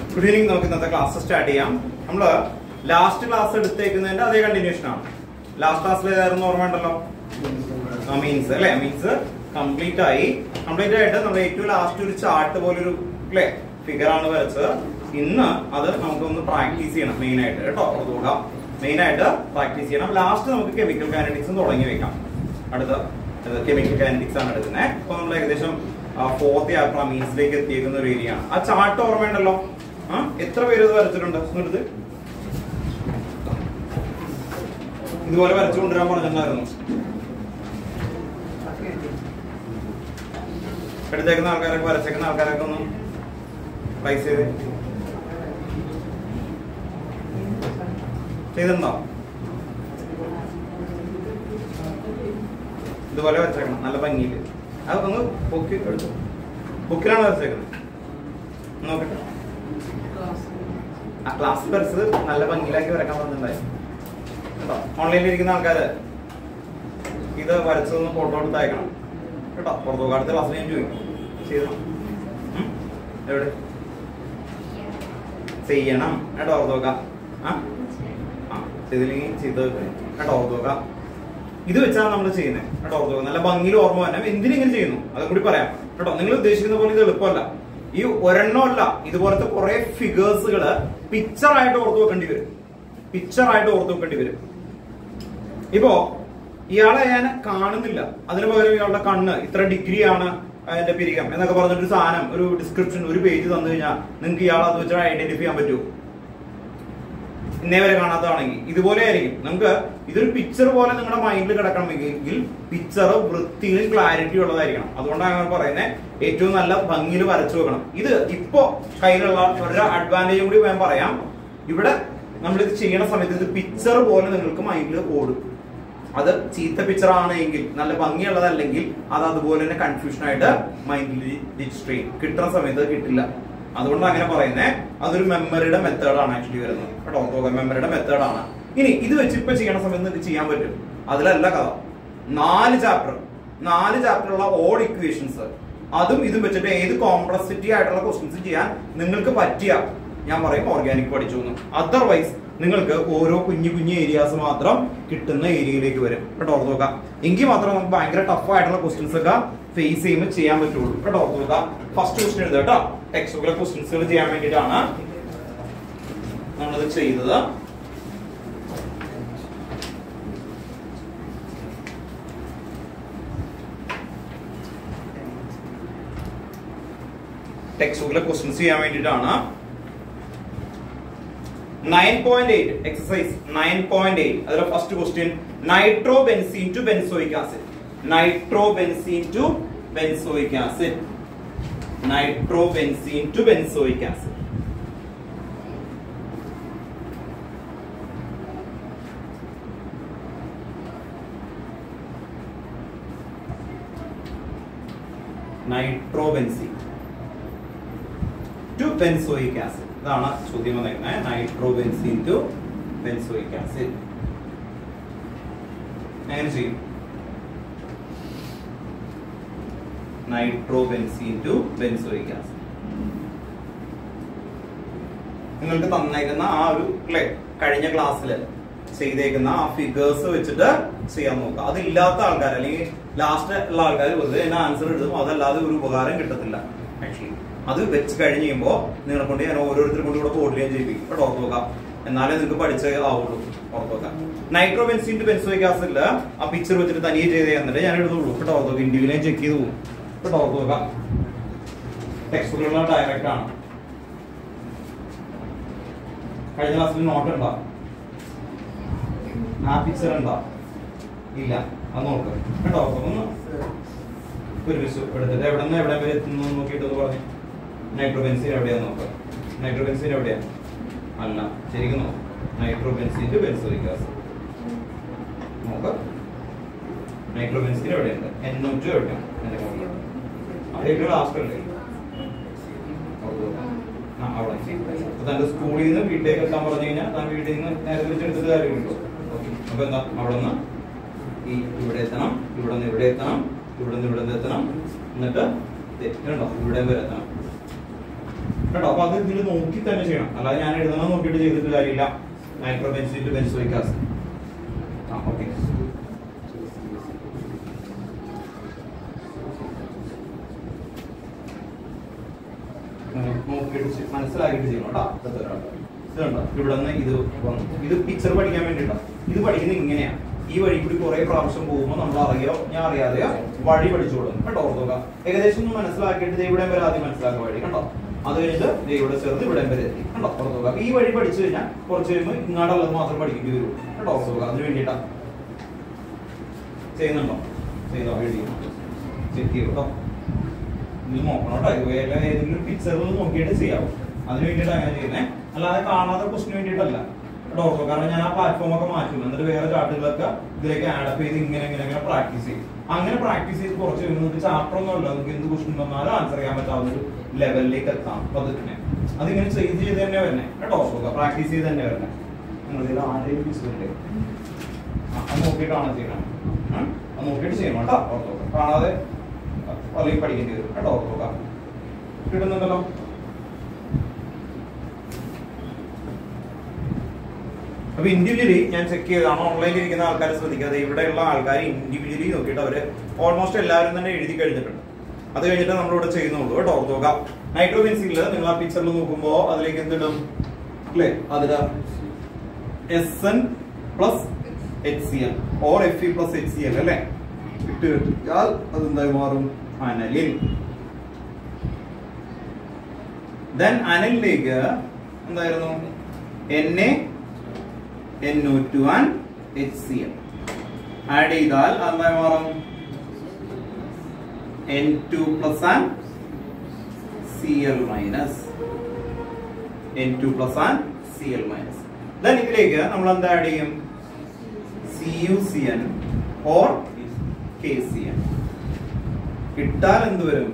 Good evening. നമുക്ക് ഇന്നത്തെ class start ചെയ്യാം. നമ്മൾ ലാസ്റ്റ് ക്ലാസ് എടുത്തേക്കുന്നതിന്റെ അതേ കണ്ടിന്യൂഷൻ ആണ്. ലാസ്റ്റ് ക്ലാസ്സിൽ ഏതായിരുന്നു ഓർമ്മയുണ്ടല്ലോ? മീൻസ് അല്ലെ, മീൻസ് കംപ്ലീറ്റ് ആയിട്ട് നമ്മൾ ഏറ്റവും ലാസ്റ്റ് ഒരു ചാർട്ട് പോലൊരു അല്ലെ ഫിഗർ ആണ് വരച്ചത്. ഇന്ന് അത് നമുക്കൊന്ന് പ്രാക്ടീസ് ചെയ്യണം മെയിൻ ആയിട്ട് കേട്ടോ. അതുകൂടാ മെയിൻ ആയിട്ട് പ്രാക്ടീസ് ചെയ്യണം. ലാസ്റ്റ് നമുക്ക് കെമിക്കൽ കൈനറ്റിക്സ് തുടങ്ങി വെക്കാം. അടുത്ത കെമിക്കൽ കൈനറ്റിക്സ് ആണ് എടുക്കുന്നത്. അപ്പൊ നമ്മൾ ഏകദേശം ഫോർത്ത് ചാപ്റ്റർ മീൻസിലേക്ക് എത്തിയേക്കുന്ന ഒരു ഏരിയ ആണ്. ആ ചാർട്ട് ഓർമ്മയുണ്ടല്ലോ? എത്ര പേര് ഇത് വരച്ചിട്ടുണ്ട്? എടുത്ത് ഇതുപോലെ വരച്ചുകൊണ്ടുവരാൻ പറഞ്ഞിട്ടുണ്ടായിരുന്നു. എടുത്തേക്കുന്ന ആൾക്കാരൊക്കെ വരച്ചേക്കുന്ന ആൾക്കാരൊക്കെ ഒന്ന് പ്രൈസ് ചെയ്തിട്ടുണ്ടോ? ഇതുപോലെ വരച്ചേക്കണം നല്ല ഭംഗിയില്. അത് ഒന്ന് ബുക്ക് എടുത്തു. ബുക്കിലാണ് വരച്ചേക്കുന്നത്. നോക്കട്ടെ. ആ ക്ലാസ് വരച്ചത് നല്ല ഭംഗിയിലാക്കി വരക്കാൻ പറഞ്ഞിട്ടുണ്ടായിരുന്നു കേട്ടോ. ഓൺലൈനിൽ ഇരിക്കുന്ന ആൾക്കാര് ഇത് വരച്ചതൊന്ന് ഫോട്ടോ എടുത്ത് അയക്കണം കേട്ടോ. പുറത്തു അടുത്ത ക്ലാസ്സിൽ ഞാൻ ചോദിക്കും. ചെയ്യണം എവിടെ ചെയ്യണം കേട്ടോ. ഓർത്തോക്കാം. ചെയ്തില്ലെങ്കിൽ ചെയ്ത് കേട്ടോ. ഓർത്തോക്കാം. ഇത് വെച്ചാണ് നമ്മൾ ചെയ്യുന്നത് കേട്ടോ. ഓർത്തോക്കാം. നല്ല ഭംഗിയിൽ ഓർമ്മ തന്നെ. എന്തിനെങ്ങനെ ചെയ്യുന്നു അതും കൂടി പറയാം കേട്ടോ. നിങ്ങൾ ഉദ്ദേശിക്കുന്ന പോലെ ഇത് എളുപ്പമല്ല. ഈ ഒരെണ്ണമല്ല, ഇതുപോലത്തെ കുറെ ഫിഗേഴ്സുകള് പിക്ചറായിട്ട് ഓർത്തു വെക്കേണ്ടി വരും. പിക്ചറായിട്ട് ഓർത്തു വെക്കേണ്ടി വരും. ഇപ്പോ ഇയാളെ ഞാൻ കാണുന്നില്ല, അതിന് പകരം ഇയാളുടെ കണ്ണ് ഇത്ര ഡിഗ്രിയാണ് അതിന്റെ പിരികം എന്നൊക്കെ പറഞ്ഞിട്ട് ഒരു സാധനം, ഒരു ഡിസ്ക്രിപ്ഷൻ, ഒരു പേജ് തന്നു കഴിഞ്ഞാൽ നിങ്ങൾക്ക് ഇയാൾ അത് വെച്ചാൽ ഐഡന്റിഫൈ ചെയ്യാൻ പറ്റുമോ? ഇന്നേ വരെ കാണാത്തതാണെങ്കിൽ ഇതുപോലെ ആയിരിക്കും. നമുക്ക് ഇതൊരു പിക്ചർ പോലെ നിങ്ങളുടെ മൈൻഡിൽ കിടക്കണമെങ്കിൽ പിക്ചർ വൃത്തിയിലും ക്ലാരിറ്റി ഉള്ളതായിരിക്കണം. അതുകൊണ്ടാണ് ഞാൻ പറയുന്നത് ഏറ്റവും നല്ല ഭംഗിയിൽ വരച്ചു വെക്കണം. ഇത് ഇപ്പോ കയ്യിലുള്ള ഒരു അഡ്വാൻറ്റേജും കൂടി ഞാൻ പറയാം. ഇവിടെ നമ്മളിത് ചെയ്യണ സമയത്ത് ഇത് പിക്ചർ പോലെ നിങ്ങൾക്ക് മൈൻഡിൽ ഓടും. അത് ചീത്ത പിക്ചർ ആണെങ്കിൽ, നല്ല ഭംഗിയുള്ളതല്ലെങ്കിൽ അത് അതുപോലെ തന്നെ കൺഫ്യൂഷൻ ആയിട്ട് മൈൻഡിൽ രജിസ്റ്റർ ചെയ്യും. കിട്ടുന്ന സമയത്ത് കിട്ടില്ല. അതുകൊണ്ട് അങ്ങനെ പറയുന്നത് അതൊരു മെമ്മറിയുടെ മെത്തേഡാണ് ആക്ച്വലി വരുന്നത് കേട്ടോ. മെമ്മറിയുടെ മെത്തേഡാണ്. ഇനി ഇത് വെച്ച് ഇപ്പൊ ചെയ്യണ സമയത്ത് നിങ്ങൾക്ക് ചെയ്യാൻ പറ്റും. അതിലല്ല കഥ. 4 ചാപ്റ്ററുള്ള ഓഡ് ഇക്വേഷൻസ്, അതും ഇതും വെച്ചിട്ട് ഏത് കോംപ്ലക്സിറ്റി ആയിട്ടുള്ള ക്വസ്റ്റ്യൻസ് ചെയ്യാൻ നിങ്ങൾക്ക് പറ്റിയ ഞാൻ പറയും ഓർഗാനിക് പഠിച്ചു എന്ന്. അതർവൈസ് നിങ്ങൾക്ക് ഓരോ കുഞ്ഞു ഏരിയാസ് മാത്രം കിട്ടുന്ന ഏരിയയിലേക്ക് വരും കേട്ടോ. ഓർത്തോക്ക. എങ്കിൽ മാത്രം നമുക്ക് ഭയങ്കര ടഫ് ആയിട്ടുള്ള ക്വസ്റ്റ്യൻസ് ഒക്കെ ഫേസ് ചെയ്യുമ്പോൾ ചെയ്യാൻ പറ്റുള്ളൂ കേട്ടോ. ഓർത്തോക്ക. ഫസ്റ്റ് ക്വസ്റ്റ്യൻ എഴുതുക കേട്ടോ. ടെക്സ്റ്റ് ബുക്കിലെ ക്വസ്റ്റ്യൻസുകൾ ചെയ്യാൻ വേണ്ടിയിട്ടാണ് നമ്മളത് ചെയ്തത്. ടെക്സ്റ്റ് ബുക്കിലെ ക്വസ്റ്റ്യൻസ് ചെയ്യാൻ വേണ്ടിയിട്ടാണ്. 9.8 എക്സസൈസ് 9.8 അതിലെ first question nitrobenzene to benzoic acid. Nitrobenzene to benzoic acid. Nitrobenzene to benzoic acid. Nitrobenzene to benzoic acid. ഇതാണ് ചോദ്യം വന്നിരിക്കുന്നത്. നൈട്രോബെൻസീൻ ടു ബെൻസോയിക് ആസിഡ് എങ്ങനെ ചെയ്യും? നൈട്രോബെൻസീൻ ടു ബെൻസോയിക് ആസിഡ് നിങ്ങൾക്ക് തന്നേക്കുന്ന ആ ഒരു കഴിഞ്ഞ ക്ലാസ്സിൽ ചെയ്തേക്കുന്ന ആ ഫിഗേഴ്സ് വെച്ചിട്ട് ചെയ്യാൻ നോക്കുക. അതില്ലാത്ത ആൾക്കാർ അല്ലെങ്കിൽ ലാസ്റ്റ് ഉള്ള ആൾക്കാർ വെറുതെ തന്നെ ആൻസർ എഴുതും. അതല്ലാതെ ഒരു ഉപകാരം കിട്ടത്തില്ല ആക്ച്വലി. അത് വെച്ച് കഴിഞ്ഞ് കഴിയുമ്പോൾ നിങ്ങളെ കൊണ്ട് ഞാൻ ഓരോരുത്തരും കൊണ്ട് ഇവിടെ കോഡ് ചെയ്യാൻ ചെയ്യിപ്പിക്കും കേട്ടോ. ഓർത്ത് നോക്കാം. എന്നാലേ നിങ്ങൾക്ക് പഠിച്ചേ ആവുള്ളൂ. ഓർത്ത് നോക്കാം. നൈട്രോബെൻസീൻ ടു ബെൻസോയിക് ആസിഡില് ആ പിക്ചർ വെച്ചിട്ട് തനിയെ ചെയ്ത് തന്നിട്ട് ഞാൻ എഴുതുള്ളൂ കേട്ടോ. ഓർത്ത് നോക്കാം. ഇൻഡിവിജ്വലും ചെക്ക് ചെയ്ത് പോകും കേട്ടോ. ഓർത്ത് നോക്കാം. ടെക്സ്റ്റ് ബുക്കിലുള്ള ഡയറക്റ്റ് ആണ്. കഴിഞ്ഞ ക്ലാസ്സിൽ നോട്ട് ഉണ്ടോ? ആ പിക്ചർ ഉണ്ടോ? ഇല്ല. അത് നോക്കുക കേട്ടോ. ഒന്ന് ഒരു വിഷു എടുത്തിട്ട് എവിടെ നിന്ന് എവിടെ വരെ എത്തുന്നു നോക്കിയിട്ട് പറഞ്ഞു. നൈട്രോബെൻസീൻ എവിടെയാന്ന് നോക്കുക. നൈട്രോബെൻസീൻ എവിടെയാ? അല്ല, ശരിക്കും നോക്കാം. നൈട്രോബെൻസീൻ ടു ബെൻസോയിക് ആസിഡ് നോക്കുക. നൈട്രോബെൻസീൻ എവിടെയുണ്ട്? NO2 എവിടെയാണ്? എന്റെ മുകളിലുണ്ട്. അവിടെ ലാസ്റ്റ് അല്ലേ? അവിടെ തന്റെ സ്കൂളിൽ നിന്ന് വീട്ടിലേക്ക് എത്താൻ പറഞ്ഞു കഴിഞ്ഞാൽ താൻ വീട്ടിൽ നിന്ന് നേരെ തിരിച്ചെടുത്തത് കാര്യമുണ്ടോ? അപ്പൊ എന്താ അവിടെ നിന്ന് ഇവിടെ എത്തണം, ഇവിടെ നിന്ന് ഇവിടെ എത്തണം, ഇവിടെ നിന്ന് ഇവിടെ എത്തണം, എന്നിട്ട് ഇവിടെ വരെ എത്തണം. കേട്ടോ. അപ്പൊ അത് ഇതിൽ നോക്കി തന്നെ ചെയ്യണം, അല്ലാതെ ഞാൻ എഴുതണം നോക്കിയിട്ട് ചെയ്തിട്ട് കാര്യമില്ല. Nitrobenzene to benzoic acid. Okay, നോക്കിയിട്ട് മനസ്സിലാക്കിയിട്ട് ചെയ്യണം കേട്ടോ. ഇതുണ്ടോ, ഇവിടെ നിന്ന് ഇത് പിക്ചർ പഠിക്കാൻ വേണ്ടിയിട്ടാണ്. ഇത് പഠിക്കുന്നത് ഇങ്ങനെയാണ്. ഈ വഴി കൂടി കുറെ പ്രാവശ്യം പോകുമ്പോൾ നമ്മൾ അറിയോ ഞാൻ അറിയാതെയോ വഴി പഠിച്ചു കൊടുക്കും കേട്ടോ. ഓർത്തുക, ഏകദേശം ഒന്ന് മനസ്സിലാക്കിയിട്ട് ഇവിടെ വരെ ആദ്യം മനസ്സിലാക്കുക വഴി കണ്ടോ. അത് കഴിഞ്ഞിട്ട് ഇവിടെ ചേർത്ത് ഇവിടെ വരെ എത്തി കണ്ടോ. ഓർത്തുക, ഈ വഴി പഠിച്ചു കഴിഞ്ഞാൽ കുറച്ച് കഴിയുമ്പോൾ ഇങ്ങാടുള്ളത് മാത്രം പഠിക്കേണ്ടി വരും കേട്ടോ. ഓർത്തുക, അതിന് വേണ്ടിയിട്ടാ ചെയ്യുന്നുണ്ടോ, ചെയ്തോ എഴുതി ചെക്ക് ചെയ്യും കേട്ടോ. ഇത് നോക്കണം കേട്ടോ, ഏതെങ്കിലും പിക്ചറുകൾ നോക്കിയിട്ട് ചെയ്യാവും. അതിന് വേണ്ടിയിട്ട് അങ്ങനെ ചെയ്യുന്നേ, അല്ലാതെ കാണാതെ ക്വസ്റ്റിന് വേണ്ടിയിട്ടല്ല കേട്ടോ. കാരണം ഞാൻ ആ പ്ലാറ്റ്ഫോം ഒക്കെ മാറ്റും, എന്നിട്ട് വേറെ ചാർട്ടുകളൊക്കെ ഇതിലേക്ക് ആഡപ്പ് ചെയ്ത് ഇങ്ങനെ പ്രാക്ടീസ് ചെയ്യും. അങ്ങനെ പ്രാക്ടീസ് ചെയ്ത് കുറച്ച് നിങ്ങൾക്ക് ചാപ്റ്റർ ഒന്നും അല്ല, നിങ്ങൾക്ക് എന്ത് ക്വസ്റ്റ്യൻ വന്നാലും ആൻസർ ചെയ്യാൻ പറ്റാവുന്ന ഒരു ലെവലിലേക്ക് എത്താം. അപ്പൊ അതിങ്ങനെ ചെയ്ത് തന്നെ വരണേ കേട്ടോ. പ്രാക്ടീസ് ചെയ്ത് തന്നെ വരണേ. നിങ്ങൾ ഇതിൽ ആരെയും പിടിച്ചിട്ടുണ്ട് അത് നോക്കിയിട്ടാണ് ചെയ്യണം. അത് നോക്കിയിട്ട് ചെയ്യണം കേട്ടോ. ഓർത്തോക്കാം, കാണാതെ അല്ലെങ്കിൽ പഠിക്കേണ്ടി വരും കേട്ടോ. ഓർത്തോക്കാം, കിട്ടുന്നുണ്ടല്ലോ. അപ്പൊ ഇൻഡിവിജ്വലി ഞാൻ ചെക്ക് ചെയ്തതാണ്. ഓൺലൈനിൽ ഇരിക്കുന്ന ആൾക്കാരെ ശ്രദ്ധിക്കാതെ ഇവിടെയുള്ള ആൾക്കാർ ഇൻഡിവിജ്വലി നോക്കിയിട്ട് അവര് ഓൾമോസ്റ്റ് എല്ലാവരും തന്നെ എഴുതി കഴിഞ്ഞിട്ടുണ്ട്. അത് കഴിഞ്ഞിട്ട് നമ്മളിവിടെ ചെയ്യുന്നുള്ളൂ കേട്ടോ. ഓർത്തോക്കാം, നൈട്രോബെൻസീനില് നിങ്ങൾ ആ പിക്ചറിൽ നോക്കുമ്പോ അതിലേക്ക് എന്തിടും അല്ലേ, അതില് SN plus HCl or Fe plus HCl അല്ലെ ഇട്ട് കിട്ടിയാൽ അതെന്തായി മാറും, അനലിൻ. ദെൻ അനലിലേക്ക് എന്തായിരുന്നു, NaNO2 and HCl ആഡ് ചെയ്താൽ എന്തായി മാറും, N2 plus and Cl minus. N2 plus and Cl minus. Then ഇതിലേക്ക് നമ്മൾ എന്താ ആഡ് ചെയ്യും, CuCN or KCN. ഇട്ടാൽ എന്ത് വരും,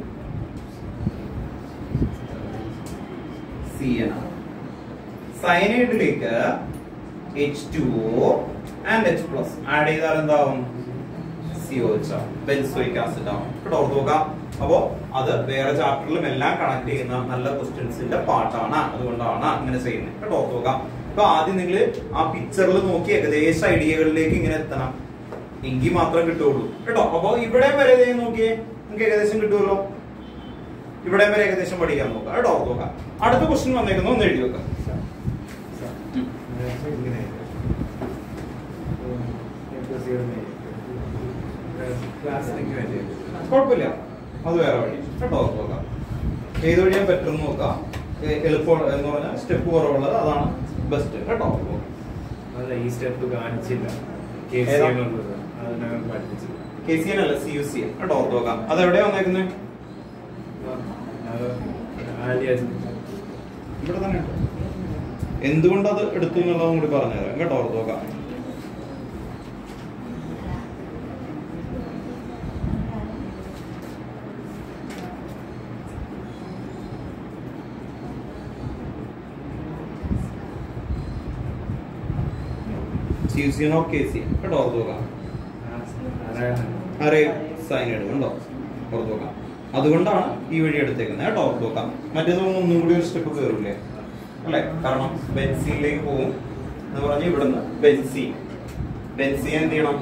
CN. സയനൈഡിലേക്ക് H2O and H plus add ചെയ്താൽ എന്താവും, COH ആവും, ബെൻസോയിക് ആസിഡ് ആവും കേട്ടോ. ഓർത്തുക, അപ്പോ അത് വേറെ ചാപ്റ്ററിലും എല്ലാം കണക്ട് ചെയ്യുന്ന നല്ല ക്വസ്റ്റ്യൻസിന്റെ പാർട്ടാണ്. അതുകൊണ്ടാണ് അങ്ങനെ ചെയ്യുന്നത് കേട്ടോ. ഓർത്തുക, അപ്പൊ ആദ്യം നിങ്ങൾ ആ പിക്ചറിൽ നോക്കി ഏകദേശ ഐഡിയകളിലേക്ക് ഇങ്ങനെ എത്തണം, എങ്കിൽ മാത്രം കിട്ടുള്ളൂ കേട്ടോ. അപ്പൊ ഇവിടെ വരെ നോക്കിയേ, നിങ്ങൾക്ക് ഏകദേശം കിട്ടുമല്ലോ. ഇവിടെ വരെ ഏകദേശം പഠിക്കാൻ നോക്കാം കേട്ടോ. ഓർത്തുക, അടുത്ത ക്വസ്റ്റ്യൻ വന്നേക്കുന്നു, ഒന്ന് എഴുതി വെക്കാം. കുഴപ്പമില്ല, അത് വേറെ വഴി കേട്ടോ. നോക്കാം ഏത് വഴിയാൻ പറ്റുമെന്ന് നോക്കാം. എളുപ്പം എന്ന് പറഞ്ഞാൽ സ്റ്റെപ്പ് കുറവുള്ളത് അതാണ് ബെസ്റ്റ് കേട്ടോ. ഈ സ്റ്റെപ്പ് കാണിച്ചില്ല, KCN അല്ല CuCN കേട്ടോ. ഓർത്ത് നോക്കാം, അതെവിടെയാ വന്നേക്കുന്നത്, ഇവിടെ തന്നെ ഉണ്ട്. എന്തുകൊണ്ട് അത് എടുത്തു എന്നുള്ളതും കൂടി പറഞ്ഞുതരാം കേട്ടോ. ഓർത്ത് നോക്കാം, CuCN or KCN കേട്ടോ. ഓർത്ത് നോക്കാം, അരേ സൈനൈഡ് കണ്ടോ. ഓർത്ത് നോക്കാം, അതുകൊണ്ടാണ് ഈ വഴി എടുത്തേക്കുന്നത് കേട്ടോ. ഓർത്ത് നോക്കാം, മറ്റേതൊന്നും ഒന്നും കൂടി ഒരു സ്റ്റെപ്പ് കയറില്ലേ അല്ലെ, കാരണം ബെൻസീനിലേക്ക് പോകും എന്ന് പറഞ്ഞ് ഇവിടുന്ന് ബെൻസീൻ എന്ത് ചെയ്യണം,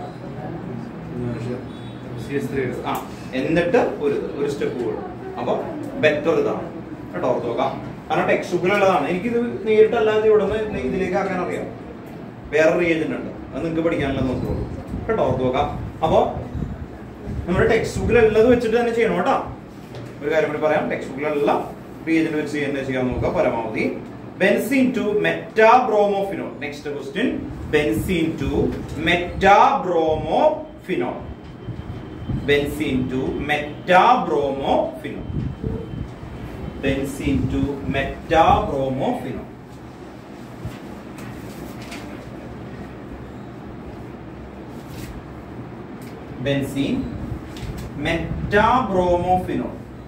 എന്നിട്ട് ഒരു സ്റ്റെപ്പ് കൂടും. അപ്പൊ ബെറ്റർ ഇതാണ് കേട്ടോ. ഓർത്ത് നോക്കാം, കാരണം ടെക്സ്റ്റ് എനിക്കിത് നേരിട്ടല്ലാതെ ഇവിടുന്ന് ഇതിലേക്ക് ആക്കാൻ അറിയാം. വേറെ റിയേജന്റ് ഉണ്ട്, അത് നിങ്ങൾക്ക് പഠിക്കാനുള്ള നോക്കുള്ളൂ കേട്ടോ. ഓർത്ത് നോക്കാം, അപ്പൊ നമ്മുടെ ടെക്സ്റ്റ് ബുക്കിലുള്ളത് വെച്ചിട്ട് തന്നെ ചെയ്യണം കേട്ടോ. ഒരു കാര്യം കൂടി പറയാം, ടെക്സ്റ്റ് ബുക്കിലുള്ള റിയേജന്റ് വെച്ച് ചെയ്യാൻ നോക്കുക പരമാവധി. Benzene to metabromophenol. Next question, benzene to metabromophenol. Benzene to metabromophenol. Benzene to metabromophenol. Benzene metabromophenol.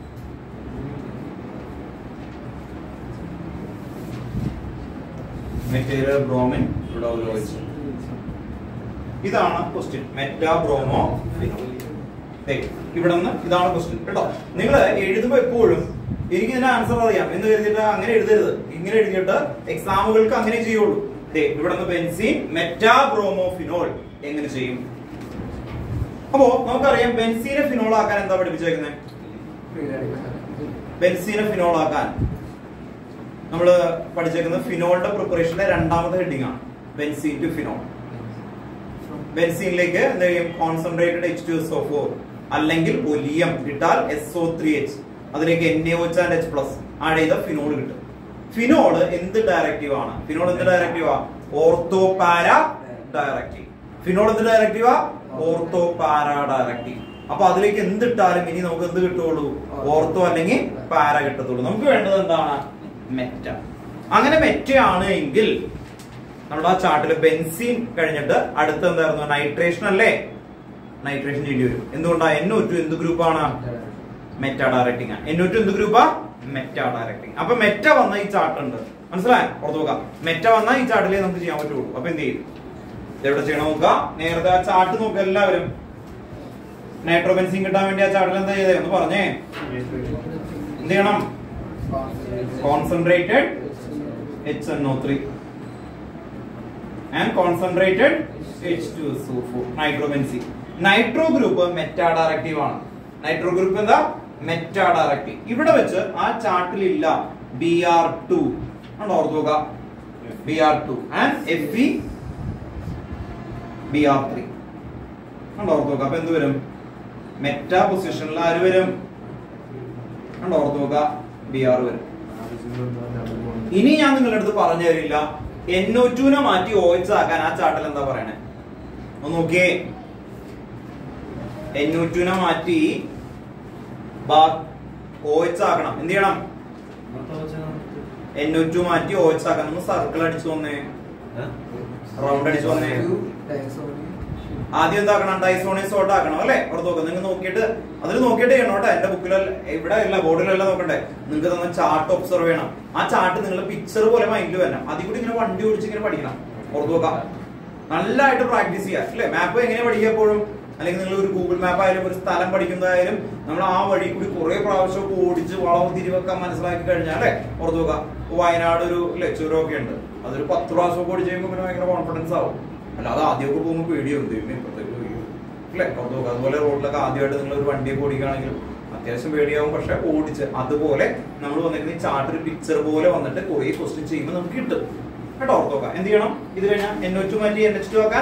Material bromine ഇവിടെ ഉപയോഗിച്ചു. ഇതാണ് ക്വസ്റ്റ്യൻ, മെറ്റാബ്രോമോഫിനോൾ. ഇവിടെ നിന്ന് ഇതാണ് ക്വസ്റ്റ്യൻ കേട്ടോ. നിങ്ങൾ എഴുതുമ്പോൾ എപ്പോഴും എനിക്ക് ഇതിന്റെ ആൻസർ അറിയാം എന്ന് കരുതിയിട്ട് അങ്ങനെ എഴുതരുത്. ഇങ്ങനെ എഴുതിയിട്ട് എക്സാമുകൾക്ക് അങ്ങനെ ചെയ്യുള്ളൂ. ഇവിടെ നിന്ന് ബെൻസീൻ മെറ്റാബ്രോമോഫിനോൾ എങ്ങനെ ചെയ്യും? അപ്പോ നമുക്കറിയാം ബെൻസീനെ ഫിനോൾ ആക്കാൻ എന്താ പഠിപ്പിച്ചേക്കുന്നത്? ബെൻസീനെ ഫിനോൾ ആക്കാൻ നമ്മൾ പഠിച്ചേക്കുന്നത് ഫിനോളിന്റെ പ്രിപ്പറേഷന്റെ രണ്ടാമത്തെ ഹെഡിങ് ആണ് ബെൻസീൻ ടു ഫിനോൾ. ബെൻസീനിലേക്ക് എന്ത് ചെയ്യും? കോൺസെൻട്രേറ്റഡ് H2SO4 അല്ലെങ്കിൽ ഒലിയം ഇട്ടാൽ SO3H, അതിലേക്ക് NaOH and H+ ആഡ് ചെയ്ത ഫിനോൾ കിട്ടും. ഫിനോള് എന്ത് ഡയറക്റ്റീവ് ആണ്? ഫിനോൾ എന്ത് ഡയറക്റ്റീവാ? Ortho para directive. ഫിനോൾ എന്ത് ഡയറക്റ്റീവാ? Ortho para directive. അപ്പൊ അതിലേക്ക് എന്തിട്ടാലും ഇനി നമുക്ക് എന്ത് കിട്ടുള്ളൂ? ഓർത്തോ അല്ലെങ്കിൽ പാര കിട്ടത്തുള്ളൂ. നമുക്ക് വേണ്ടത് എന്താണ്? മെറ്റ. അങ്ങനെ മെറ്റ ആണ് എങ്കിൽ നമ്മുടെ ആ ചാർട്ടില് ബെൻസീൻ കഴിഞ്ഞിട്ട് അടുത്ത എന്തായിരുന്നു? നൈട്രേഷൻ അല്ലേ? നൈട്രേഷൻ ചെയ്യേണ്ടി വരും. എന്തുകൊണ്ടാ? NO2 എന്ത് ഗ്രൂപ്പാണ്? മെറ്റാ ഡയറക്റ്റിംഗ് ആണ്. NO2 എന്ത് ഗ്രൂപ്പാ? Meta directing. അപ്പൊ മെറ്റ വന്ന ഈ ചാർട്ട് ഉണ്ട്, മനസ്സിലായോ? ഓർത്ത് നോക്കാം. മെറ്റ വന്ന ഈ ചാർട്ടിലേ നമുക്ക് ചെയ്യാൻ പറ്റുള്ളൂ. അപ്പൊ എന്ത് ചെയ്യും? ഇതെവിടെ ചെയ്യണം നോക്കുക. നേരത്തെ ആ ചാർട്ട് നോക്കുക എല്ലാവരും. നൈട്രോബെൻസീൻ കിട്ടാൻ വേണ്ടി ആ ചാർട്ടിൽ എന്താ ചെയ്തേ ഒന്ന് പറഞ്ഞേ. എന്ത് ചെയ്യണം? Concentrated HNO3 and concentrated H2SO4 nitrobenzene. Nitro group meta directive ആണ്. നൈട്രോ ഗ്രൂപ്പ് എന്താ? Meta directive. ഇവിടെ വെച്ച് ആ ചാർട്ടിൽ ഇല്ല Br2 ആണ്. ഓർത്ത് നോക്കുക. Br2 and Fe Br3 ആണ്. ഓർത്ത് നോക്കുക. അപ്പൊ എന്ത് വരും? മെറ്റാ പൊസിഷനിൽ ആര് വരും? ആണ്. ഓർത്ത് നോക്കുക. Br വരും. ഇനി ഞാൻ നിങ്ങളുടെ അടുത്ത് പറഞ്ഞു തരില്ല NO2 മാറ്റി OH ആക്കാൻ ആ ചാർട്ടിൽ എന്താ പറയണേ ഒന്ന് നോക്കിയേ. NO2 മാറ്റി OH ആക്കണം. എന്ത് ചെയ്യണം? NO2 മാറ്റി OH ആക്കണം. ഒന്ന് സർക്കിൾ അടിച്ചു വന്നേ, റൗണ്ട് അടിച്ചു വന്നേ. ആദ്യം എന്താക്കണം? ഡൈസോണിയം സോൾട്ട് ആക്കണം അല്ലെ? പുറത്ത് നോക്കാം. നിങ്ങൾ നോക്കിയിട്ട് അതിൽ നോക്കിയിട്ട് ചെയ്യണം കേട്ടോ. എന്റെ ബുക്കിലല്ല, ഇവിടെ അല്ല, ബോർഡിലല്ല നോക്കണ്ടേ. നിങ്ങൾക്ക് തന്ന ചാർട്ട് ഒബ്സർവ് ചെയ്യണം. ആ ചാർട്ട് നിങ്ങൾ പിക്ചർ പോലെ മൈൻഡിൽ വരണം. അതിൽ കൂടി ഇങ്ങനെ വണ്ടി ഓടിച്ച് ഇങ്ങനെ പഠിക്കണം. പുറത്ത് നോക്കാം. നല്ലതായിട്ട് പ്രാക്ടീസ് ചെയ്യാം അല്ലെ? മാപ്പ് എങ്ങനെ പഠിക്കുക എപ്പോഴും? അല്ലെങ്കിൽ നിങ്ങൾ ഒരു ഗൂഗിൾ മാപ്പ് ആയാലും ഒരു സ്ഥലം പഠിക്കുന്നതായാലും നമ്മൾ ആ വഴി കൂടി കുറെ പ്രാവശ്യം ഓടിച്ച് വളവ് തിരിവൊക്കെ മനസ്സിലാക്കി കഴിഞ്ഞാൽ അല്ലെ? പുറത്ത് നോക്കാം. വയനാട് ഒരു ചുരം ഒക്കെ ഉണ്ട്. അതൊരു 10 പ്രാവശ്യം ഓടിച്ച് കഴിയുമ്പോൾ പിന്നെ ഭയങ്കര കോൺഫിഡൻസ് ആവും. അല്ലാതെ ആദ്യമൊക്കെ പോകുമ്പോൾ പേടിയാവും. ഇപ്പത്തേക്ക് അല്ലെ? പുറത്ത് നോക്കുക. അതുപോലെ റോഡിലൊക്കെ ആദ്യമായിട്ട് നിങ്ങൾ ഒരു വണ്ടിയൊക്കെ ഓടിക്കുകയാണെങ്കിലും അത്യാവശ്യം പേടിയാവും. പക്ഷെ ഓടിച്ച് അതുപോലെ നമ്മൾ വന്നിരിക്കുന്ന ഈ ചാർട്ട് പിക്ചർ പോലെ വന്നിട്ട് കുറെ ക്വസ്റ്റ്യൻ ചെയ്യുമ്പോൾ നമുക്ക് കിട്ടും കേട്ടോ. ഓർത്ത് നോക്കാം. എന്ത് ചെയ്യണം? ഇത് കഴിഞ്ഞാൽ NO2 മാറ്റി NH2 ആക്കാൻ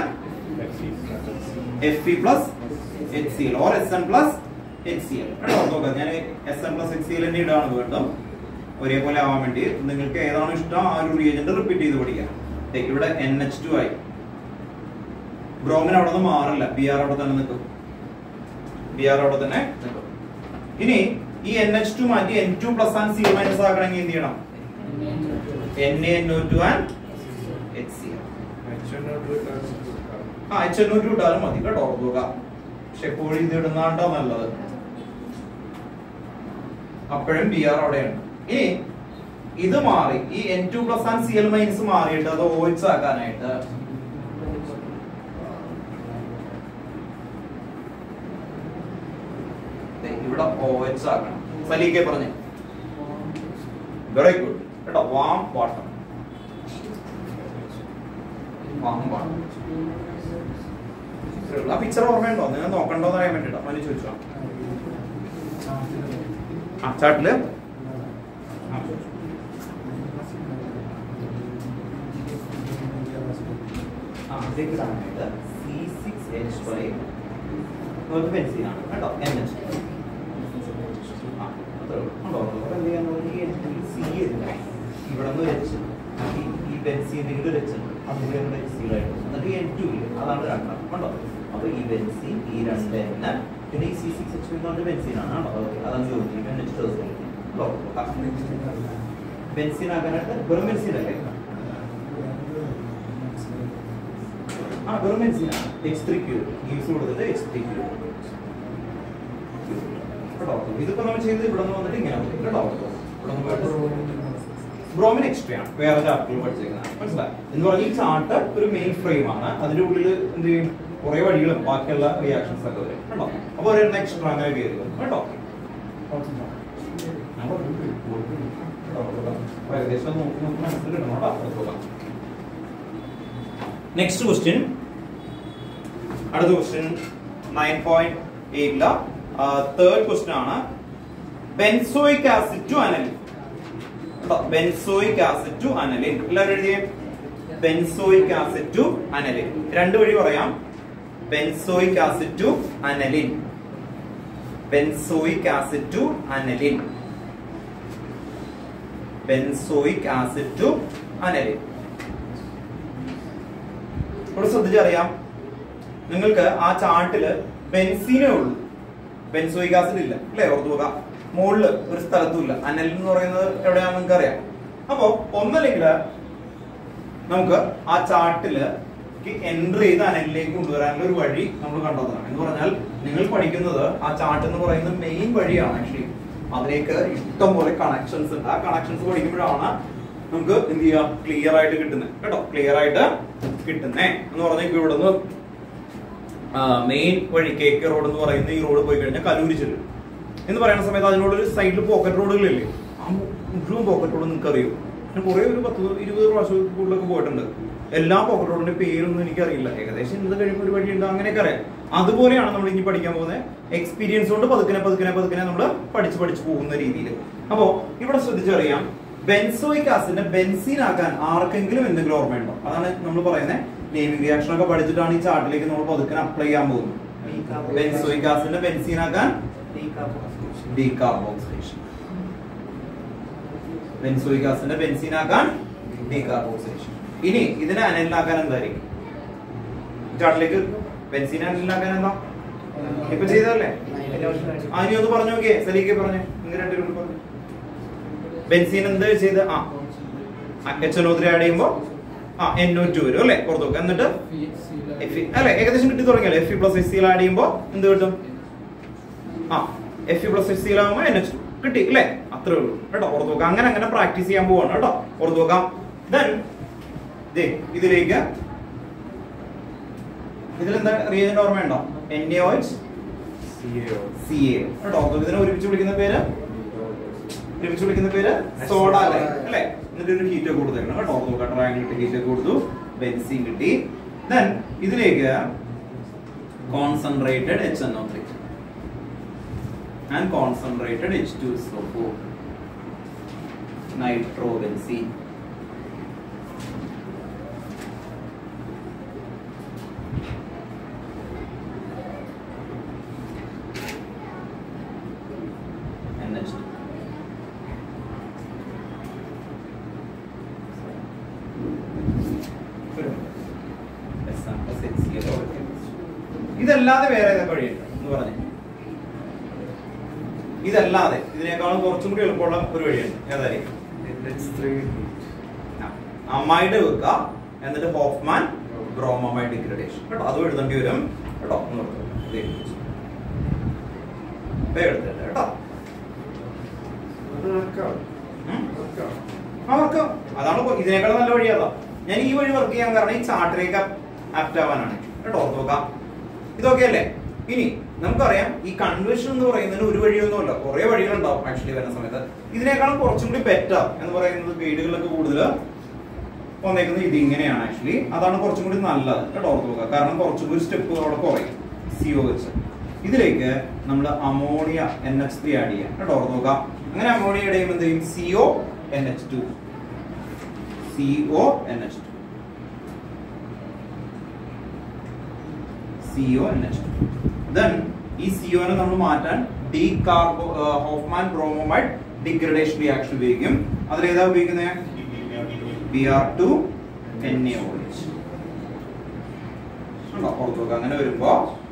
Fe plus HCl or Sn plus HCl. ഓർത്ത് നോക്കാം. ഞാൻ Sn plus HCl തന്നെ ഇടാണ് വീണ്ടും ഒരേപോലെ ആവാൻ വേണ്ടി. നിങ്ങൾക്ക് ഏതാണോ ഇഷ്ടം ആ ഒരു റിയേജന്റ് റിപ്പീറ്റ് ചെയ്ത് പഠിക്കാം. ഇവിടെ NH2 ആയി. ബ്രോമിൻ അവിടെ നിന്ന് മാറില്ല. Br അവിടെ തന്നെ നിൽക്കും. Br അവിടെ തന്നെ നിൽക്കും. ഇനി ഈ NH2 മാറ്റി N2 plus and Cl minus ആക്കണമെങ്കിൽ എന്ത് ചെയ്യണം? NaNO2 and HCl. HNO2 ഇട്ടാലും മതി കേട്ടോ. ഓർക്കുക. പക്ഷെ എപ്പോഴും ഇത് ഇടുന്നാണ്ടോ നല്ലത്. അപ്പോഴും Br അവിടെയാണ്. ഇനി ഇത് മാറി ഈ N2 plus and Cl minus മാറിയിട്ട് അത് OH ആക്കാനായിട്ട് ഇവിടെ OH ആക്കണം. സലീക്കെ പറഞ്ഞു. വെരി ഗുഡ് കേട്ടോ. Warm water. ആ പിക്ചർ ഓർമ്മയുണ്ടോ? നിങ്ങൾ നോക്കണ്ടോന്ന് അറിയാൻ വേണ്ടിട്ടോ മനു ചോദിച്ചോ. ആ ചാട്ടില് C6H5 ബെൻസീനാണ് കേട്ടോ. NH2 ഇവിടെ നിന്ന് വെച്ച് ഈ ബെൻസീൻ ഒരു വെച്ച് അതിന്റെ N2 അതാണ് രണ്ടാം കണ്ടോ. അപ്പൊ ഈ ബെൻസീൻ ഈ 2 N പിന്നെ ഈ C6H5 ബെൻസീൻ ആണ്. അതാണ് ചോദിച്ചത്. ബെൻസീൻ ആക്കാനായിട്ട് വെറും ബെൻസീൻ അല്ലേ? വെറും ബെൻസീനാണ്. H3Q ഗീവ്സ് കൊടുത്തിട്ട് H3Q കേട്ടോ. ഇതിപ്പോ നമ്മൾ ചെയ്തത് ഇവിടെ നിന്ന് വന്നിട്ട് ഇങ്ങനെ കേട്ടോ. ബ്രോമിൻ എക്സ്ട്രാ ആണ്. വേറെ ചാർട്ടിൽ പഠിച്ചേക്കുന്നത് മനസ്സിലായി എന്ന് പറഞ്ഞാൽ ഈ ചാർട്ട് ഒരു മെയിൻ ഫ്രെയിം ആണ്. അതിന്റെ ഉള്ളിൽ എന്ത് ചെയ്യും? കുറെ വഴികളും ബാക്കിയുള്ള റിയാക്ഷൻസ് ഒക്കെ വരും കേട്ടോ. അപ്പൊ ഒരെണ്ണം എക്സ്ട്രാ അങ്ങനെ കയറി വരും കേട്ടോ. ഏകദേശം മനസ്സിലിടണം കേട്ടോ. നെക്സ്റ്റ് ക്വസ്റ്റ്യൻ, അടുത്ത ക്വസ്റ്റ്യൻ 9.8 തേർഡ് ക്വസ്റ്റ്യൻ ആണ്. Benzoic acid to aniline. Benzoic acid to aniline. എല്ലാവരും എഴുതിയേ. Benzoic acid to aniline. രണ്ട് വഴി പറയാം. Benzoic acid to aniline. Benzoic acid to aniline. Benzoic acid to aniline. ഇവിടെ ശ്രദ്ധിച്ചറിയാം, നിങ്ങൾക്ക് ആ ചാർട്ടില് ബെൻസീനേ ഉള്ളൂ, ബെൻസോയിക് ആസിഡ് ഇല്ല അല്ലെ? ഓർത്തു നോക്കുക. മുകളില് ഒരു സ്ഥലത്തും ഇല്ല. അനലിൻ എന്ന് പറയുന്നത് എവിടെയാണെന്ന് നിങ്ങൾക്ക് അറിയാം. അപ്പോ ഒന്നല്ലെങ്കിൽ നമുക്ക് ആ ചാർട്ടില് എൻട്രി ചെയ്ത് അനലിലേക്ക് കൊണ്ടുവരാനുള്ള ഒരു വഴി നമ്മൾ കണ്ടെത്തണം. എന്ന് പറഞ്ഞാൽ നിങ്ങൾ പഠിക്കുന്നത് ആ ചാർട്ട് എന്ന് പറയുന്നത് മെയിൻ വഴിയാണ്. ആക്ച്വലി അതിലേക്ക് ഇഷ്ടം പോലെ കണക്ഷൻസ് ഉണ്ട്. ആ കണക്ഷൻസ് പഠിക്കുമ്പോഴാണ് നമുക്ക് എന്ത് ചെയ്യാം, ക്ലിയർ ആയിട്ട് കിട്ടുന്നത് കേട്ടോ. ക്ലിയർ ആയിട്ട് കിട്ടുന്നേ എന്ന് പറഞ്ഞാൽ ഇപ്പൊ ഇവിടുന്ന് മെയിൻ വഴി KK റോഡ് എന്ന് പറയുന്ന ഈ റോഡ് പോയി കഴിഞ്ഞാൽ കലൂരി ചെല്ലും എന്ന് പറയുന്ന സമയത്ത് അതിനോടൊരു സൈഡിൽ പോക്കറ്റ് റോഡുകളില്ലേ? ആ മുഴുവൻ പോക്കറ്റ് റോഡ് നിങ്ങൾക്ക് അറിയോ? ഞാൻ കുറെ ഒരു 10-20 പ്രാവശ്യം കൂടുതലൊക്കെ പോയിട്ടുണ്ട്. എല്ലാ പോക്കറ്റ് റോഡിന്റെ പേരൊന്നും എനിക്കറിയില്ല. ഏകദേശം ഇത് കഴിയുമ്പോൾ ഒരു വഴിയുണ്ട്, അങ്ങനെയൊക്കെ അറിയാം. അതുപോലെയാണ് നമ്മൾ ഇനി പഠിക്കാൻ പോകുന്നത്. എക്സ്പീരിയൻസ് കൊണ്ട് പതുക്കെ നമ്മൾ പഠിച്ചു പോകുന്ന രീതിയിൽ. അപ്പോ ഇവിടെ ശ്രദ്ധിച്ചറിയാം, ബെൻസോയിക് ആസിഡിനെ ബെൻസീൻ ആക്കാൻ ആർക്കെങ്കിലും എന്തെങ്കിലും ഓർമ്മയുണ്ടോ? അതാണ് നമ്മൾ പറയുന്നത്. നെയിമിംഗ് റിയാക്ഷൻ ഒക്കെ പഠിച്ചിട്ടാണ് ഈ ചാർട്ടിലേക്ക് നമ്മൾ പതുക്കെ അപ്ലൈ ചെയ്യാൻ പോകുന്നത്. ബെൻസോയിക് ആസിഡിനെ ബെൻസീൻ ആക്കാൻ ഡീകാർബോക്സിലേഷൻ. ബെൻസോയിക് ആസിഡിനെ ബെൻസീൻ ആക്കാൻ ഡീകാർബോക്സിലേഷൻ. ഇനി ഇതിനെ അനലിനാക്കാൻ എന്തായിരിക്കും? ചാർട്ടിലേക്ക് ബെൻസീൻ അനലിനാക്കാൻ എന്താ ഇപ്പൊ ചെയ്തല്ലേ? അതിനെ ഒന്ന് പറഞ്ഞു നോക്കിയേ. സലീക്കെ പറഞ്ഞു, നിങ്ങൾ രണ്ടുപേരും പറഞ്ഞു. ബെൻസീൻ എന്ത് ചെയ്ത് HNO3 ആഡ് ചെയ്യുമ്പോ NO2 വരും അല്ലെ? പുറത്തു നോക്കുക. എന്നിട്ട് അല്ലെ ഏകദേശം കിട്ടി തുടങ്ങിയല്ലേ? Fe+HCl ആഡ് ചെയ്യുമ്പോ എന്ത് കിട്ടും? Fe+HCl ആകുമ്പോ NH2 കിട്ടി അല്ലെ? അത്രേ ഉള്ളൂ കേട്ടോ. പുറത്തു നോക്കാം. അങ്ങനെ പ്രാക്ടീസ് ചെയ്യാൻ പോവാണ് കേട്ടോ. പുറത്തു നോക്കാം. ദെൻ ഇതിലേക്ക് ഇതിലെന്താ റിയേജന്റ് ഓർമ്മയുണ്ടോ? NaOH CaO കേട്ടോ. ഇതിനെ ഒരുമിച്ച് വിളിക്കുന്ന പേര് സോഡ അല്ലെ? എന്നിട്ട് ഒരു ഹീറ്റ് കൊടുത്തേക്കണം കേട്ടോ. നോക്കാം. ട്രയാങ്കിൾ ഇട്ട് ഹീറ്റ് കൊടുത്തു, ബെൻസീൻ കിട്ടി. ദെൻ ഇതിലേക്ക് concentrated HNO3 and concentrated H2SO4 nitrobenzene. NH2. ഇതല്ലാതെ വേറെ ഏതൊക്കെ വഴിയുണ്ട് എന്ന് പറഞ്ഞു. ഇതല്ലാതെ ഇതിനേക്കാളും കുറച്ചും കൂടി എളുപ്പമുള്ള ഒരു വഴിയുണ്ട്. ഏതായിരിക്കും? അമൈഡ് വെക്കുക, എന്നിട്ട് ഹോഫ്മാൻ ബ്രോമോമൈഡ് ഡിഗ്രഡേഷൻ കേട്ടോ. അതും എഴുതേണ്ടി വരും കേട്ടോ. കേട്ടോ. അവർക്ക് അതാണ് ഇതിനേക്കാളും നല്ല വഴി. അതാ ഞാൻ ഈ വഴി വർക്ക് ചെയ്യാൻ കാരണം ഈ ചാർട്ടിലേക്ക് ആപ്റ്റ് ആവാനാണ് കേട്ടോ. ഓർത്ത് നോക്കാം. ഇതൊക്കെ അല്ലേ? ഇനി നമുക്കറിയാം ഈ കൺവേർഷൻ എന്ന് പറയുന്നതിന് ഒരു വഴിയൊന്നുമല്ല, കുറെ വഴികളുണ്ടാവും ആക്ച്വലി വരുന്ന സമയത്ത്. ഇതിനേക്കാളും കുറച്ചും കൂടി ബെറ്റർ എന്ന് പറയുന്നത് ഗൈഡുകളിലൊക്കെ കൂടുതൽ വന്നേക്കുന്നത് ഇത് ഇങ്ങനെയാണ് ആക്ച്വലി. അതാണ് കുറച്ചും കൂടി നല്ലത് കേട്ടോ. ഓർത്ത് നോക്കുക. കാരണം കുറച്ചും കൂടി സ്റ്റെപ്പ് അവിടെ കുറയും. COH ഇതിലേക്ക് നമ്മൾ അമോണിയ NH3 ആഡ് ചെയ്യാം കേട്ടോ. ഓർത്ത് നോക്കാം. അങ്ങനെ അമോണിയ ആഡ് ചെയ്യുമ്പോൾ എന്ത് ചെയ്യും? CONH2. Then ഈ CO നെ നമ്മൾ മാറ്റാൻ ഹോഫ്മാൻ ബ്രോമോമൈഡ് ഡിഗ്രഡേഷൻ റിയാക്ഷൻ ഉപയോഗിക്കും. അതിലേതാ ഉപയോഗിക്കുന്നത്? Br2 NaOH. അങ്ങനെ വരുമ്പോ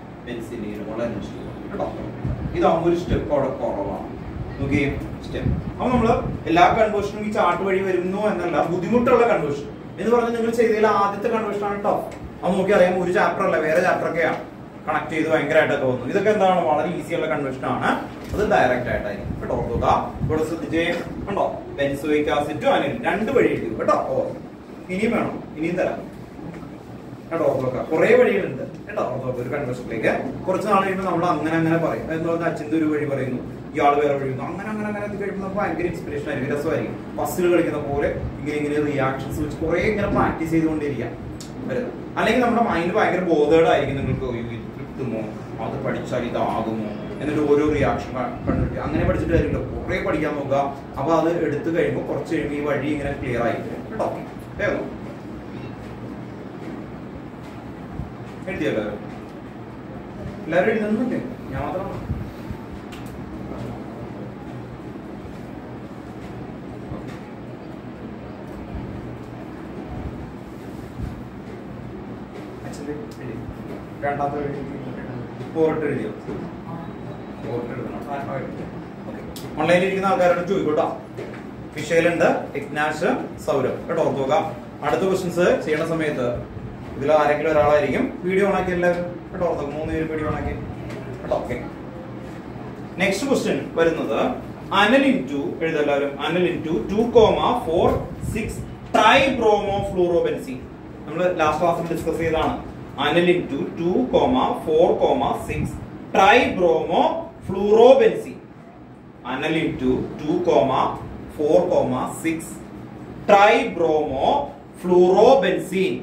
ഇതാകുമ്പോ ഒരു സ്റ്റെപ്പ് അവിടെ കുറവാണ്. നോക്കിയേ സ്റ്റെപ്പ്. അപ്പൊ നമ്മള് എല്ലാ കൺവേർഷനും ഈ ചാർട്ട് വഴി വരുന്നു എന്നല്ല, ബുദ്ധിമുട്ടുള്ള കൺവേർഷൻ എന്ന് പറഞ്ഞാൽ നിങ്ങൾ ചെയ്തതിൽ ആദ്യത്തെ കൺവേർഷൻ ആണ് ടഫ്. അത് നോക്കി അറിയാം. ഒരു ചാപ്റ്റർ അല്ല, വേറെ ചാപ്റ്റർ ഒക്കെയാണ് കണക്ട് ചെയ്ത് ഭയങ്കരമായിട്ടൊക്കെ തോന്നുന്നു. ഇതൊക്കെ എന്താണ്? വളരെ ഈസി ഉള്ള കൺവേർഷൻ ആണ്. അത് ഡയറക്റ്റ് ആയിട്ടായിരിക്കും കേട്ടോ. ഇവിടെ ശ്രദ്ധിച്ചേ കണ്ടോ? ബെൻസോയിക് ആസിഡ് ടു അനിലിൻ രണ്ട് വഴി എഴുതി കേട്ടോ. ഇനിയും വേണം, ഇനിയും തരാം. കേട്ടോ. ഓർത്ത് വെക്കാം. കുറെ വഴികളുണ്ട് കേട്ടോ. ഓർത്ത് വെക്കാം. ഒരു കൺവെർഷനിലേക്ക് കുറച്ച് നാൾ കഴിയുമ്പോൾ നമ്മൾ അങ്ങനെ പറയും. എന്ന് പറഞ്ഞാൽ അച്ഛൻ്റെ ഒരു വഴി പറയുന്നു, ഇയാൾ വേറെ വഴി അങ്ങനെ കഴിയുമ്പോൾ നമുക്ക് ഭയങ്കര ഇൻസ്പിറേഷൻ ആയിരിക്കും, രസമായിരിക്കും. പസിൽ കളിക്കുന്ന പോലെ ഇങ്ങനെ റിയാക്ഷൻസ് വെച്ച് കുറെ ഇങ്ങനെ പ്രാക്ടീസ് ചെയ്തുകൊണ്ടിരിക്കാം വരുന്നത്. അല്ലെങ്കിൽ നമ്മുടെ മൈൻഡ് ഭയങ്കര ബോധേഡായിരിക്കും. നിങ്ങൾക്ക് കിട്ടുമോ, അത് പഠിച്ചാൽ ഇതാകുമോ എന്നിട്ട് ഓരോ റിയാക്ഷൻ കണ്ടിട്ട് അങ്ങനെ പഠിച്ചിട്ട് കാര്യമില്ല. കുറെ പഠിക്കാൻ നോക്കുക. അപ്പൊ അത് എടുത്തു കഴിയുമ്പോൾ കുറച്ച് കഴിയുമ്പോൾ ഈ വഴി ഇങ്ങനെ ക്ലിയർ ആയിട്ട് കേട്ടോ. വേഗം എഴുതിയല്ലോ എല്ലാവരും എഴുതുന്നുണ്ട്, ഞാൻ മാത്രം. രണ്ടാമത്തെ പോർട്ട് എഴുതിയോ? ഓൺലൈനിൽ ഇരിക്കുന്ന ആൾക്കാരോട് ചോദിക്കോട്ടോ. വിഷയിലുണ്ട് ഇഗ്നാഷ്, സൗരഭ് കേട്ടോ. ഓർത്ത് നോക്കാം. അടുത്ത ക്വസ്റ്റ്യൻസ് ചെയ്യണ സമയത്ത് ഇതിൽ ആരെങ്കിലും ഒരാളായിരിക്കും വീഡിയോ ഓണാക്കി എല്ലാവരും കേട്ടോ. ഓർത്ത് 3 പേര് വീഡിയോ ഓണാക്കി കേട്ടോ. ഓക്കെ. നെക്സ്റ്റ് ക്വസ്റ്റ്യൻ വരുന്നത് അനലിൻ 2 എഴുതെല്ലാവരും. Aniline 2:4:6 tribromofluorobenzene. നമ്മൾ ലാസ്റ്റ് ക്ലാസ്സിൽ ഡിസ്കസ് ചെയ്തതാണ്. Aniline 2:4:6 tribromofluorobenzene. Aniline 2:4:6 tribromofluorobenzene.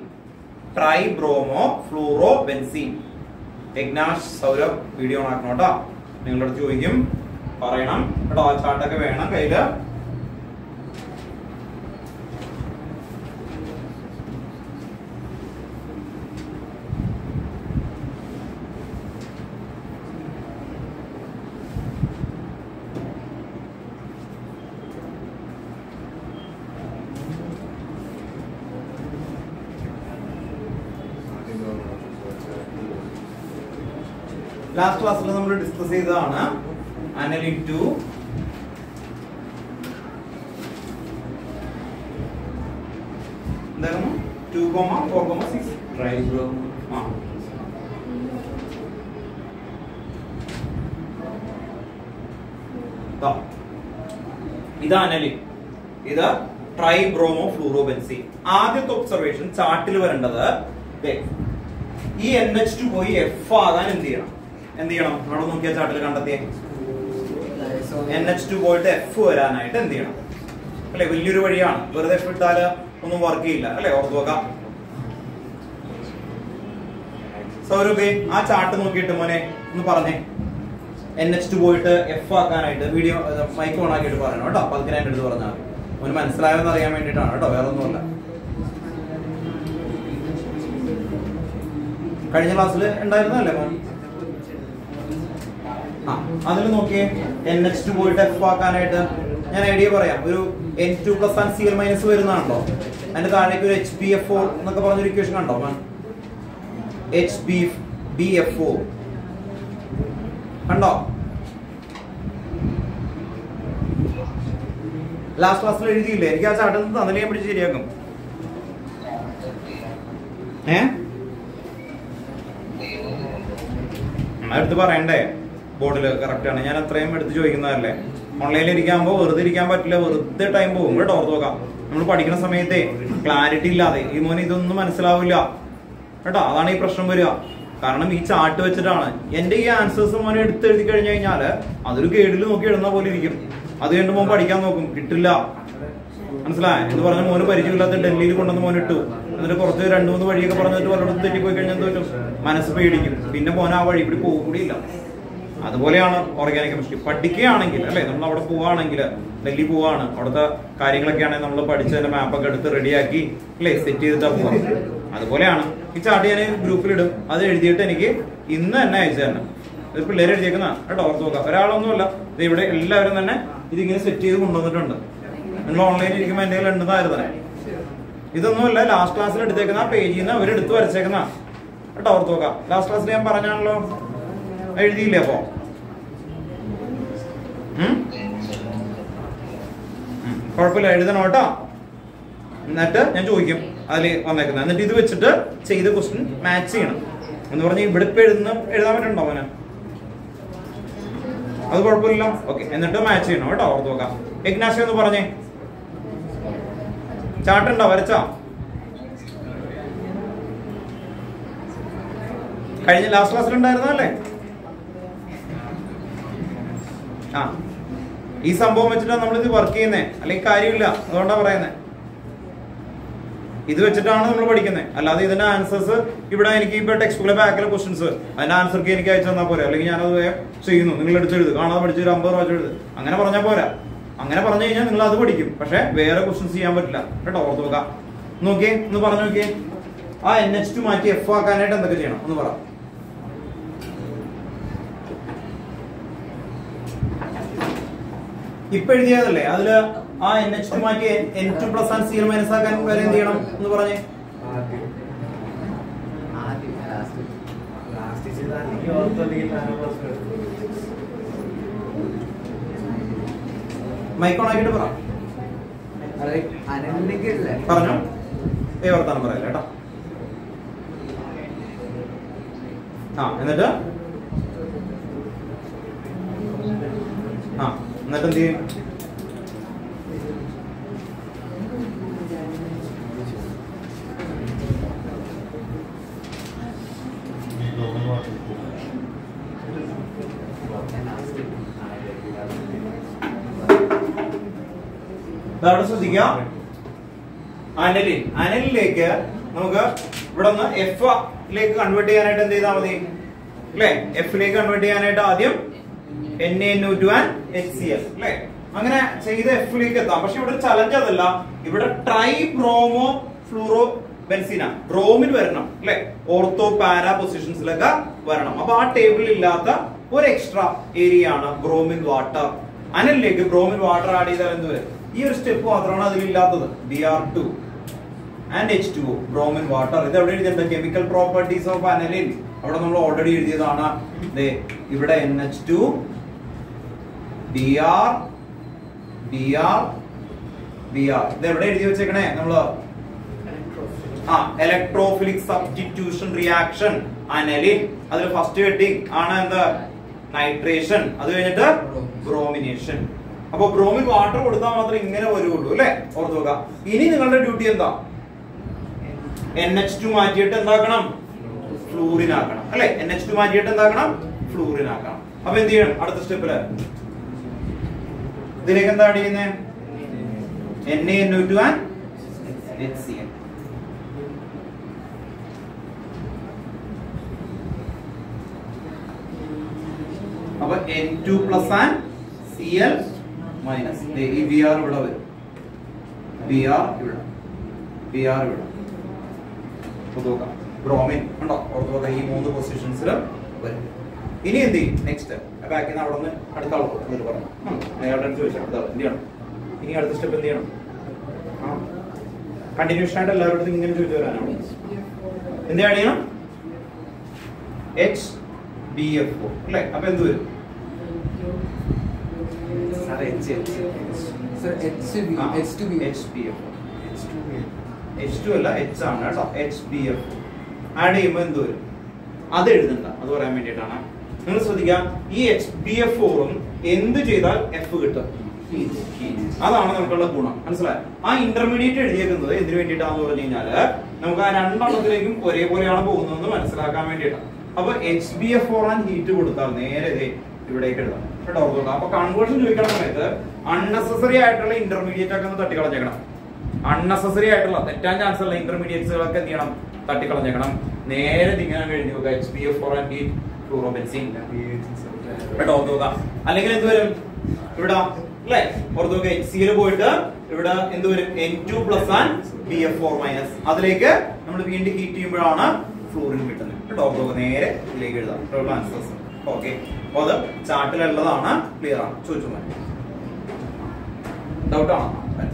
Tribromofluorobenzene. ഇഗ്നാഷ്, സൗരഭ് വീഡിയോ ഓൺ ആക്കണം കേട്ടോ. നിങ്ങളോട് ചോദിക്കും, പറയണം കേട്ടോ. ആ ചാർട്ടൊക്കെ വേണം കയ്യില്. ലാസ്റ്റ് ക്ലാസ്സിൽ നമ്മൾ ഡിസ്കസ് ചെയ്തതാണ് അനലിൻ 2 എന്തായിരുന്നു 2:4:6 ട്രൈബ്രോമോ. ഇത് അനലിൻ, ഇത് ട്രൈബ്രോമോഫ്ലൂറോബെൻസീൻ. ആദ്യത്തെ ഒബ്സർവേഷൻ ചാർട്ടിൽ വരേണ്ടത് ഈ NH2 പോയി F ആകാൻ എന്ത് ചെയ്യണം? അവിടെ നോക്കിയാൽ ചാർട്ടിൽ കണ്ടെത്തിയേ. NH2 പോയിട്ട് F വരാനായിട്ട് എന്ത് ചെയ്യണം? അല്ലെ, വലിയൊരു വഴിയാണ്. വെറുതെ F ഇട്ടാല് ഒന്നും വർക്ക് ചെയ്യില്ല അല്ലെ. ഓർത്ത് നോക്കാം. സൗരഭേ ആ ചാർട്ട് നോക്കിയിട്ട് മോനെ ഒന്ന് പറഞ്ഞേ. NH2 പോയിട്ട് F ആക്കാനായിട്ട് വീഡിയോ മൈക്ക് ഓൺ ആക്കിയിട്ട് പറയണം കേട്ടോ. പതുക്കെ എന്റെ അടുത്ത് പറഞ്ഞാൽ മോന് മനസ്സിലായെന്ന് അറിയാൻ വേണ്ടിയിട്ടാണ് കേട്ടോ, വേറെ ഒന്നുമല്ല. കഴിഞ്ഞ ക്ലാസ്സിൽ ഉണ്ടായിരുന്നല്ലേ മോൻ? അതിൽ നോക്കിയേ. NH2 പോയിട്ട് F ആക്കാനായിട്ട് ഞാൻ ഐഡിയ പറയാം. ഒരു N2+ and Cl- വരുന്നതാണല്ലോ. അതിന്റെ താഴേക്ക് ഒരു HbF4 എന്നൊക്കെ പറഞ്ഞൊരു ഇക്വേഷൻ കണ്ടോ മോൻ? HbF4 കണ്ടോ? ലാസ്റ്റ് ക്ലാസ്സിൽ എഴുതിയില്ലേ? എനിക്ക് ആ ചാട്ടം തന്നില്ലേ ഞാൻ പിടിച്ച് ശരിയാക്കും. എടുത്ത് പറയണ്ടേ ബോർഡില്? കറക്റ്റ് ആണ്. ഞാൻ അത്രയും എടുത്ത് ചോദിക്കുന്നതല്ലേ. ഓൺലൈനിൽ ഇരിക്കുമ്പോൾ വെറുതെ ഇരിക്കാൻ പറ്റില്ല, വെറുതെ ടൈം പോകും കേട്ടോ. ഓർത്ത് നോക്കാം. നമ്മൾ പഠിക്കുന്ന സമയത്തെ ക്ലാരിറ്റി ഇല്ലാതെ ഈ മോനെ ഇതൊന്നും മനസ്സിലാവില്ല കേട്ടോ. അതാണ് ഈ പ്രശ്നം വരിക. കാരണം ഈ ചാർട്ട് വെച്ചിട്ടാണ് എന്റെ ഈ ആൻസേഴ്സ് മോനെ എടുത്ത് എഴുതി കഴിഞ്ഞു കഴിഞ്ഞാല് അതൊരു ഗൈഡിൽ നോക്കി എഴുതുന്ന പോലെ ഇരിക്കും. അത് കഴിഞ്ഞ് മോൻ പഠിക്കാൻ നോക്കും, കിട്ടില്ല. മനസ്സിലായ എന്ന് പറഞ്ഞ മോന് പരിചയമില്ലാത്ത ഡൽഹിയിൽ കൊണ്ടുവന്ന് മോൻ ഇട്ടു. എന്നിട്ട് കുറച്ച് 2-3 വഴിയൊക്കെ പറഞ്ഞിട്ട് പലയിടത്ത് തെറ്റിപ്പോയി കഴിഞ്ഞാൽ എന്ത് പറ്റും? മനസ്സ് പേടിക്കും. പിന്നെ മോൻ ആ വഴി കൂടി കൂടിയില്ല. അതുപോലെയാണ് ഓർഗാനിക് കെമിസ്ട്രി. പഠിക്കുകയാണെങ്കിൽ അല്ലെ, നമ്മൾ അവിടെ പോവുകയാണെങ്കിൽ, ഡൽഹി പോവാണ്, അവിടുത്തെ കാര്യങ്ങളൊക്കെ ആണെങ്കിൽ നമ്മൾ പഠിച്ചതിന്റെ മാപ്പൊക്കെ എടുത്ത് റെഡിയാക്കി അല്ലെ സെറ്റ് ചെയ്തിട്ടാ പോവാം. അതുപോലെയാണ് ഈ ചാർട്ട് ഞാൻ ഗ്രൂപ്പിലിടും. അത് എഴുതിയിട്ട് എനിക്ക് ഇന്ന് തന്നെ അയച്ചു തന്നെ. ഇത് പിള്ളേർ എഴുതിയേക്കുന്ന കേട്ടോ. ഓർത്ത് നോക്കാം. ഒരാളൊന്നുമല്ല, ഇത് ഇവിടെ എല്ലാവരും തന്നെ ഇതിങ്ങനെ സെറ്റ് ചെയ്ത് കൊണ്ടുവന്നിട്ടുണ്ട്. നിങ്ങൾ ഓൺലൈനിൽ ഇരിക്കുമ്പോൾ എന്റെ കയ്യിൽ ഉണ്ടെന്നായിരുന്നു തന്നെ. ഇതൊന്നുമല്ല, ലാസ്റ്റ് ക്ലാസ്സിൽ എടുത്തേക്കുന്ന ആ പേജിൽ നിന്ന് അവരെടുത്ത് വരച്ചേക്കുന്ന കേട്ടോ. ഓർത്ത് നോക്കാം. ലാസ്റ്റ് ക്ലാസ്സിൽ ഞാൻ പറഞ്ഞാണല്ലോ, എഴുതിയില്ലേ? അപ്പോ കുഴപ്പമില്ല, എഴുതണം കേട്ടോ. എന്നിട്ട് ഞാൻ ചോദിക്കും അതിൽ വന്നേക്കുന്നത്. എന്നിട്ട് ഇത് വെച്ചിട്ട് ചെയ്ത ക്വസ്റ്റ്യൻ മാച്ച് ചെയ്യണം എന്ന് പറഞ്ഞ് ഇവിടെ ഇപ്പൊ എഴുതാൻ പറ്റുന്നുണ്ടോ മോനെ? അത് കുഴപ്പമില്ല. ഓക്കെ, എന്നിട്ട് മാച്ച് ചെയ്യണം കേട്ടോ. ഓർത്ത് നോക്കാം. ഇഗ്നാഷ് എന്ന് പറഞ്ഞേ, ചാർട്ട് ഉണ്ടോ? വരച്ചോ? കഴിഞ്ഞ ലാസ്റ്റ് ക്ലാസ്സിൽ ഉണ്ടായിരുന്നല്ലേ? ആ, ഈ സംഭവം വെച്ചിട്ടാണ് നമ്മൾ ഇത് വർക്ക് ചെയ്യുന്നേ, അല്ലെങ്കിൽ കാര്യമില്ല. അതുകൊണ്ടാണ് പറയുന്നത്, ഇത് വെച്ചിട്ടാണ് നമ്മൾ പഠിക്കുന്നത്. അല്ലാതെ ഇതിന്റെ ആൻസേഴ്സ് ഇവിടെ എനിക്ക് ഇപ്പൊ ടെക്സ്റ്റ് ബുക്കിലെ ബാക്കിലെ ക്വസ്റ്റ്യൻസ് അതിന്റെ ആൻസർക്ക് എനിക്ക് അയച്ചു തന്നാൽ പോരാ, അല്ലെങ്കിൽ ഞാനത് ചെയ്യുന്നു, നിങ്ങൾ എടുത്തെഴുത്, കാണാതെ പഠിച്ചൊരു 50 പ്രാവശ്യം എഴുത്, അങ്ങനെ പറഞ്ഞാൽ പോരാ. അങ്ങനെ പറഞ്ഞു കഴിഞ്ഞാൽ നിങ്ങൾ അത് പഠിക്കും, പക്ഷെ വേറെ ക്വസ്റ്റ്യൻസ് ചെയ്യാൻ പറ്റില്ല കേട്ടോ. ഓർത്ത് നോക്കാം. നോക്കിയേ, ഒന്ന് പറഞ്ഞു നോക്കിയേ. ആ NH2 മാറ്റി F ആക്കാനായിട്ട് എന്തൊക്കെ ചെയ്യണം ഒന്ന് പറ. ഇപ്പൊ എഴുതിയതല്ലേ, അതില് ആ NH2 മാറ്റി N2+ and Cl- ആക്കാൻ വരെ എന്ത് ചെയ്യണം എന്ന് പറഞ്ഞേ. മൈക്ക് ഓൺ ആക്കിയിട്ട് പറ. പറഞ്ഞോ, വർത്താനം പറയല്ലേ കേട്ടോ. എന്നിട്ട് എന്ത് ചെയ്യും? അവിടെ ശ്രദ്ധിക്കാം. അനലിലേക്ക് നമുക്ക് ഇവിടെ നിന്ന് എഫിലേക്ക് കൺവേർട്ട് ചെയ്യാനായിട്ട് എന്ത് ചെയ്താൽ മതി അല്ലെ? എഫിലേക്ക് കൺവേർട്ട് ചെയ്യാനായിട്ട് ആദ്യം NaNO2 and HCl അല്ലെ? അങ്ങനെ ചെയ്ത് എഫിലേക്ക് എത്താം. പക്ഷെ ഇവിടെ ചലഞ്ച് അതല്ല, ഇവിടെ ട്രൈ ബ്രോമോ ഫ്ലൂറോ ബെൻസീന ബ്രോമിൽ വരണം അല്ലെ? ഓർത്തോ പാരാ പൊസിഷൻസിലൊക്കെ വരണം. അപ്പൊ ആ ടേബിളിൽ ഇല്ലാത്ത ഒരു എക്സ്ട്രാ ഏരിയ ആണ് ബ്രോമിൻ വാട്ടർ. അനലിലേക്ക് ബ്രോമിൻ വാട്ടർ ആഡ് ചെയ്താൽ എന്ത് വരും? ഈ ഒരു സ്റ്റെപ്പ് മാത്രമാണ് അതിലില്ലാത്തത്. Br2 and H2O bromine water. ഇത് എവിടെ എഴുതിയിട്ടുണ്ട്? Chemical properties of aniline. അവിടെ നമ്മൾ ഓൾറെഡി എഴുതിയതാണ്. ഇവിടെ NH2 Br Br Br. ഇത് എവിടെ എഴുതി വെച്ചേക്കണേ നമ്മള്? Electrophilic substitution reaction aniline. അതിൽ ഫസ്റ്റ് ഹെഡിങ് ആണ് എന്താ? നൈട്രേഷൻ. അത് കഴിഞ്ഞിട്ട് ബ്രോമിനേഷൻ. അപ്പൊ ബ്രോമിൻ വാട്ടർ കൊടുത്താൽ മാത്രമേ ഇങ്ങനെ വരുള്ളൂ അല്ലെ? ഓർത്ത് നോക്കുക. ഇനി നിങ്ങളുടെ ഡ്യൂട്ടി എന്താ? NH2 മാറ്റിയിട്ട് എന്താക്കണം? ഫ്ലൂറിൻ ആക്കണം അല്ലെ? NH2 മാറ്റിയിട്ട് എന്താക്കണം? ഫ്ലൂറിൻ ആക്കണം. അപ്പൊ എന്ത് ചെയ്യണം അടുത്ത സ്റ്റെപ്പില്? ഇതിലേക്ക് എന്താ ആഡ് ചെയ്യുന്നത്? NaNO2 and HCl. അപ്പൊ N2+ and Cl-. ഈ Br ഇവിടെ വരും, Br ഇവിടെ, Br ഇവിടെ. ബ്രോമിൻ ഉണ്ടോ? ഓർത്തോക്ക. ഈ 3 പൊസിഷൻസിൽ വരും. ഇനി എന്ത് ചെയ്യും? നെക്സ്റ്റ് ബാക്കിൽ നിന്ന് അവിടെ നിന്ന് അടുത്ത ആൾ പറഞ്ഞു അയാളുടെ അടുത്ത് ചോദിച്ചാൽ അടുത്ത ആൾ എന്ത് ചെയ്യണം? ഇനി അടുത്ത സ്റ്റെപ്പ് എന്ത് ചെയ്യണം? കണ്ടിന്യൂഷൻ ആയിട്ട് എല്ലാവരുടെ ഇങ്ങനെ ചോദിച്ചു വരാനാണ്. എന്ത് ആഡ് ചെയ്യണം? HBFO അല്ലെ? അപ്പൊ എന്ത് വരും? H2 അല്ല, H ആണ് കേട്ടോ. HBF ആഡ് ചെയ്യുമ്പോൾ എന്ത് വരും? അത് എഴുതണ്ട, അത് പറയാൻ വേണ്ടിയിട്ടാണ്. നിങ്ങൾ ശ്രദ്ധിക്കാം, ഈ HBF4ഉം എന്ത് ചെയ്താൽ F കിട്ടും? അതാണ് നമുക്കുള്ള ഗുണം. മനസ്സിലായോ? ആ ഇന്റർമീഡിയറ്റ് എഴുതിയേക്കുന്നത് എന്തിനു വേണ്ടിയിട്ടാന്ന് പറഞ്ഞു കഴിഞ്ഞാല് നമുക്ക് ആ രണ്ടെണ്ണത്തിലേക്കും ഒരേപോലെയാണ് പോകുന്നതെന്ന് മനസ്സിലാക്കാൻ വേണ്ടിയിട്ടാണ്. അപ്പൊ HBF4 ആൻഡ് ഹീറ്റ് കൊടുത്താൽ നേരെ ഇവിടേക്ക് എഴുതാം കേട്ടോ. അപ്പൊ കൺവേർഷൻ ചോദിക്കണ സമയത്ത് അൺനെസസറി ആയിട്ടുള്ള ഇന്റർമീഡിയറ്റ് ഒക്കെ ഒന്ന് തട്ടിക്കളഞ്ഞേക്കണം. അൺനെസസറി ആയിട്ടുള്ള തെറ്റാൻ ചാൻസ് ഉള്ള ഇന്റർമീഡിയറ്റ്സുകളൊക്കെ എന്ത് ചെയ്യണം? തട്ടിക്കളഞ്ഞേക്കണം. നേരെ ഇങ്ങനെ കഴിഞ്ഞു നോക്കുക HBF4 ആൻഡ് ഹീറ്റ് ഫ്ലൂറോബെൻസീൻ കേട്ടോ. ഓർത്തുക. അല്ലെങ്കിൽ എന്ത് വരും ഇവിടെ അല്ലെ? ഓർത്തുക. HCl പോയിട്ട് ഇവിടെ എന്ത് വരും? N2+ and BF4-. അതിലേക്ക് നമ്മൾ വീണ്ടും ഹീറ്റ് ചെയ്യുമ്പോഴാണ് ഫ്ലൂറിൻ കിട്ടുന്നത് കേട്ടോ. ഓർത്തുക. നേരെ ഇതിലേക്ക് എഴുതാം ആൻസേഴ്സ്. ഓക്കെ. അപ്പൊ അത് ചാർട്ടിലുള്ളതാണ്. ക്ലിയർ ആണ്? ചോദിച്ചു ഡൗട്ട് ആണോ?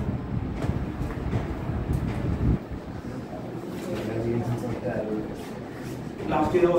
ലാസ്റ്റ് ചെയ്ത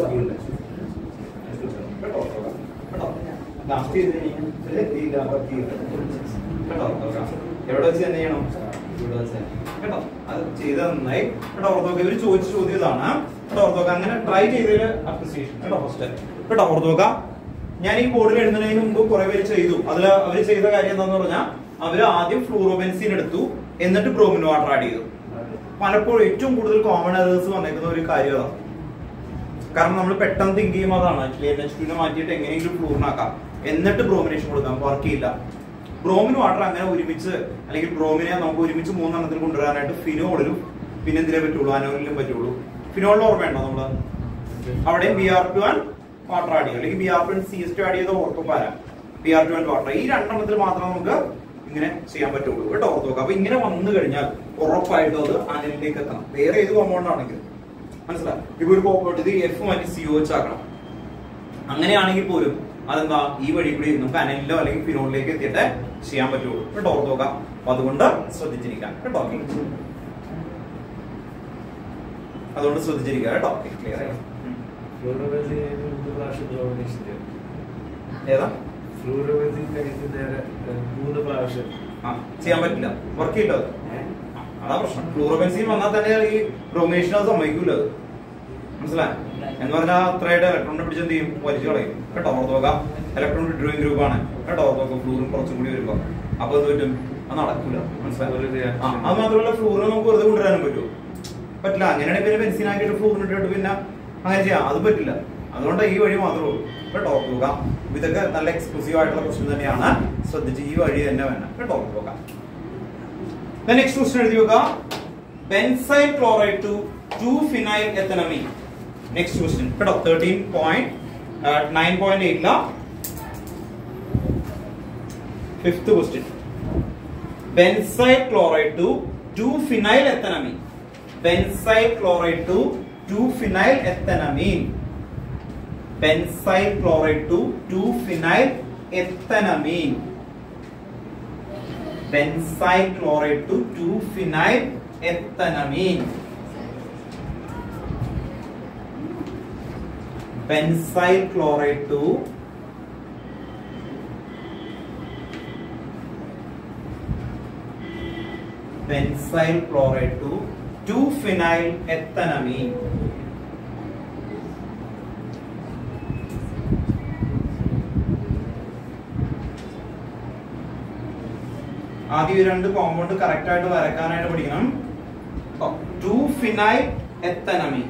എവിടെ വെച്ച് തന്നെ ചെയ്യണം? കേട്ടോ. അത് ചെയ്ത് നന്നായി കേട്ടോ. ഓർത്തോക്ക. ഇവര് ചോദിച്ച ചോദ്യം ഇതാണ് കേട്ടോ. ഓർത്തോക്ക. അങ്ങനെ ട്രൈ ചെയ്തതിൽ അപ്രിസിയേഷൻ കേട്ടോ. ഫസ്റ്റ് കേട്ടോ. ഓർത്തോക്ക. ഞാൻ ഈ ബോർഡിൽ എഴുതുന്നതിന് മുമ്പ് കുറെ പേര് ചെയ്തു. അതിൽ അവര് ചെയ്ത കാര്യം എന്താന്ന് പറഞ്ഞാൽ അവര് ആദ്യം ഫ്ലൂറോബെൻസീൻ എടുത്തു, എന്നിട്ട് ബ്രോമിൻ വാട്ടർ ആഡ് ചെയ്തു. പലപ്പോഴും ഏറ്റവും കൂടുതൽ കോമൺ എറേഴ്സ് വന്നേക്കുന്ന ഒരു കാര്യമാണ്. കാരണം നമ്മൾ പെട്ടെന്ന് തിങ്ക് ചെയ്യുമ്പോൾ അതാണ് ആക്ച്വലി NH2 മാറ്റിയിട്ട് എങ്ങനെയെങ്കിലും ഫ്ലൂറിനാക്കാം, എന്നിട്ട് ബ്രോമിനേഷൻ കൊടുക്കാം. വർക്ക് ചെയ്യില്ല. ബ്രോമിൻ വാട്ടർ അങ്ങനെ ഒരുമിച്ച്, അല്ലെങ്കിൽ ബ്രോമിനെ നമുക്ക് ഒരുമിച്ച് 3 എണ്ണത്തിൽ കൊണ്ടുവരാനായിട്ട് ഫിനോളിലും പിന്നെ എന്തിനേ പറ്റുള്ളൂ, അനോലിലും പറ്റുള്ളൂ. ഫിനോളിൽ ഓർമ്മയുണ്ടോ നമ്മള്? അവിടെ Br2 വാട്ടർ ആഡ് ചെയ്യും, അല്ലെങ്കിൽ Br2 CS2 ആഡ് ചെയ്ത് ഓർത്തോ പാരാ. Br2 വാട്ടർ, ഈ 2 എണ്ണത്തിൽ മാത്രം നമുക്ക് ഇങ്ങനെ ചെയ്യാൻ പറ്റുള്ളൂ കേട്ടോ, ഓർത്ത് നോക്കാം. അപ്പൊ ഇങ്ങനെ വന്നു കഴിഞ്ഞാൽ ഉറപ്പായിട്ടും അത് അനലിലേക്ക് എത്തണം. വേറെ ഏത് കോമ്പൗണ്ട് ആണെങ്കിൽ മനസ്സിലായി. ഇപ്പൊ ഒരു കോമ്പൗണ്ട് ഇത് F മാറ്റി COH ആക്കണം, അങ്ങനെയാണെങ്കിൽ പോലും അതെന്താ ഈ വഴി കൂടി നമുക്ക് അനലിലോ അല്ലെങ്കിൽ ഫിനോളിലേക്ക് എത്തിയിട്ട് ചെയ്യാൻ പറ്റുള്ളൂ കേട്ടോ, ഓർത്ത് നോക്കാം. അപ്പൊ അതുകൊണ്ട് ശ്രദ്ധിച്ചിരിക്കാം കേട്ടോ. അതുകൊണ്ട് ശ്രദ്ധിച്ചിരിക്കുക കേട്ടോ. ക്ലിയർ ആയി? ഏതാ ചെയ്യാൻ പറ്റില്ല, വർക്ക് ചെയ്യില്ല. അതാ പ്രശ്നം. ഫ്ലൂറോബെൻസീൻ വന്നാൽ തന്നെ ഈ ബ്രോമിനേഷൻ അത് സമ്മതിക്കൂല. അത് മനസ്സിലായി എന്ന് പറഞ്ഞാൽ അത്രയായിട്ട് ഇലക്ട്രോണിനെ പിടിച്ച് എന്ത് ചെയ്യും, വലിച്ചു കളയും കേട്ടോ, ഓർത്ത് നോക്കാം. ഇലക്ട്രോൺ വിഡ്രോയിങ് ഗ്രൂപ്പ് ആണ് കേട്ടോ, ഓർത്ത് നോക്കാം. ഫ്ലൂറും കുറച്ചും കൂടി വരുമ്പോ അപ്പൊ എന്ത് പറ്റും, അത് നടക്കൂല. മനസ്സിലായി? അത് മാത്രമല്ല ഫ്ലൂറിനെ നമുക്ക് വെറുതെ കൊണ്ടുവരാനും പറ്റുമോ? പറ്റില്ല. അങ്ങനെയാണെങ്കിൽ പിന്നെ ബെൻസീൻ ആക്കിയിട്ട് ഫ്ലൂറിന് ഇട്ടിട്ട് പിന്നെ അങ്ങനെ ചെയ്യാം, അത് പറ്റില്ല. അതുകൊണ്ട് ഈ വഴി മാത്രമേ ഉള്ളൂ കേട്ടോ, ഓർത്ത് നോക്കാം. ഇതൊക്കെ നല്ല എക്സ്ക്ലൂസീവ് ആയിട്ടുള്ള ക്വസ്റ്റ്യൻ തന്നെയാണ്, ശ്രദ്ധിച്ച് ഈ വഴി തന്നെ വേണം കേട്ടോ, ഓർത്ത് നോക്കാം. നെക്സ്റ്റ് ക്വസ്റ്റ്യൻ എഴുതി നോക്കുക. Benzyl chloride to 2-phenyl ethanamine. Next question കേട്ടോ, 9.8 ല 5th question. Benzyl chloride to 2-phenyl ethanamine. Benzyl chloride to 2-phenyl ethanamine. Benzyl chloride to 2-phenyl ethanamine. Benzyl chloride to 2-phenyl ethanamine. Benzyl chloride to benzyl chloride to 2-phenyl ethanamine. ആദ്യം 2 compound correct ആയിട്ട് വരക്കാനായിട്ട് പഠിക്കണം. 2-phenyl ethanamine.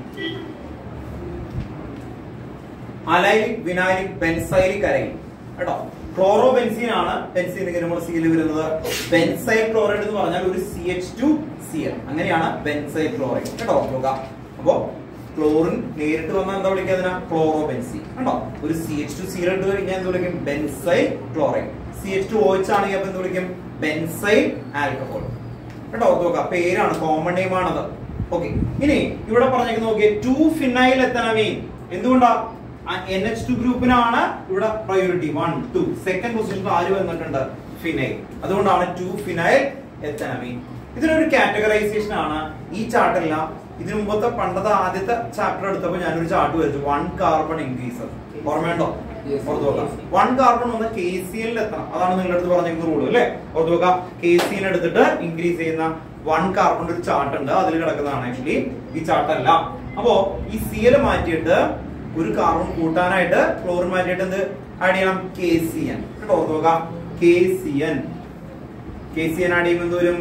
Allylic, vinylic, benzylic അലൈൻ കേട്ടോ. Chlorobenzene ആണ് benzene നമ്മൾ സീൽ വരുന്നത്. Benzyl chloride എന്ന് പറഞ്ഞാൽ ഒരു CH2Cl, അങ്ങനെയാണ് ബെൻസൈൽ ക്ലോറൈഡ് കേട്ടോ. നോക്കാം. അപ്പോ ക്ലോറിൻ നേരിട്ട് വന്നാൽ എന്താ വിളിക്കുക, അതിനാ ക്ലോറോബെൻസീൻ കേട്ടോ. ഒരു CH2Cl ഇട്ട് കഴിഞ്ഞാൽ എന്ത് വിളിക്കും, ബെൻസൈൽ ക്ലോറൈഡ്. CH2OH ആണെങ്കിൽ അപ്പൊ എന്ത് വിളിക്കും, ബെൻസൈൽ ആൽക്കഹോൾ കേട്ടോ. നോക്കാം, പേരാണ്, കോമൺ നെയിം ആണത്. ഓക്കെ, ഇനി ഇവിടെ പറഞ്ഞേക്കുന്നത് നോക്കിയേ, 2-phenyl ethanamine. എന്തുകൊണ്ടാ? NH2 ഗ്രൂപ്പിനാണ് ഇവിടെ പ്രയോറിറ്റി 1, 2. സെക്കൻഡ് പൊസിഷനിൽ ആര് വന്നിട്ടുണ്ട്, ഫിനൈൽ. അതുകൊണ്ടാണ് 2-phenyl ethanamine. ഇതിനൊരു കാറ്റഗറൈസേഷൻ ആണ് ഈ ചാർട്ടില്ല. ഇതിനു മുമ്പത്തെ പണ്ടത്തെ ആദ്യത്തെ ചാപ്റ്റർ എടുത്തപ്പോൾ ഞാനൊരു ചാർട്ട് വരച്ചു, 1 കാർബൺ ഇൻക്രീസ്. ഓർമ്മയുണ്ടോ? ഓർത്ത് നോക്കാം. 1 കാർബൺ വന്ന് KCl എത്തണം. അതാണ് നിങ്ങളുടെ അടുത്ത് പറഞ്ഞിരിക്കുന്ന റൂൾ അല്ലേ? ഓർത്ത് നോക്കാം. KCl എടുത്തിട്ട് ഇൻക്രീസ് ചെയ്യുന്ന 1 കാർബൺ ഒരു ചാർട്ട് ഉണ്ട്, അതിൽ കിടക്കുന്നതാണ് ആക്ച്വലി ഈ ചാർട്ട് അല്ല. അപ്പോ ഈ Cl മാറ്റിയിട്ട് ഒരു കാർബൺ കൂട്ടാനായിട്ട് ക്ലോറിൻ മാറ്റിയിട്ട് എന്ത് ആഡ് ചെയ്യണം, KCN കേട്ടോ. ഓർത്ത് നോക്കാം, KCN ആഡ് ചെയ്യുമ്പോൾ എന്ത് വരും,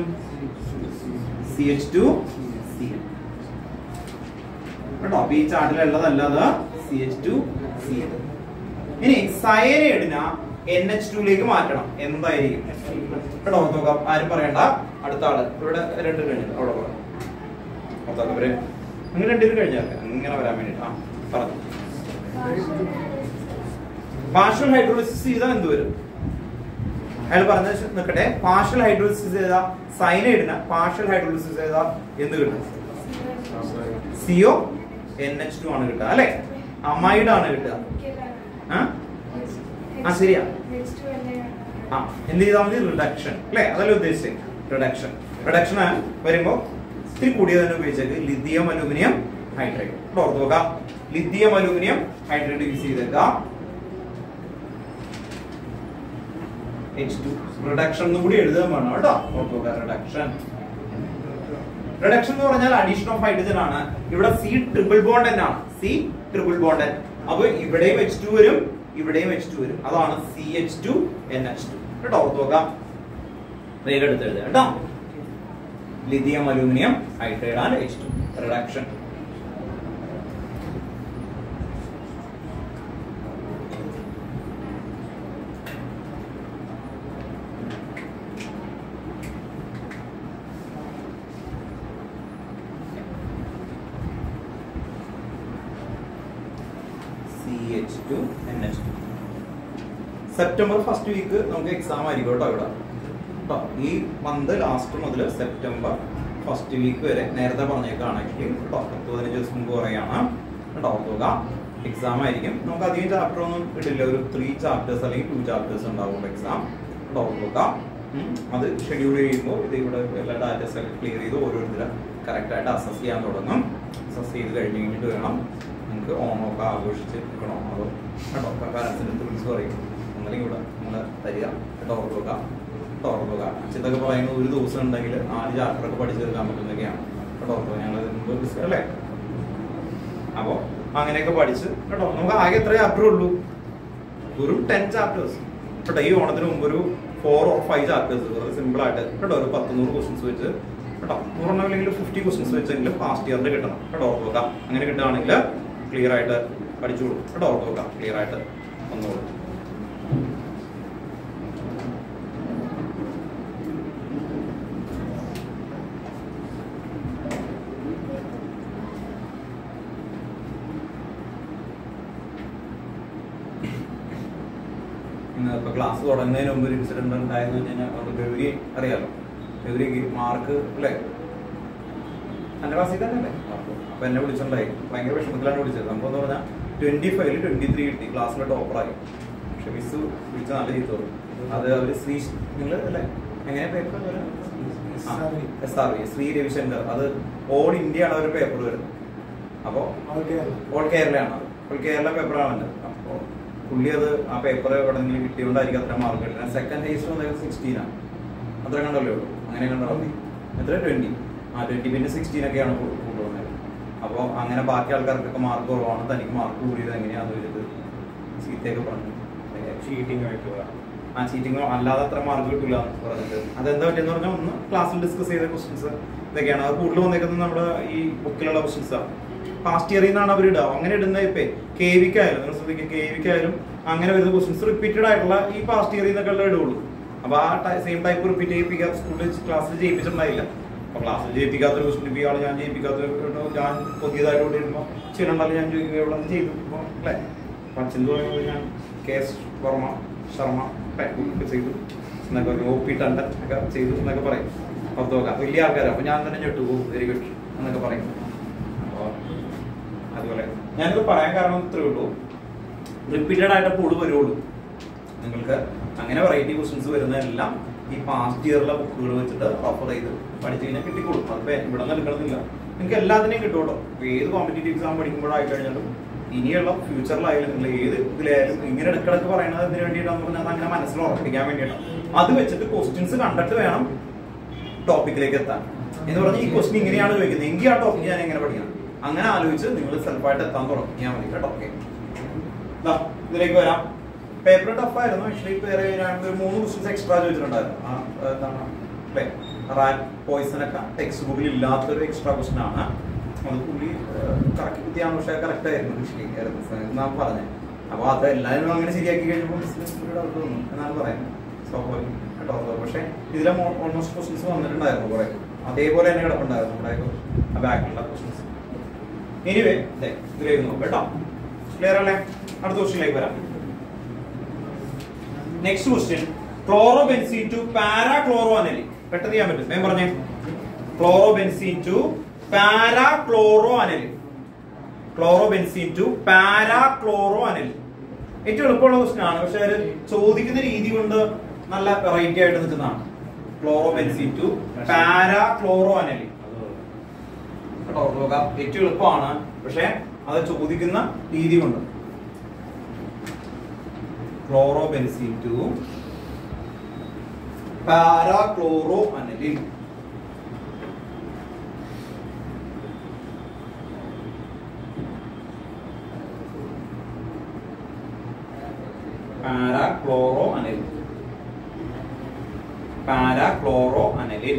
CH2Cl കേട്ടോ. അപ്പൊ ഈ ചാർട്ടിലുള്ളതല്ലാതെ CH2Cl. ഇനി സയനൈഡിനെ NH2ലേക്ക് മാറ്റണം, എന്തായിരിക്കും കേട്ടോ. ഓർത്ത് നോക്കാം, ആരും പറയണ്ട. അടുത്ത ആള് ഇവിടെ 2 കഴിഞ്ഞു, അവിടെ ഓർത്താക്കവര് അങ്ങനെ 2 കഴിഞ്ഞാൽ അങ്ങനെ വരാൻ വേണ്ടിട്ട് പറഞ്ഞു. പാർഷ്യൽ ഹൈഡ്രോളിസിസ് ചെയ്താൽ എന്ത് വരും, അയാൾ പറഞ്ഞ നിൽക്കട്ടെ. പാർഷ്യൽ ഹൈഡ്രോളിസിസ് ചെയ്താ സയനൈഡിന് പാർഷ്യൽ ഹൈഡ്രോളിസിസ് ചെയ്താ എന്ത് കിട്ടും, CONH2 ആണ് കിട്ടുക അല്ലെ, അമൈഡ് ആണ് കിട്ടുക. ശരിയാ. എന്ത് ചെയ്താൽ മതി, റിഡക്ഷൻ അല്ലെ, അതല്ലേ ഉദ്ദേശിച്ചത്. റിഡക്ഷൻ വരുമ്പോ ഇത്തിരി കൂടിയ തന്നെ ഉപയോഗിച്ചേക്ക്, ലിഥിയം അലൂമിനിയം ഹൈഡ്രേറ്റ്. ഓർത്ത് നോക്കാം, ലിഥിയം അലൂമിനിയം ഹൈഡ്രേറ്റ് യൂസ് ചെയ്തേക്കാം. H2 റിഡക്ഷൻ കൂടി എഴുതാൻ വേണം കേട്ടോ. ഓർത്ത് നോക്കാം, റിഡക്ഷൻ എന്ന് പറഞ്ഞാൽ അഡീഷൻ ഓഫ് ഹൈഡ്രജൻ ആണ്. ഇവിടെ C ട്രിപ്പിൾ ബോണ്ട് എന്നാണ്, C ട്രിപ്പിൾ ബോണ്ട്. അപ്പൊ ഇവിടെയും H2 വരും, ഇവിടെയും H2 വരും. അതാണ് CH2NH2 കേട്ടോ. ഓർത്ത് നോക്കാം, വേഗം എടുത്ത് എഴുതാം കേട്ടോ. ലിഥിയം അലൂമിനിയം ഹൈഡ്രൈഡ് ആണ് H2 reduction. H2 NH2. September first week നമുക്ക് എക്സാം ആയിരിക്കും കേട്ടോ ഇവിടെ കേട്ടോ. ഈ മന്ത് ലാസ്റ്റ് മുതൽ സെപ്റ്റംബർ ഫസ്റ്റ് വീക്ക് വരെ നേരത്തെ പറഞ്ഞേക്കാണെങ്കിൽ കേട്ടോ 10-15 ദിവസം മുമ്പ് പറയാണ് കേട്ടോ. ഓർക്കുക എക്സാം ആയിരിക്കും. നമുക്ക് അധികം ചാപ്റ്റർ ഒന്നും ഇടില്ല, ഒരു 3 ചാപ്റ്റേഴ്സ് അല്ലെങ്കിൽ 2 ചാപ്റ്റേഴ്സ് ഉണ്ടാവും എക്സാം കേട്ടോ. ഓർക്കുക അത് ഷെഡ്യൂൾ ചെയ്യുമ്പോൾ ഇത് ഇവിടെ എല്ലാ ഡാറ്റാസ് ഒക്കെ ക്ലിയർ ചെയ്ത് ഓരോരുത്തരും കറക്റ്റായിട്ട് അസസ് ചെയ്യാൻ തുടങ്ങും. അസസ് ചെയ്ത് കഴിഞ്ഞ് കഴിഞ്ഞിട്ട് വേണം നിങ്ങൾക്ക് ഓണമൊക്കെ ആഘോഷിച്ച് നിൽക്കണോ അതോ കേട്ടോ. പാരൻസിൻ്റെ പ്രിൻസ് പറയും ഒന്നല്ലെങ്കിൽ ഇവിടെ നമ്മൾ തരിക കേട്ടോ. ഓർക്കുക കേട്ടോ. ഓർക്കുക അച്ഛത്തൊക്കെ പറയുന്നത് ഒരു ദിവസം ഉണ്ടെങ്കിൽ 4 ചാപ്റ്ററൊക്കെ പഠിച്ചെടുക്കാൻ പറ്റുന്നതൊക്കെയാണ് കേട്ടോ. ഓർക്കുക ഞങ്ങൾ മുമ്പ് അല്ലേ. അപ്പോൾ അങ്ങനെയൊക്കെ പഠിച്ച് കേട്ടോ. നമുക്ക് ആകെ എത്ര ചാപ്റ്റർ ഉള്ളൂ? ഒരു 10 ചാപ്റ്റേഴ്സ് കേട്ടോ. ഈ ഓണത്തിന് മുമ്പ് ഒരു 4 or 5 ചാപ്റ്റേഴ്സ് വളരെ സിമ്പിൾ ആയിട്ട് കേട്ടോ. ഒരു 100 ക്വസ്റ്റ്യൻസ് വെച്ച് കേട്ടോ. 100 അല്ലെങ്കിൽ 50 ക്വസ്റ്റ്യൻസ് വെച്ചെങ്കിലും ഫാസ്റ്റ് ഇയറിൽ കിട്ടണം കേട്ടോ. ഓർക്കുക അങ്ങനെ കിട്ടുകയാണെങ്കിൽ ക്ലിയർ ആയിട്ട് പഠിച്ചോളൂ കേട്ടോ. ഓർക്കുക ക്ലിയർ ആയിട്ട് വന്നോളൂ. ഇപ്പൊ ക്ലാസ് തുടങ്ങുന്നതിന് മുമ്പ് ഒരു ഇൻസിഡന്റ് ഉണ്ടായെന്ന് വെച്ച് കഴിഞ്ഞാൽ നമുക്ക് ഗൗരി അറിയാലോ. ഗൗരിക്ക് മാർക്ക് അല്ലേ എൻ്റെ ക്ലാസ്സിൽ തന്നെ അല്ലേ. അപ്പൊ എന്നെ വിളിച്ചിട്ടുണ്ടായി. ഭയങ്കര വിഷമത്തിലാണ് വിളിച്ചത്. നമുക്ക് എന്ന് പറഞ്ഞാൽ 25-ൽ 23 കിട്ടി. ക്ലാസ്സിലെ ടോപ്പറായി. പക്ഷെ മിസ് വിളിച്ച നല്ല ചീത്ത. അത് അവര് ശ്രീ നിങ്ങൾ അല്ലേ എങ്ങനെ പേപ്പർ SRV ശ്രീ രവിശങ്കർ. അത് ഓൾ ഇന്ത്യ ആണ് ഒരു പേപ്പർ വരുന്നത്. അപ്പോ ഓൾ കേരളയാണ്. ഓൾ കേരള പേപ്പറാണല്ലോ. അപ്പോൾ പുള്ളി അത് ആ പേപ്പർ എവിടെയെങ്കിലും കിട്ടിയോണ്ടായിരിക്കും അത്ര മാർക്ക് കിട്ടുന്നത്. സെക്കൻഡ് ഹൈസ്റ്റ് വന്നത് 16 ആണ്. അത്ര കണ്ടല്ലേ ഉള്ളൂ. അങ്ങനെ കണ്ടോ എത്ര 20 പിന്നെ 16 കൊണ്ടുവന്നത്. അപ്പോൾ അങ്ങനെ ബാക്കി ആൾക്കാർക്കൊക്കെ മാർക്ക് കുറവാണ്, തനിക്ക് മാർക്ക് കൂടിയത് എങ്ങനെയാന്ന് വെച്ചിട്ട് ചീത്തയൊക്കെ പറഞ്ഞു. ചീറ്റിംഗ് ആയിട്ട് ചീറ്റിംഗ് അല്ലാതെ അത്ര മാർക്ക് കിട്ടില്ല എന്ന് പറഞ്ഞിട്ട്. അതെന്താ പറ്റിയെന്ന് പറഞ്ഞാൽ ഒന്ന് ക്ലാസ്സിൽ ഡിസ്കസ് ചെയ്ത ക്വസ്റ്റ്യൻസ് ഇതൊക്കെയാണ്. അത് കൂടുതൽ വന്നേക്കുന്നത് നമ്മുടെ ഈ ബുക്കിലുള്ള ക്വസ്റ്റ്യൻസാണ്. ഫാസ്റ്റ് ഇയറിൽ നിന്നാണ് അവർ ഇടുക. അങ്ങനെ ഇടുന്ന ഇപ്പൊ KVക്കായാലും നിങ്ങൾ ശ്രദ്ധിക്കുക, KVക്കായാലും അങ്ങനെ വരുന്ന ക്വസ്റ്റ്യൻസ് റിപ്പീറ്റഡ് ആയിട്ടുള്ള ഈ ഫാസ്റ്റ് ഇയറിൽ നിന്നൊക്കെ ഉള്ള ഇടുള്ളൂ. അപ്പൊ ആ സെയിം ടൈപ്പ് റിപ്പീറ്റ് ചെയ്യിപ്പിക്കാത്ത സ്കൂളിൽ ക്ലാസ്സിൽ ചെയ്യിപ്പിച്ചിട്ടുണ്ടായില്ല. അപ്പൊ ക്ലാസ്സിൽ ചെയ്യിപ്പിക്കാത്തൊരു ക്വസ്റ്റ്യൻ ഇപ്പൊ ഇയാൾ ഞാൻ ചെയ്യിപ്പിക്കാത്തൊരു ഞാൻ പുതിയതായിട്ട് ഇവിടെ ഇരുമ്പോൾ ചെയ്യണുണ്ടല്ലോ ഞാൻ ഇവിടെ ചെയ്തു അല്ലേ. അച്ഛൻ പറയുന്നത് ഞാൻ KS ശർമ്മ ചെയ്തു എന്നൊക്കെ പറയും. OP ടണ്ടൻ ഒക്കെ ചെയ്തു എന്നൊക്കെ പറയും. പുറത്ത് നോക്കാം വലിയ ആൾക്കാരാണ്. അപ്പൊ ഞാൻ തന്നെ ഞെട്ടു വെരി ഗുഡ് എന്നൊക്കെ പറയും. അപ്പോൾ അതുപോലെ ഞാനിത് പറയാൻ കാരണം ഇത്രയേ ഉള്ളൂ. റിപ്പീറ്റഡ് ആയിട്ട് പൊളി വരുള്ളൂ. നിങ്ങൾക്ക് അങ്ങനെ വെറൈറ്റി ക്വസ്റ്റ്യൻസ് വരുന്നതെല്ലാം ഈ പാസ്റ്റ് ഇയറിലെ ബുക്കുകൾ വെച്ചിട്ട് റഫർ ചെയ്ത് പഠിച്ചു കഴിഞ്ഞാൽ കിട്ടിക്കോളും. അതിപ്പോ ഇവിടെ നിന്ന് എടുക്കണമെന്നില്ല, നിങ്ങൾക്ക് എല്ലാത്തിനെയും കിട്ടും കേട്ടോ. ഏത് കോമ്പറ്റേറ്റീവ് എക്സാം പഠിക്കുമ്പോഴായി കഴിഞ്ഞാലും ഇനിയുള്ള ഫ്യൂച്ചറിലായാലും നിങ്ങൾ ഏത് ഇതിലായാലും ഇങ്ങനെ ഇടക്കിടക്ക് പറയുന്നത് അതിന് വേണ്ടിയിട്ടാന്ന് പറഞ്ഞാൽ അങ്ങനെ മനസ്സിൽ ഉറപ്പിക്കാൻ വേണ്ടിയിട്ടാണ്. അത് വെച്ചിട്ട് ക്വസ്റ്റ്യൻസ് കണ്ടിട്ട് വേണം ടോപ്പിക്കിലേക്ക് എത്താൻ. എന്ന് പറഞ്ഞാൽ ഈ ക്വസ്റ്റ്യൻ ഇങ്ങനെയാണ് ചോദിക്കുന്നത് എങ്കിൽ ആ ടോപ്പിക് ഞാൻ എങ്ങനെ പഠിക്കണം അങ്ങനെ ആലോചിച്ച് നിങ്ങൾ സെൽഫായിട്ട് എത്താൻ തുടങ്ങിയാൽ മതി കേട്ടോ. ഓക്കെ ഇതിലേക്ക് വരാം. പേപ്പർ ടഫ് ആയിരുന്നു. ആക്ച്വലി വേറെ 3 ക്വസ്റ്റ്യൻസ് എക്സ്ട്രാ ചോദിച്ചിട്ടുണ്ടായിരുന്നു. എന്താണ് റാറ്റ് പോയിസൺ ഒക്കെ ടെക്സ്റ്റ് ബുക്കിൽ ഇല്ലാത്തൊരു എക്സ്ട്രാ ക്വസ്റ്റ്യൻ ആണ്. അത് പുള്ളി കറക്റ്റ് കുത്തിയാണ്, പക്ഷേ കറക്റ്റ് ആയിരുന്നു എന്നാണ് പറഞ്ഞത്. അപ്പോൾ അത് എല്ലാവരും അങ്ങനെ ശരിയാക്കി കഴിഞ്ഞപ്പോൾ ബിസിനസ് ഡൗട്ട് വന്നു എന്നാണ് പറയുന്നത്. സ്വാഭാവികം കേട്ടോ. പക്ഷേ ഇതിലെ ഓൾമോസ്റ്റ് ക്വസ്റ്റ്യൻസ് വന്നിട്ടുണ്ടായിരുന്നു കുറെ. അതേപോലെ തന്നെ കിടപ്പുണ്ടായിരുന്നു നമ്മുടെ ബാക്കിലുള്ള ക്വസ്റ്റ്യൻസ്. എനിവേ ഇതിലേക്ക് നോക്കാം കേട്ടോ. ക്ലിയർ അല്ലേ? അടുത്ത ക്വസ്റ്റ്യനിലേക്ക് വരാം. Next question, chlorobenzene to parachloro aniline. പെട്ടെന്ന് ചെയ്യാൻ പറ്റും. ഞാൻ പറഞ്ഞേ chlorobenzene to parachloro aniline. Chlorobenzene to parachloro aniline ഏറ്റവും എളുപ്പമുള്ള ക്വസ്റ്റ്യൻ ആണ്. പക്ഷെ അത് ചോദിക്കുന്ന രീതി കൊണ്ട് നല്ല വെറൈറ്റി ആയിട്ട് നിൽക്കുന്നതാണ്. ക്ലോറോബെൻസീൻ ടു പാരാക്ലോറോ അനലിൻ ഏറ്റവും എളുപ്പമാണ്, പക്ഷെ അത് ചോദിക്കുന്ന രീതി കൊണ്ട്. Chlorobenzene to parachloro aniline. Parachloro aniline. Parachloro aniline.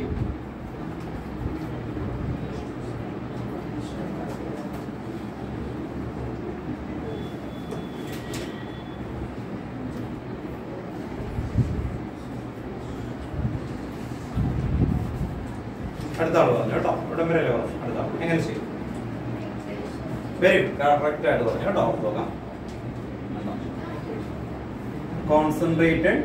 അടുത്ത ആള് പറഞ്ഞു കേട്ടോ. ഇവിടം വരെ പറഞ്ഞു. അടുത്ത എങ്ങനെ ചെയ്യും? വെരി കറക്റ്റ് ആയിട്ട് പറഞ്ഞു കേട്ടോ. നോക്കാം concentrated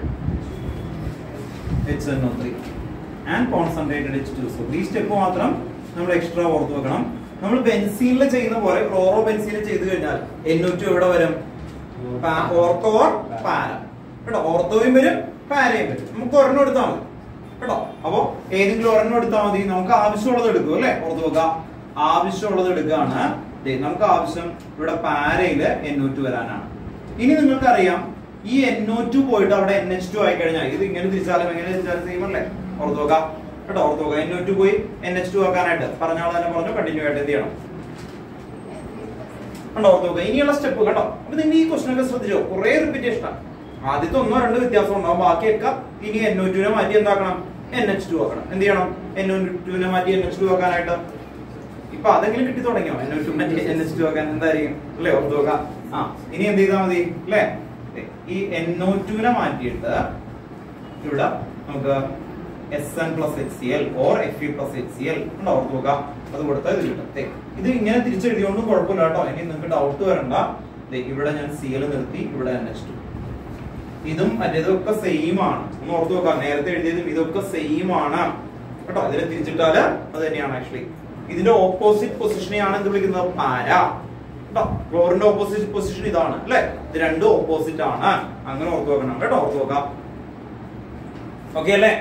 HNO3 and concentrated H2SO. ഈ സ്റ്റെപ്പ് മാത്രം നമ്മൾ എക്സ്ട്രാ ഓർത്ത് വെക്കണം. നമ്മൾ ബെൻസീനിൽ ചെയ്യുന്ന പോലെ ക്ലോറോ ബെൻസീനിൽ ചെയ്ത് കഴിഞ്ഞാൽ NO2 എവിടെ വരും? ഓർത്തോ ഓർ പാര കേട്ടോ. ഓർത്തോയും വരും പാരയും വരും. നമുക്ക് ഒരെണ്ണം എടുത്താൽ മതി കേട്ടോ. അപ്പൊ ഏതെങ്കിലും ഒരെണ്ണം എടുത്താൽ മതി. നമുക്ക് ആവശ്യമുള്ളത് എടുക്കും അല്ലെ? ഓർത്ത് വെക്കുക, ആവശ്യമുള്ളത് എടുക്കുകയാണ്. നമുക്ക് ആവശ്യം ഇവിടെ പാരയില് NO2 വരാനാണ്. ഇനി നിങ്ങൾക്കറിയാം ഈ NO2 പോയിട്ട് അവിടെ NH2 ആയി കഴിഞ്ഞാൽ ഇത് ഇങ്ങനെ തിരിച്ചാലും എങ്ങനെ തിരിച്ചാലും സെയിം അല്ലേ? ഓർത്ത് വെക്കുക കേട്ടോ. ഓർത്ത് വെക്കുക, NO2 പോയി NH2 ആക്കാനായിട്ട് പറഞ്ഞാൽ തന്നെ പറഞ്ഞു കണ്ടിന്യൂ ആയിട്ട് എന്ത് ചെയ്യണം കണ്ടോ. ഓർത്ത് വെക്കുക ഇനിയുള്ള സ്റ്റെപ്പ് കേട്ടോ. അപ്പൊ നിങ്ങൾ ഈ ക്വസ്റ്റൻ ഒക്കെ ശ്രദ്ധിച്ചോ, കുറെ റിപ്പീറ്റേഷൻ ആണ്. ആദ്യത്തെ 1-2 വ്യത്യാസം ഉണ്ടാവും, ബാക്കിയൊക്കെ ഇനി NO2 മാറ്റി എന്താക്കണം? NH2 ആക്കണം. എന്ത് ചെയ്യണം? NO2 മാറ്റി NH2 ആക്കാനായിട്ട് ഇപ്പൊ അതെങ്കിലും കിട്ടി തുടങ്ങിയോ? NO2 മാറ്റി NH2 ആക്കാൻ എന്തായിരിക്കും അല്ലെ? ഓർത്ത് വെക്കുക. ഇനി എന്ത് ചെയ്താൽ മതി അല്ലെ? ഈ NO2 മാറ്റിയിട്ട് ഇവിടെ നമുക്ക് SN+HCl or Fe+HCl ഉണ്ടോ? ഓർത്ത് വെക്കുക. അത് കൊടുത്താൽ ഇത് കിട്ടും. ഇത് ഇങ്ങനെ തിരിച്ചെഴുതിയോണ്ടും കുഴപ്പമില്ല കേട്ടോ. ഇനി നിങ്ങൾക്ക് ഡൗട്ട് വരണ്ട. ഇവിടെ ഞാൻ Cl നിർത്തി, ഇവിടെ NH2. ഇതും മറ്റേതൊക്കെ സെയിം ആണ്. ഒന്ന് ഓർത്ത് വെക്കാം, നേരത്തെ എഴുതിയതും ഇതൊക്കെ സെയിം ആണ് കേട്ടോ. ഇതിനെ തിരിച്ചിട്ടാല് അത് തന്നെയാണ് ആക്ച്വലി. ഇതിന്റെ ഓപ്പോസിറ്റ് പൊസിഷനെയാണ് എന്ത് വിളിക്കുന്നത്? പാര കേട്ടോ. ക്ലോറിന്റെ ഓപ്പോസിറ്റ് പൊസിഷൻ ഇതാണ് അല്ലെ? ഇത് രണ്ടും ഓപ്പോസിറ്റ് ആണ്. അങ്ങനെ ഓർത്ത് വെക്കണം കേട്ടോ. ഓർത്ത് വെക്കാം. ഓക്കെ അല്ലേ?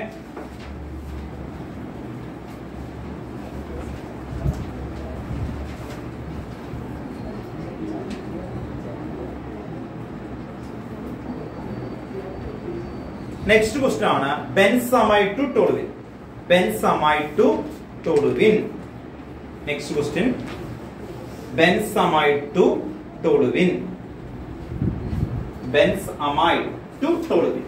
നെക്സ്റ്റ് ക്വസ്റ്റ്യൻ ആണ് benzamide to toluene. Benzamide to toluene. Next question benzamide to toluene. Benzamide to toluene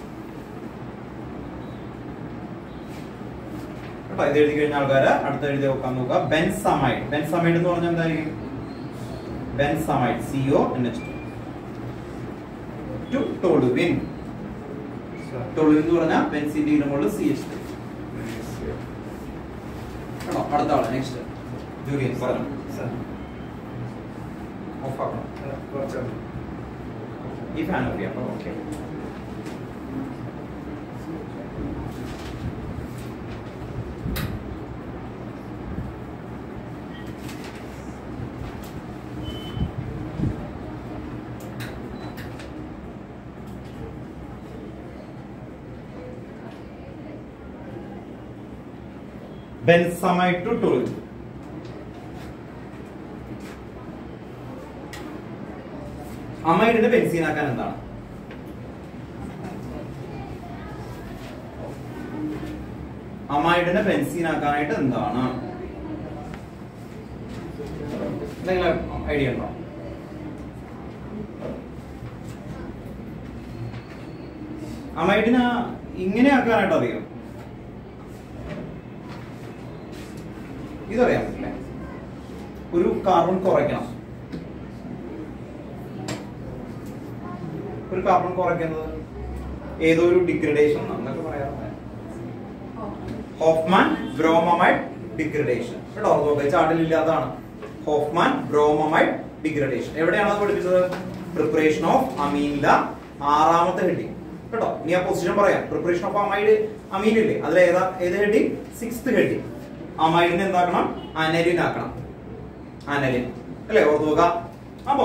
കേട്ടോ. ഇത് എഴുതി കഴിഞ്ഞ ആൾക്കാര് അടുത്ത എഴുതി നോക്കാൻ നോക്കുക. ബെൻസമൈഡ്. ബെൻസമൈഡ് എന്ന് പറഞ്ഞാൽ എന്തായിരിക്കും? ബെൻസമൈഡ് CONH2 ടു ടോളുവിൻ. ടോളുവിൻ എന്ന് പറഞ്ഞാൽ ബെൻസിന്റെ മുകളിൽ CH3 കേട്ടോ. അടുത്ത ആള് നെക്സ്റ്റ് ജൂലിയൻ പറഞ്ഞു. ഓഫ് ആക്കണം ഈ ഫാൻ ഓഫ് ചെയ്യാം. ഓക്കെ. Benzamide to toluene. അമൈഡിനെ ബെൻസീൻ ആക്കാൻ എന്താണ്? അമൈഡിനെ ബെൻസീൻ ആക്കാനായിട്ട് എന്താണ്? എന്തെങ്കിലും ഐഡിയ ഉണ്ടോ? അമൈഡിനെ ഇങ്ങനെ ആക്കാനായിട്ട് അറിയാം? ഇതറിയാൻ പറ്റില്ലേ? ഒരു കാർബൺ കുറയ്ക്കണം. ഒരു കാർബൺ കുറയ്ക്കുന്നത് ഏതോ ഒരു ഡിഗ്രഡേഷൻ എന്നൊക്കെ പറയാറുണ്ട്. ഹോഫ്മാൻ ബ്രോമമൈഡ് ഡിഗ്രഡേഷൻ കേട്ടോ. ചാർട്ടിലില്ലാത്തതാണ് ഹോഫ്മാൻ ബ്രോമമൈഡ് ഡിഗ്രഡേഷൻ. എവിടെയാണ് അത് പഠിപ്പിച്ചത്? പ്രിപ്പറേഷൻ ഓഫ് അമീനില 6ാമത്തെ ഹെഡിങ് കേട്ടോ. ഇനി ആ പൊസിഷൻ പറയാം. പ്രിപ്പറേഷൻ ഓഫ് അമൈഡ് അമീൻ ഇല്ലേ, അതിൽ ഏത് ഹെഡിങ്? 6th heading. അമൈഡിനെ എന്താക്കണം? അനലിൻ ആക്കണം. അനലിൻ അല്ലെ? ഓർത്ത് നോക്ക. അപ്പോ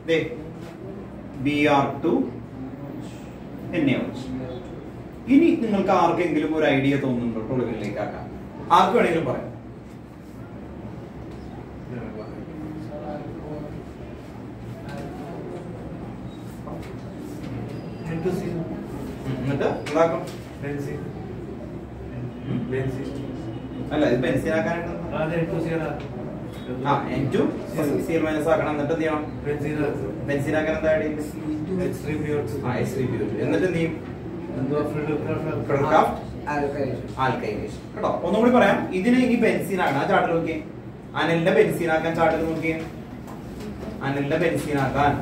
Br2 NaOH. ഇനി നിങ്ങൾക്ക് ആർക്കെങ്കിലും ഒരു ഐഡിയ തോന്നുന്നുണ്ടോ ടോളുവിനിലേക്ക് ആക്കാൻ? ആർക്ക് വേണമെങ്കിലും പറയാം. എന്നിട്ട് എന്താക്കും? അല്ല, ഇത് ബെൻസീൻ ആക്കാനായിട്ട് N2Cl- ആക്കണം. എന്നിട്ട് എന്ത് ചെയ്യണം? ബെൻസീൻ ആക്കാൻ എന്താ? എന്നിട്ട് എന്ത് ചെയ്യും? ആൽക്കൈലേഷൻ കേട്ടോ. ഒന്നും കൂടി പറയാം. ഇതിനെ ഇനി ബെൻസീൻ ആക്കണം. ആ ചാർട്ടിൽ നോക്കിയേ. അനലിന്റെ ബെൻസീൻ ആക്കാൻ ചാർട്ടിൽ നോക്കിയേ. അനലിന്റെ ബെൻസീൻ ആക്കാൻ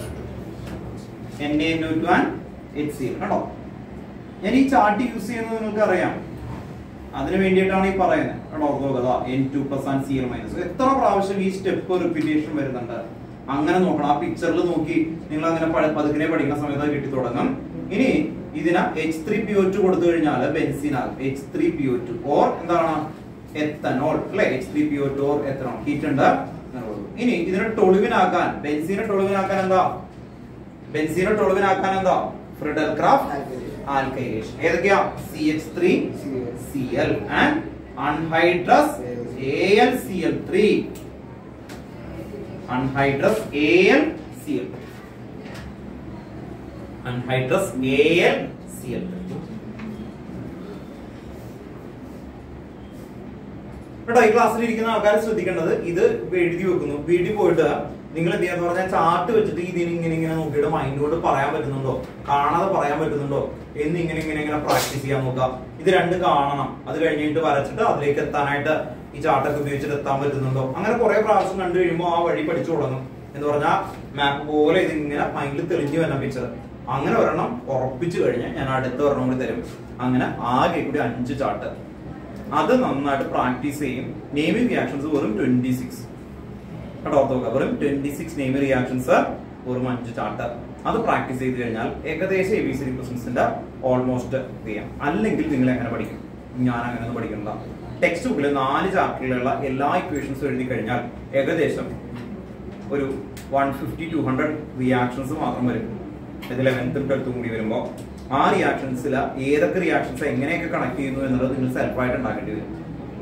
NaNO2 and HCl കേട്ടോ. ഞാൻ ഈ ചാർട്ട് യൂസ് ചെയ്യുന്നത് നിങ്ങൾക്ക് അറിയാം. അതിന് വേണ്ടിയിട്ടാണ് ഈ പറയുന്നത് കേട്ടോ. N2+ and Cl-. എത്ര പ്രാവശ്യം ഈ സ്റ്റെപ്പ് റിപ്പീറ്റേഷൻ വരുന്നുണ്ട് അങ്ങനെ നോക്കണം. ആ പിക്ചറിൽ നോക്കി നിങ്ങൾ അങ്ങനെ പതുക്കിനെ പഠിക്കുന്ന സമയത്ത് കിട്ടി തുടങ്ങും. ഇനി ഇതിന് H3PO2 കൊടുത്തു കഴിഞ്ഞാൽ ബെൻസീൻ ആകും. H3PO2 ഓർ എന്താണ് എത്തനോൾ അല്ലെ. H3PO2 ഓർ എത്തനോൾ ഹീറ്റ് ഉണ്ട്. ഇനി ഇതിനെ ടൊളുവിനാക്കാൻ ബെൻസീനെ ടൊളുവിനാക്കാൻ എന്താ ഫ്രിഡൽ ക്രാഫ്റ്റ് ആൽക്കൈലേഷൻ. ഏതൊക്കെയാ? CH3Cl and anhydrous AlCl3. anhydrous AlCl3. കേട്ടോ, ഈ ക്ലാസ്സിൽ ഇരിക്കുന്ന ആൾക്കാർ ശ്രദ്ധിക്കേണ്ടത് ഇത് എഴുതി വെക്കുന്നു. വീട്ടിൽ പോയിട്ട് നിങ്ങൾ എന്ത് ചെയ്യാന്ന് പറഞ്ഞാൽ ചാർട്ട് വെച്ചിട്ട് ഇതിന് ഇങ്ങനെ നോക്കിയിട്ട് മൈൻഡോട് പറയാൻ പറ്റുന്നുണ്ടോ, കാണാതെ പറയാൻ പറ്റുന്നുണ്ടോ എന്ന് ഇങ്ങനെ പ്രാക്ടീസ് ചെയ്യാൻ നോക്കുക. ഇത് രണ്ട് കാണണം. അത് കഴിഞ്ഞിട്ട് വരച്ചിട്ട് അതിലേക്ക് എത്താനായിട്ട് ഈ ചാർട്ടൊക്കെ ഉപയോഗിച്ചിട്ട് എത്താൻ പറ്റുന്നുണ്ടോ, അങ്ങനെ കുറെ പ്രാവശ്യം കണ്ടു കഴിയുമ്പോൾ ആ വഴി പഠിച്ചു തുടങ്ങും. എന്ന് പറഞ്ഞാൽ മാപ്പ് പോലെ ഇതിങ്ങനെ മൈൻഡിൽ തെളിഞ്ഞു വന്ന പിക്ചർ. അങ്ങനെ ഒരെണ്ണം ഉറപ്പിച്ചു കഴിഞ്ഞാൽ ഞാൻ അടുത്ത ഒരെണ്ണം കൂടി തരും. അങ്ങനെ ആകെ കൂടി 5 ചാർട്ട്. അത് നന്നായിട്ട് പ്രാക്ടീസ് ചെയ്യും. നെയിമിംഗ് റിയാക്ഷൻസ് വെറും 26 കേട്ടോ. വെറും 26 നെയിമിംഗ് റിയാക്ഷൻസ്, വെറും 5 ചാർട്ട്. അത് പ്രാക്ടീസ് ചെയ്ത് കഴിഞ്ഞാൽ ഏകദേശം ABCD ക്വസ്റ്റ്യൻസിന്റെ ഓൾമോസ്റ്റ് ചെയ്യാം. അല്ലെങ്കിൽ നിങ്ങൾ എങ്ങനെ പഠിക്കും? ഞാൻ അങ്ങനെ ഒന്നും പഠിക്കണ്ട. ടെക്സ്റ്റ് ബുക്കിൽ 4 ചാപ്റ്ററിലുള്ള എല്ലാ ഇക്വേഷൻസും എഴുതി കഴിഞ്ഞാൽ ഏകദേശം ഒരു 150-200 റിയാക്ഷൻസ് മാത്രം വരും. ഇതിൽ 11th 12th കൂടി വരുമ്പോൾ ആ റിയാക്ഷൻസിൽ ഏതൊക്കെ റിയാക്ഷൻസ് എങ്ങനെയൊക്കെ കണക്ട് ചെയ്യുന്നു എന്നുള്ളത് നിങ്ങൾ സെൽഫായിട്ട് ഉണ്ടാക്കേണ്ടി വരും.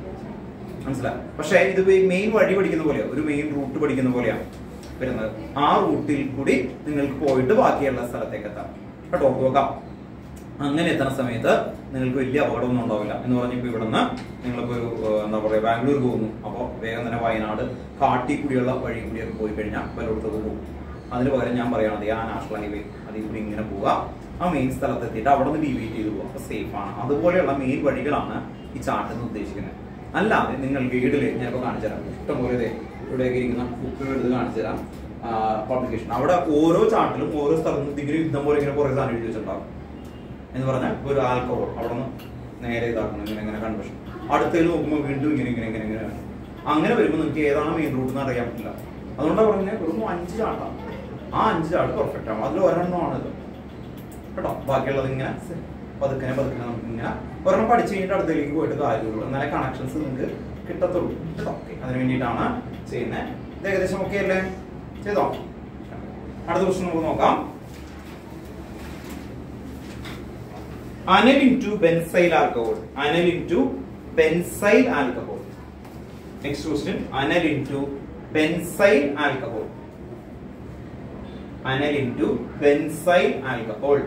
മനസ്സിലായി? പക്ഷേ ഇത് മെയിൻ വഴി പഠിക്കുന്ന പോലെയാണ്, ഒരു മെയിൻ റൂട്ട് പഠിക്കുന്ന പോലെയാണ് വരുന്നത്. ആ റൂട്ടിൽ കൂടി നിങ്ങൾക്ക് പോയിട്ട് ബാക്കിയുള്ള സ്ഥലത്തേക്ക് എത്താം കേട്ടോ. നോക്കാം. അങ്ങനെ എത്തുന്ന സമയത്ത് നിങ്ങൾക്ക് വലിയ അപകടമൊന്നും ഉണ്ടാവില്ല. എന്ന് പറഞ്ഞപ്പോൾ ഇവിടുന്ന് നിങ്ങളിപ്പോ ഒരു എന്താ പറയുക ബാംഗ്ലൂർ പോകുന്നു, അപ്പോൾ വേഗം തന്നെ വയനാട് കാട്ടി കൂടിയുള്ള വഴി കൂടിയൊക്കെ പോയി കഴിഞ്ഞാൽ പലയിടത്തൊക്കെ പോകും. അതിന് പകരം ഞാൻ പറയുകയാണത് ആ നാഷണൽ ഹൈവേ അതിൽ കൂടി ഇങ്ങനെ പോവുക, ആ മെയിൻ സ്ഥലത്ത് എത്തിയിട്ട് അവിടെ നിന്ന് ഡീവിയേറ്റ് ചെയ്ത് പോകുക. അപ്പോൾ സേഫ് ആണ്. അതുപോലെയുള്ള മെയിൻ വഴികളാണ് ഈ ചാർട്ടിൽ നിന്ന് ഉദ്ദേശിക്കുന്നത്. അല്ലാതെ നിങ്ങൾ ഗൈഡിൽ ഞാനിപ്പോൾ കാണിച്ചു തരാം. ഇഷ്ടംപോലെ ഇവിടെയൊക്കെ ഇരിക്കുന്ന ബുക്കുകൾ എടുത്ത് കാണിച്ചു തരാം. പബ്ലിക്കേഷൻ അവിടെ ഓരോ ചാർട്ടിലും ഓരോ സ്ഥലത്തും ഇങ്ങനെ യുദ്ധം പോലെ ഇങ്ങനെ കുറേ സാധനം എഴുതി വെച്ചിട്ടുണ്ടാവും. എന്ന് പറഞ്ഞാൽ ഒരു ആൽക്കഹോൾ അവിടെ നിന്ന് നേരെ ഇതാക്കണം, ഇങ്ങനെ കൺവെർഷൻ. അടുത്തതിൽ നോക്കുമ്പോൾ വീണ്ടും ഇങ്ങനെ അങ്ങനെ വരുമ്പോൾ നിങ്ങൾക്ക് ഏതാണ് മെയിൻ റൂട്ട് എന്ന് അറിയാൻ പറ്റില്ല. അതുകൊണ്ടാണ് പറഞ്ഞാൽ വെറും 5 ചാർട്ടാണ്. ആ 5 ചാർട്ട് പെർഫെക്റ്റ് ആണ്. അതിൽ ഒരെണ്ണമാണ് ഇത് കേട്ടോ. ബാക്കിയുള്ളത് ഇങ്ങനെ പതുക്കെ നമുക്ക് ഇങ്ങനെ ഒരെണ്ണം പഠിച്ചു കഴിഞ്ഞിട്ട് അടുത്തേക്ക് പോയിട്ട് കാര്യമുള്ളൂ. എന്നാലേ കണക്ഷൻസ് നിങ്ങൾക്ക് കിട്ടത്തുള്ളൂ കേട്ടോ. അതിന് വേണ്ടിയിട്ടാണ് ചെയ്യുന്നത്. ഇത് ഏകദേശം ഓക്കെ അല്ലേ? ചെയ്തോ? അടുത്ത ക്വസ്റ്റ്യൻ നമുക്ക് നോക്കാം. Aniline to benzyl alcohol. Aniline to benzyl alcohol. Next question. Aniline to benzyl alcohol. Aniline to benzyl alcohol.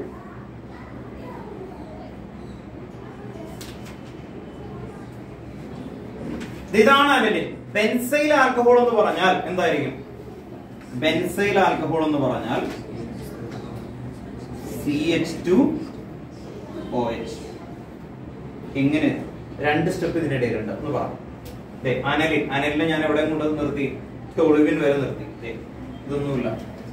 ഇതാണ് അനിലിൻ. ബെൻസൈൽ ആൽക്കഹോൾ എന്ന് പറഞ്ഞാൽ എന്തായിരിക്കും? ബെൻസൈൽ ആൽക്കഹോൾ എന്ന് പറഞ്ഞാൽ CH2OH. ഇങ്ങനെ 2 സ്റ്റെപ്പ് ഇതിനിടയിലുണ്ട് എന്ന് പറഞ്ഞു. അനലിനെ ഞാൻ എവിടെ കൊണ്ട് നിർത്തി? ടോളുവിൻ വരെ നിർത്തി. ഇതൊന്നുമില്ല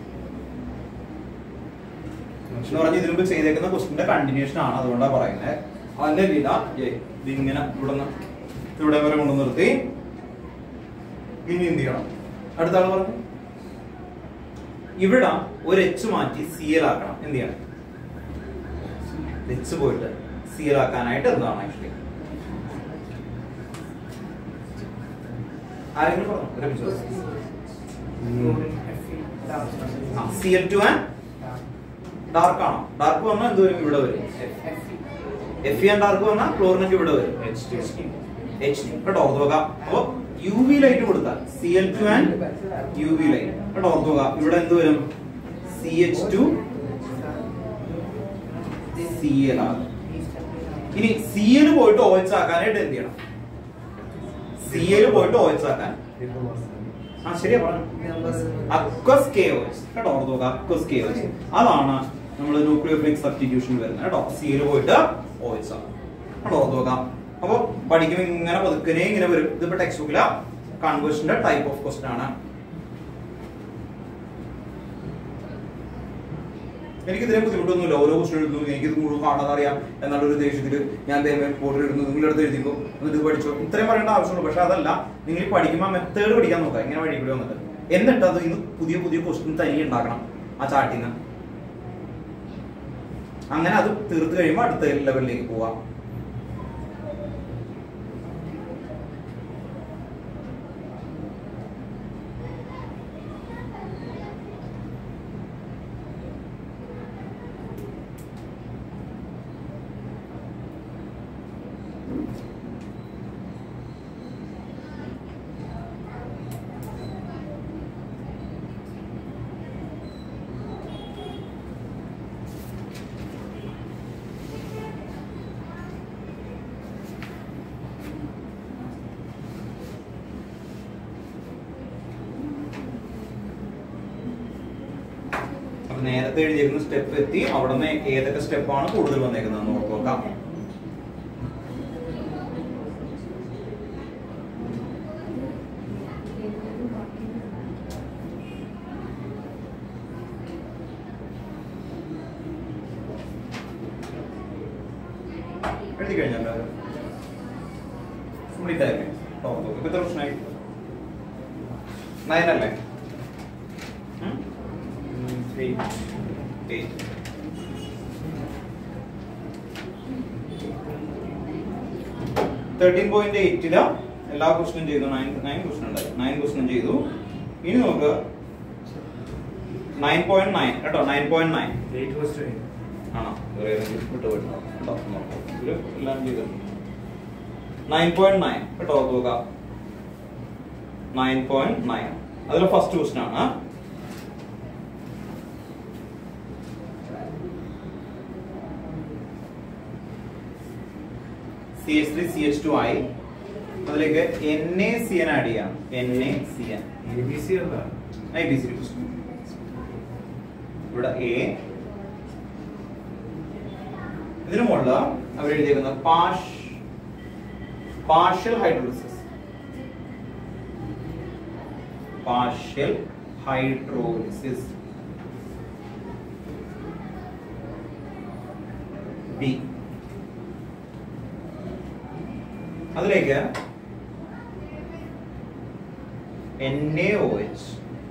എന്ന് പറഞ്ഞ് ഇതിനു മുമ്പ് ചെയ്തേക്കുന്ന ക്വസ്റ്റിന്റെ കണ്ടിന്യൂഷൻ ആണ്. അതുകൊണ്ടാണ് പറയുന്നത്. അനലിന ഇതിങ്ങനെ ഇവിടെ വരെ കൊണ്ട് നിർത്തി. ഇനി എന്ത് ചെയ്യണം? അടുത്ത ആള് പറഞ്ഞു ഇവിടെ ഒരു H മാറ്റി Cl ആക്കണം. എന്ത് ചെയ്യണം? H പോയിട്ട് Cl ആക്കാനായിട്ട് എന്താണ് ആക്ച്വലി? ആരെങ്കിലും പറഞ്ഞു? Cl2 ആൻഡ് ഡാർക്ക് ആണോ? ഡാർക്ക് വന്നാൽ എന്ത് വരും? ഇവിടെ വരും Fe ആൻഡ് ഡാർക്ക് വന്നാൽ ക്ലോറിനൊക്കെ ഇവിടെ വരും H കേട്ടോ. ഓർത്തുക. അപ്പൊ UV ലൈറ്റ് കൊടുത്താൽ Cl2 ആൻഡ് UV ലൈറ്റ് കേട്ടോ. ഓർത്തുക. ഇവിടെ എന്ത് വരും? CH2 Cl ആകും. ഇനി Cl പോയിട്ട് OH ആക്കാനായിട്ട് എന്ത് ചെയ്യണം? Cl പോയിട്ട് OH ആക്കാൻ ശരിയാ പറഞ്ഞു. അക്വസ് KOH കേട്ടോ. ഓർത്തുക. അക്വസ് KOH അതാണ് നമ്മൾ ന്യൂക്ലിയോഫിലിക് സബ്സ്റ്റിറ്റ്യൂഷൻ വരുന്നത് കേട്ടോ. Cl പോയിട്ട് OH ആകും കേട്ടോ. ഓർത്തുക. അപ്പൊ പഠിക്കുമ്പോൾ ഇങ്ങനെ പതുക്കനെ ഇങ്ങനെ വരും. ഇതിപ്പോ ടെക്സ്റ്റ് ബുക്കിലെ കൺവേർഷന്റെ ടൈപ്പ് ഓഫ് ക്വസ്റ്റൻ ആണ്. എനിക്ക് ഇതിനെ ബുദ്ധിമുട്ടൊന്നുമില്ല. ഓരോ ക്വസ്റ്റൻ എഴുതുന്നു, എനിക്കിത് മുഴുവൻ കാണാതെ അറിയാം എന്നുള്ളൊരു ദേഷ്യത്തിൽ ഞാൻ ബോർഡിൽ എഴുതുന്നു, നിങ്ങളെടുത്ത് എഴുതിക്കോ, എന്നിട്ട് പഠിച്ചോ, ഇത്രയും പറയേണ്ട ആവശ്യമുള്ളൂ. പക്ഷെ അതല്ല, നിങ്ങൾ പഠിക്കുമ്പോൾ മെത്തേഡ് പഠിക്കാൻ നോക്കാം. ഇങ്ങനെ വഴി കൂടി വന്നിട്ട് എന്നിട്ട് അത് ഇന്ന് പുതിയ ക്വസ്റ്റൻ തനിയെ ഉണ്ടാക്കണം ആ ചാർട്ടിൽ നിന്ന്. അങ്ങനെ അത് തീർത്ത് കഴിയുമ്പോൾ അടുത്ത ലെവലിലേക്ക് പോവാം. നേരത്തെ എഴുതിയിരിക്കുന്ന സ്റ്റെപ്പ് എത്തി. അവിടെ നിന്ന് ഏതൊക്കെ സ്റ്റെപ്പാണ് കൂടുതൽ വന്നേക്കുന്നത് ഓർത്ത് നോക്കാം. എഴുതി കഴിഞ്ഞല്ലോ കംപ്ലീറ്റ് ആയില്ലേ? ഇപ്പൊ എത്ര പ്രശ്നമായി? 9 അല്ലേ? 13.8 എല്ലാ ക്വസ്റ്റനും ചെയ്തു. 9 ക്വസ്റ്റൻ ഉണ്ടായി. 9 ക്വസ്റ്റനും ചെയ്തു. ഇനി നോക്കുക 9.9 കേട്ടോ. 9.9 ആണോ? എല്ലാം ചെയ്തു. 9.9 കേട്ടോ നോക്കുക. 9.9 അതിൽ ഫസ്റ്റ് ക്വസ്റ്റൻ ആണ്. CH3 CH2 ആയി. അതിലേക്ക് NaCN ആഡ് ചെയ്യാം. NaCN ABC ഇവിടെ A. ഇതിനു മുകളിൽ അവർ എഴുതിയിരിക്കുന്ന partial hydrolysis. Partial hydrolysis B. അതിലേക്ക് NaOH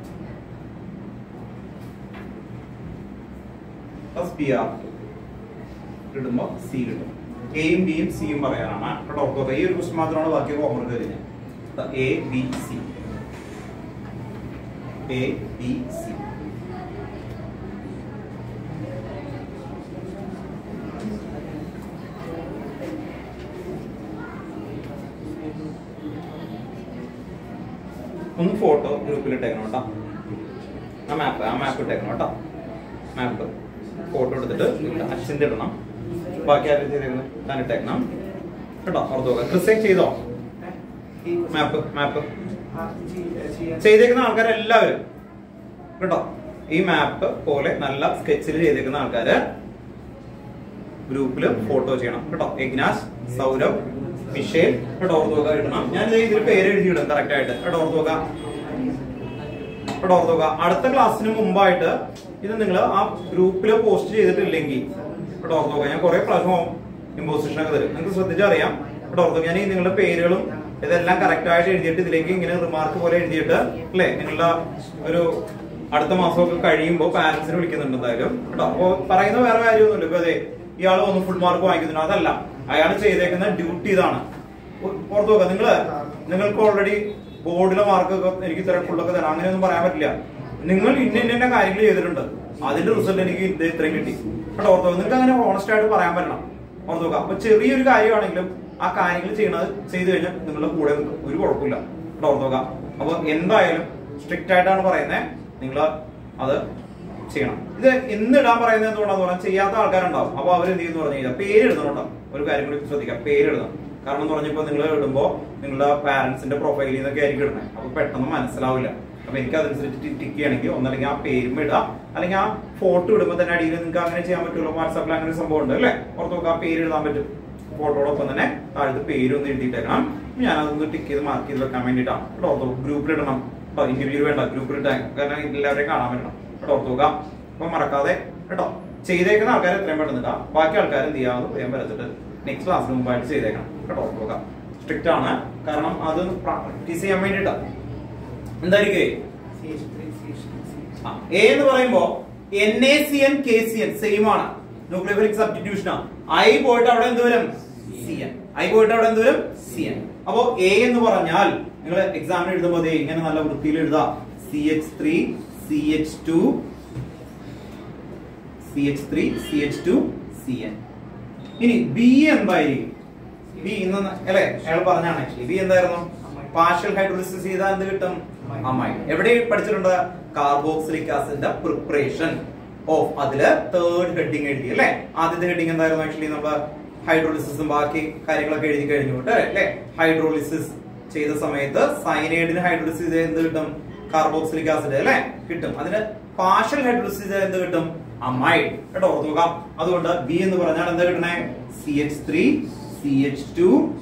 പ്ലസ് Br2 ഇടുമ്പോ C കിട്ടും. എയും ബിയും സിയും പറയാനാണ് കേട്ടോ. ഈ ഒരു ക്വസ്റ്റ്യൻ മാത്രമാണ് ബാക്കി ഹോംവർക്ക് കഴിഞ്ഞത്. ABC ഒന്ന് ഫോട്ടോ ഗ്രൂപ്പിൽ ഇട്ടേക്കണം കേട്ടോ. ആ മാപ്പ് ഇട്ടേക്കണം കേട്ടോ. മാപ്പ് ഫോട്ടോ എടുത്തിട്ട് അച്ഛൻ്റെ ഇടണം. ബാക്കി ആരും ചെയ്തേക്കണം താൻ ഇട്ടേക്കണം കേട്ടോ. ഓർത്ത് നോക്കാം. ക്രിസൈൻ ചെയ്തോ? മാപ്പ് ചെയ്തേക്കുന്ന ആൾക്കാരെല്ലാവരും കേട്ടോ. ഈ മാപ്പ് പോലെ നല്ല സ്കെച്ചിൽ ചെയ്തേക്കുന്ന ആൾക്കാര് ഗ്രൂപ്പില് ഫോട്ടോ ചെയ്യണം കേട്ടോ. ഇഗ്നാസ്, സൗരഭ്, മിഷേൽ കേട്ടോ. ഓർത്ത് നോക്കുക ഇടണം. ഞാൻ ഇതിൽ പേര് എഴുതിയിടും കറക്റ്റ് ആയിട്ട് കേട്ടോ. ഓർത്ത് നോക്കുക. അടുത്ത ക്ലാസ്സിന് മുമ്പായിട്ട് ഇത് നിങ്ങൾ ആ ഗ്രൂപ്പിൽ പോസ്റ്റ് ചെയ്തിട്ടില്ലെങ്കിൽ കേട്ടോ. ഓർത്ത് നോക്കുക. ഞാൻ കുറെ പ്രാവശ്യം ഇമ്പോസിഷൻ ഒക്കെ തരും. നിങ്ങൾക്ക് ശ്രദ്ധിച്ചറിയാം കേട്ടോ. ഓർത്ത് ഞാൻ നിങ്ങളുടെ പേരുകളും ഇതെല്ലാം കറക്റ്റ് ആയിട്ട് എഴുതിയിട്ട് ഇതിലേക്ക് ഇങ്ങനെ റിമാർക്ക് പോലെ എഴുതിയിട്ട് അല്ലെ നിങ്ങളുടെ ഒരു അടുത്ത മാസമൊക്കെ കഴിയുമ്പോൾ പാരന്റ്സിനെ വിളിക്കുന്നുണ്ട് എന്തായാലും കേട്ടോ. അപ്പൊ പറയുന്ന വേറെ കാര്യമൊന്നുമില്ല. ഇപ്പൊ അതെ ഇയാൾ വന്ന് ഫുൾ മാർക്ക് വാങ്ങിക്കുന്നു, അതല്ല. അയാൾ ചെയ്തേക്കുന്ന ഡ്യൂട്ടി ഇതാണ്. ഓർത്ത് നോക്കുക. നിങ്ങൾക്ക് ഓൾറെഡി ബോർഡിലെ മാർക്കൊക്കെ എനിക്ക് ഇത്ര ഫുള്ളൊക്കെ തരാം അങ്ങനെയൊന്നും പറയാൻ പറ്റില്ല. നിങ്ങൾ ഇന്ന കാര്യങ്ങൾ ചെയ്തിട്ടുണ്ട്, അതിന്റെ റിസൾട്ട് എനിക്ക് ഇത്രയും കിട്ടി കേട്ടോ. ഓർത്ത് നിങ്ങൾക്ക് അങ്ങനെ ഓണസ്റ്റ് ആയിട്ട് പറയാൻ പറ്റണം. ഓർത്ത് നോക്കുക. അപ്പൊ ചെറിയൊരു കാര്യമാണെങ്കിലും ആ കാര്യങ്ങൾ ചെയ്തു കഴിഞ്ഞാൽ നിങ്ങളുടെ കൂടെ ഒരു കുഴപ്പമില്ല കേട്ടോ. ഓർത്ത് നോക്കുക. അപ്പൊ എന്തായാലും സ്ട്രിക്റ്റ് ആയിട്ടാണ് പറയുന്നത്. നിങ്ങൾ അത് ചെയ്യണം. ഇത് എന്നിടാൻ പറയുന്നത് എന്തുകൊണ്ടാന്ന് പറഞ്ഞാൽ ചെയ്യാത്ത ആൾക്കാരുണ്ടാവും. അപ്പൊ അവർ എന്ത് ചെയ്യുന്നു പറഞ്ഞു കഴിഞ്ഞാൽ പേര് എഴുതണം. ഒരു കാര്യം കൂടി ശ്രദ്ധിക്കാം, പേര് എഴുതണം. കാരണം എന്ന് പറഞ്ഞപ്പോ നിങ്ങൾ ഇടുമ്പോ നിങ്ങളുടെ പാരന്റ്സിന്റെ പ്രൊഫൈലിൽ നിന്നൊക്കെ ആയിരിക്കും ഇടുന്നത്. അപ്പൊ പെട്ടെന്ന് മനസ്സിലാവില്ല. അപ്പൊ എനിക്ക് അതനുസരിച്ച് ടിക്ക് ചെയ്യണമെങ്കിൽ ഒന്നല്ലെങ്കിൽ ആ പേരും ഇടാം, അല്ലെങ്കിൽ ആ ഫോട്ടോ ഇടുമ്പോൾ തന്നെ അടിയിൽ നിങ്ങൾക്ക് അങ്ങനെ ചെയ്യാൻ പറ്റുമല്ലോ. വാട്സാപ്പിൽ അങ്ങനെ ഒരു സംഭവം ഉണ്ട് അല്ലെ. പുറത്ത് നോക്കാം, ആ പേര് എഴുതാൻ പറ്റും. ഫോട്ടോടൊപ്പം തന്നെ താഴത്ത് പേരൊന്ന് എഴുതിയിട്ടേക്കണം. ഞാനതൊന്ന് ടിക്ക് ചെയ്ത് മാർക്ക് ചെയ്ത് വെക്കാൻ വേണ്ടിയിട്ടാണ് കേട്ടോ. ഗ്രൂപ്പിൽ ഇടണം കേട്ടോ. ഇന്റർവ്യൂ വേണ്ട, ഗ്രൂപ്പിൽ ഇട്ടാൽ കാരണം എല്ലാവരെയും കാണാൻ പറ്റണം കേട്ടോ. ഓർത്ത് നോക്കാം. അപ്പൊ മറക്കാതെ കേട്ടോ. ചെയ്തേക്കുന്ന ആൾക്കാർ എത്രയും പെട്ടെന്ന് ഇടാം. ബാക്കി ആൾക്കാർ എന്ത് ചെയ്യാമെന്ന് വേഗം വരച്ചിട്ട് നെക്സ്റ്റ് ക്ലാസ്സിന് മുമ്പായിട്ട് ചെയ്തേക്കണം കേട്ടോ. ഓർത്ത് നോക്കാം. സ്ട്രിക്റ്റ് ആണ്, കാരണം അത് പ്രാക്ടീസ് ചെയ്യാൻ വേണ്ടിയിട്ടാണ്. എന്തായിരിക്കും എ എന്ന് പറയുമ്പോ NaCN KCN സെയിം ആണ്. ന്യൂക്ലിയോഫിലിക് സബ്സ്റ്റിറ്റ്യൂഷനാ. ഐ പോയിട്ട് അവിടെ എന്ത് വരും? CN. ഐ പോയിട്ട് അവിടെ എന്ത് വരും? CN. അപ്പോ A എന്ന് പറഞ്ഞാൽ നിങ്ങൾ എക്സാമിന് എഴുതുമ്പോൾ ഇങ്ങനെ നല്ല വൃത്തിയിൽ എഴുതാം. CH3 CH2 CH3 CH2 CN. ഇനി B എന്തായിരിക്കും? B ഇന്ന് അല്ലേ അയാൾ പറഞ്ഞാണ്. B എന്തായിരുന്നു? പാർഷ്യൽ ഹൈഡ്രോളിസിസ് ചെയ്താൽ എന്ത് കിട്ടും? അമൈഡ്. എവിടെ പഠിച്ചിട്ടുണ്ട്? കാർബോക്സിലിക് ആസിഡിന്റെ പ്രിപ്പറേഷൻ ഓഫ്. അതില് തേർഡ് ഹെഡിങ് എഴുതി അല്ലെ. ആദ്യത്തെ ഹെഡിങ് എന്തായിരുന്നു? ആക്ച്വലി നമ്മള് ഹൈഡ്രോളിസിസും ബാക്കി കാര്യങ്ങളൊക്കെ എഴുതി കഴിഞ്ഞു അല്ലെ. ഹൈഡ്രോളിസിസ് ചെയ്ത സമയത്ത് സയനൈഡിന് ഹൈഡ്രോളിസിസ് ചെയ്ത് എന്ത് കിട്ടും? കാർബോക്സിലിക് ആസിഡ് അല്ലെ കിട്ടും. അതിന് പാർഷ്യൽ ഹൈഡ്രോളിസിസ് ചെയ്ത് എന്ത് കിട്ടും? അമൈഡ്. കേട്ടോ ഓർത്തു നോക്കാം. അതുകൊണ്ട് B എന്ന് പറഞ്ഞാൽ എന്താ കിട്ടണേ? CH3 CH2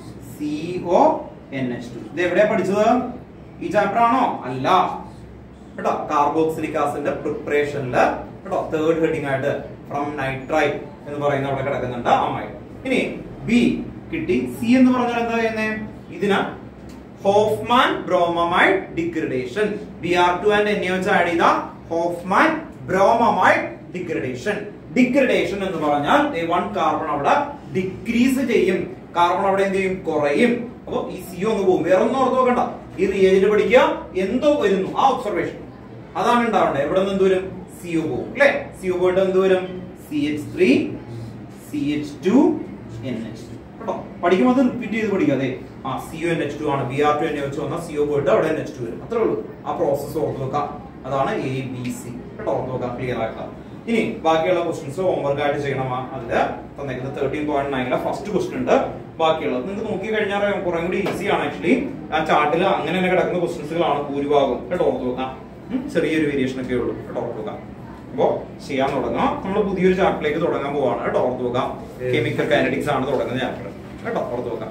CONH2. ഇത് എവിടെയാ പഠിച്ചത്? ഈ ചാപ്റ്റർ ആണോ? അല്ല കേട്ടോ. കാർബോക്സിലിക് ആസിഡിന്റെ പ്രിപ്പറേഷനില് കേട്ടോ തേർഡ് ഹെഡിങ് ആയിട്ട് ഫ്രം നൈട്രൈറ്റ് എന്ന് പറയുന്ന അവിടെ കിടക്കുന്നുണ്ട് അമൈഡ്. ഇനി B കിട്ടി. C എന്ന് പറഞ്ഞാൽ എന്താ ചെയ്യുന്നേ? ഇതിന് Hofmann bromamide degradation. Br2 and Na വെച്ച് ആഡ് ചെയ്ത ഹോഫ്മാൻ ബ്രോമമൈഡ് ഡിഗ്രഡേഷൻ. ഡിഗ്രഡേഷൻ എന്ന് പറഞ്ഞാൽ 1 കാർബൺ അവിടെ ഡിക്രീസ് ചെയ്യും. കാർബൺ അവിടെ എന്ത് ചെയ്യും? കുറയും. അപ്പൊ ഈ CO ഒന്ന് പോകും. വേറെ ഒന്നും ഓർത്ത് നോക്കണ്ട. ഈ റിയേജന്റ് പഠിക്കുക. എന്തോ വരുന്നു ആ ഒബ്സർവേഷൻ അതാണ് ഉണ്ടാവേണ്ടത്. എവിടെ നിന്ന് എന്ത് വരും? CO പോകും അല്ലെ. CO പോയിട്ട് എന്ത് വരും? CH3 CH2 NH2. കേട്ടോ പഠിക്കുമ്പോൾ അത് റിപ്പീറ്റ് ചെയ്ത് പഠിക്കാതെ CONH2 ആണ്. Br2 NA വെച്ച് വന്നാൽ CO പോയിട്ട് അവിടെ NH2 വരും. അത്രേ ഉള്ളൂ. ആ പ്രോസസ് ഓർത്ത് നോക്കാം. അതാണ് ABC. കേട്ടോ ഓർത്ത് നോക്കാം. ക്ലിയർ ആക്കാം. ഇനി ബാക്കിയുള്ള ക്വസ്റ്റ്യൻസ് ഹോംവർക്ക് ആയിട്ട് ചെയ്യണം. അതില് തന്നേക്കുന്നത് 13.9 ഫസ്റ്റ് ക്വസ്റ്റ്യൻ ഉണ്ട്. ബാക്കിയുള്ളത് നിങ്ങൾക്ക് നോക്കി കഴിഞ്ഞാൽ കുറെ കൂടി ഈസി ആണ്. ആക്ച്വലി ആ ചാർട്ടിൽ അങ്ങനെ തന്നെ കിടക്കുന്ന ക്വസ്റ്റ്യൻസുകളാണ് ഭൂരിഭാഗം. കേട്ടോ ഓർത്ത് നോക്കാം. ചെറിയൊരു വേരിയേഷൻ ഒക്കെ ഉള്ളൂ. കേട്ടോ ഓർത്ത് നോക്കാം. അപ്പോ ചെയ്യാൻ തുടങ്ങാം. നമ്മൾ പുതിയൊരു ചാപ്റ്ററിലേക്ക് തുടങ്ങാൻ പോവാണ്. കേട്ടോ ഓർത്ത് നോക്കാം. കെമിക്കൽ കൈനറ്റിക്സ് ആണ് തുടങ്ങുന്ന ചാപ്റ്റർ. കേട്ടോ ഓർത്ത് നോക്കാം.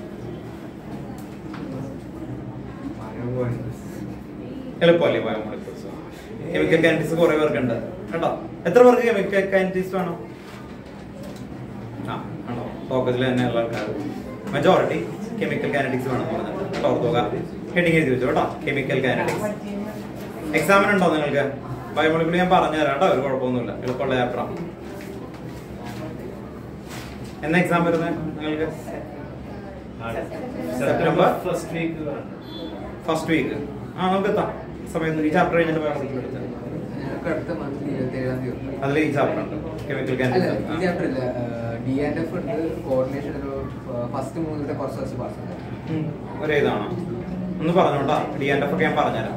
എളുപ്പമല്ലേ ബയോമോളിക്യൂൾസ്? കെമിക്കൽ കൈനറ്റിക്സ് കുറെ പേർക്ക് ഉണ്ട് കേട്ടോ. എത്ര പേർക്ക് കെമിക്കൽ കൈനറ്റിക്സ് വേണം? ആണോ? ഫോക്കസിൽ തന്നെ ഉള്ള ആൾക്കാർ മെജോറിറ്റി കെമിക്കൽ കൈനറ്റിക്സ് വേണം പറഞ്ഞിട്ട്. കേട്ടോ ഓർത്ത് നോക്കാം. ഹെഡിങ് എഴുതി വെച്ചു കേട്ടോ. കെമിക്കൽ കൈനറ്റിക്സ് എക്സാമിനുണ്ടോ നിങ്ങൾക്ക്? ബയോമോളിക്യൂൾ ഞാൻ പറഞ്ഞുതരാം കേട്ടോ. ഒരു കുഴപ്പമൊന്നുമില്ല. എളുപ്പമുള്ള ചാപ്റ്ററാണ്. എന്നാ എക്സാം വരുന്നത് നിങ്ങൾക്ക്? September first week. നമുക്ക് എത്താം സമയത്ത്. ഈ ചാപ്റ്റർ കഴിഞ്ഞിട്ട് ബയോളജിക്കൽ എടുത്താൽ അതിൽ ഈ ചാപ്റ്റർ ഉണ്ട്. കെമിക്കൽ ഒരേ ഇതാണോ? ഒന്ന് പറഞ്ഞോട്ടാ. D&F ഒക്കെ ഞാൻ പറഞ്ഞുതരാം.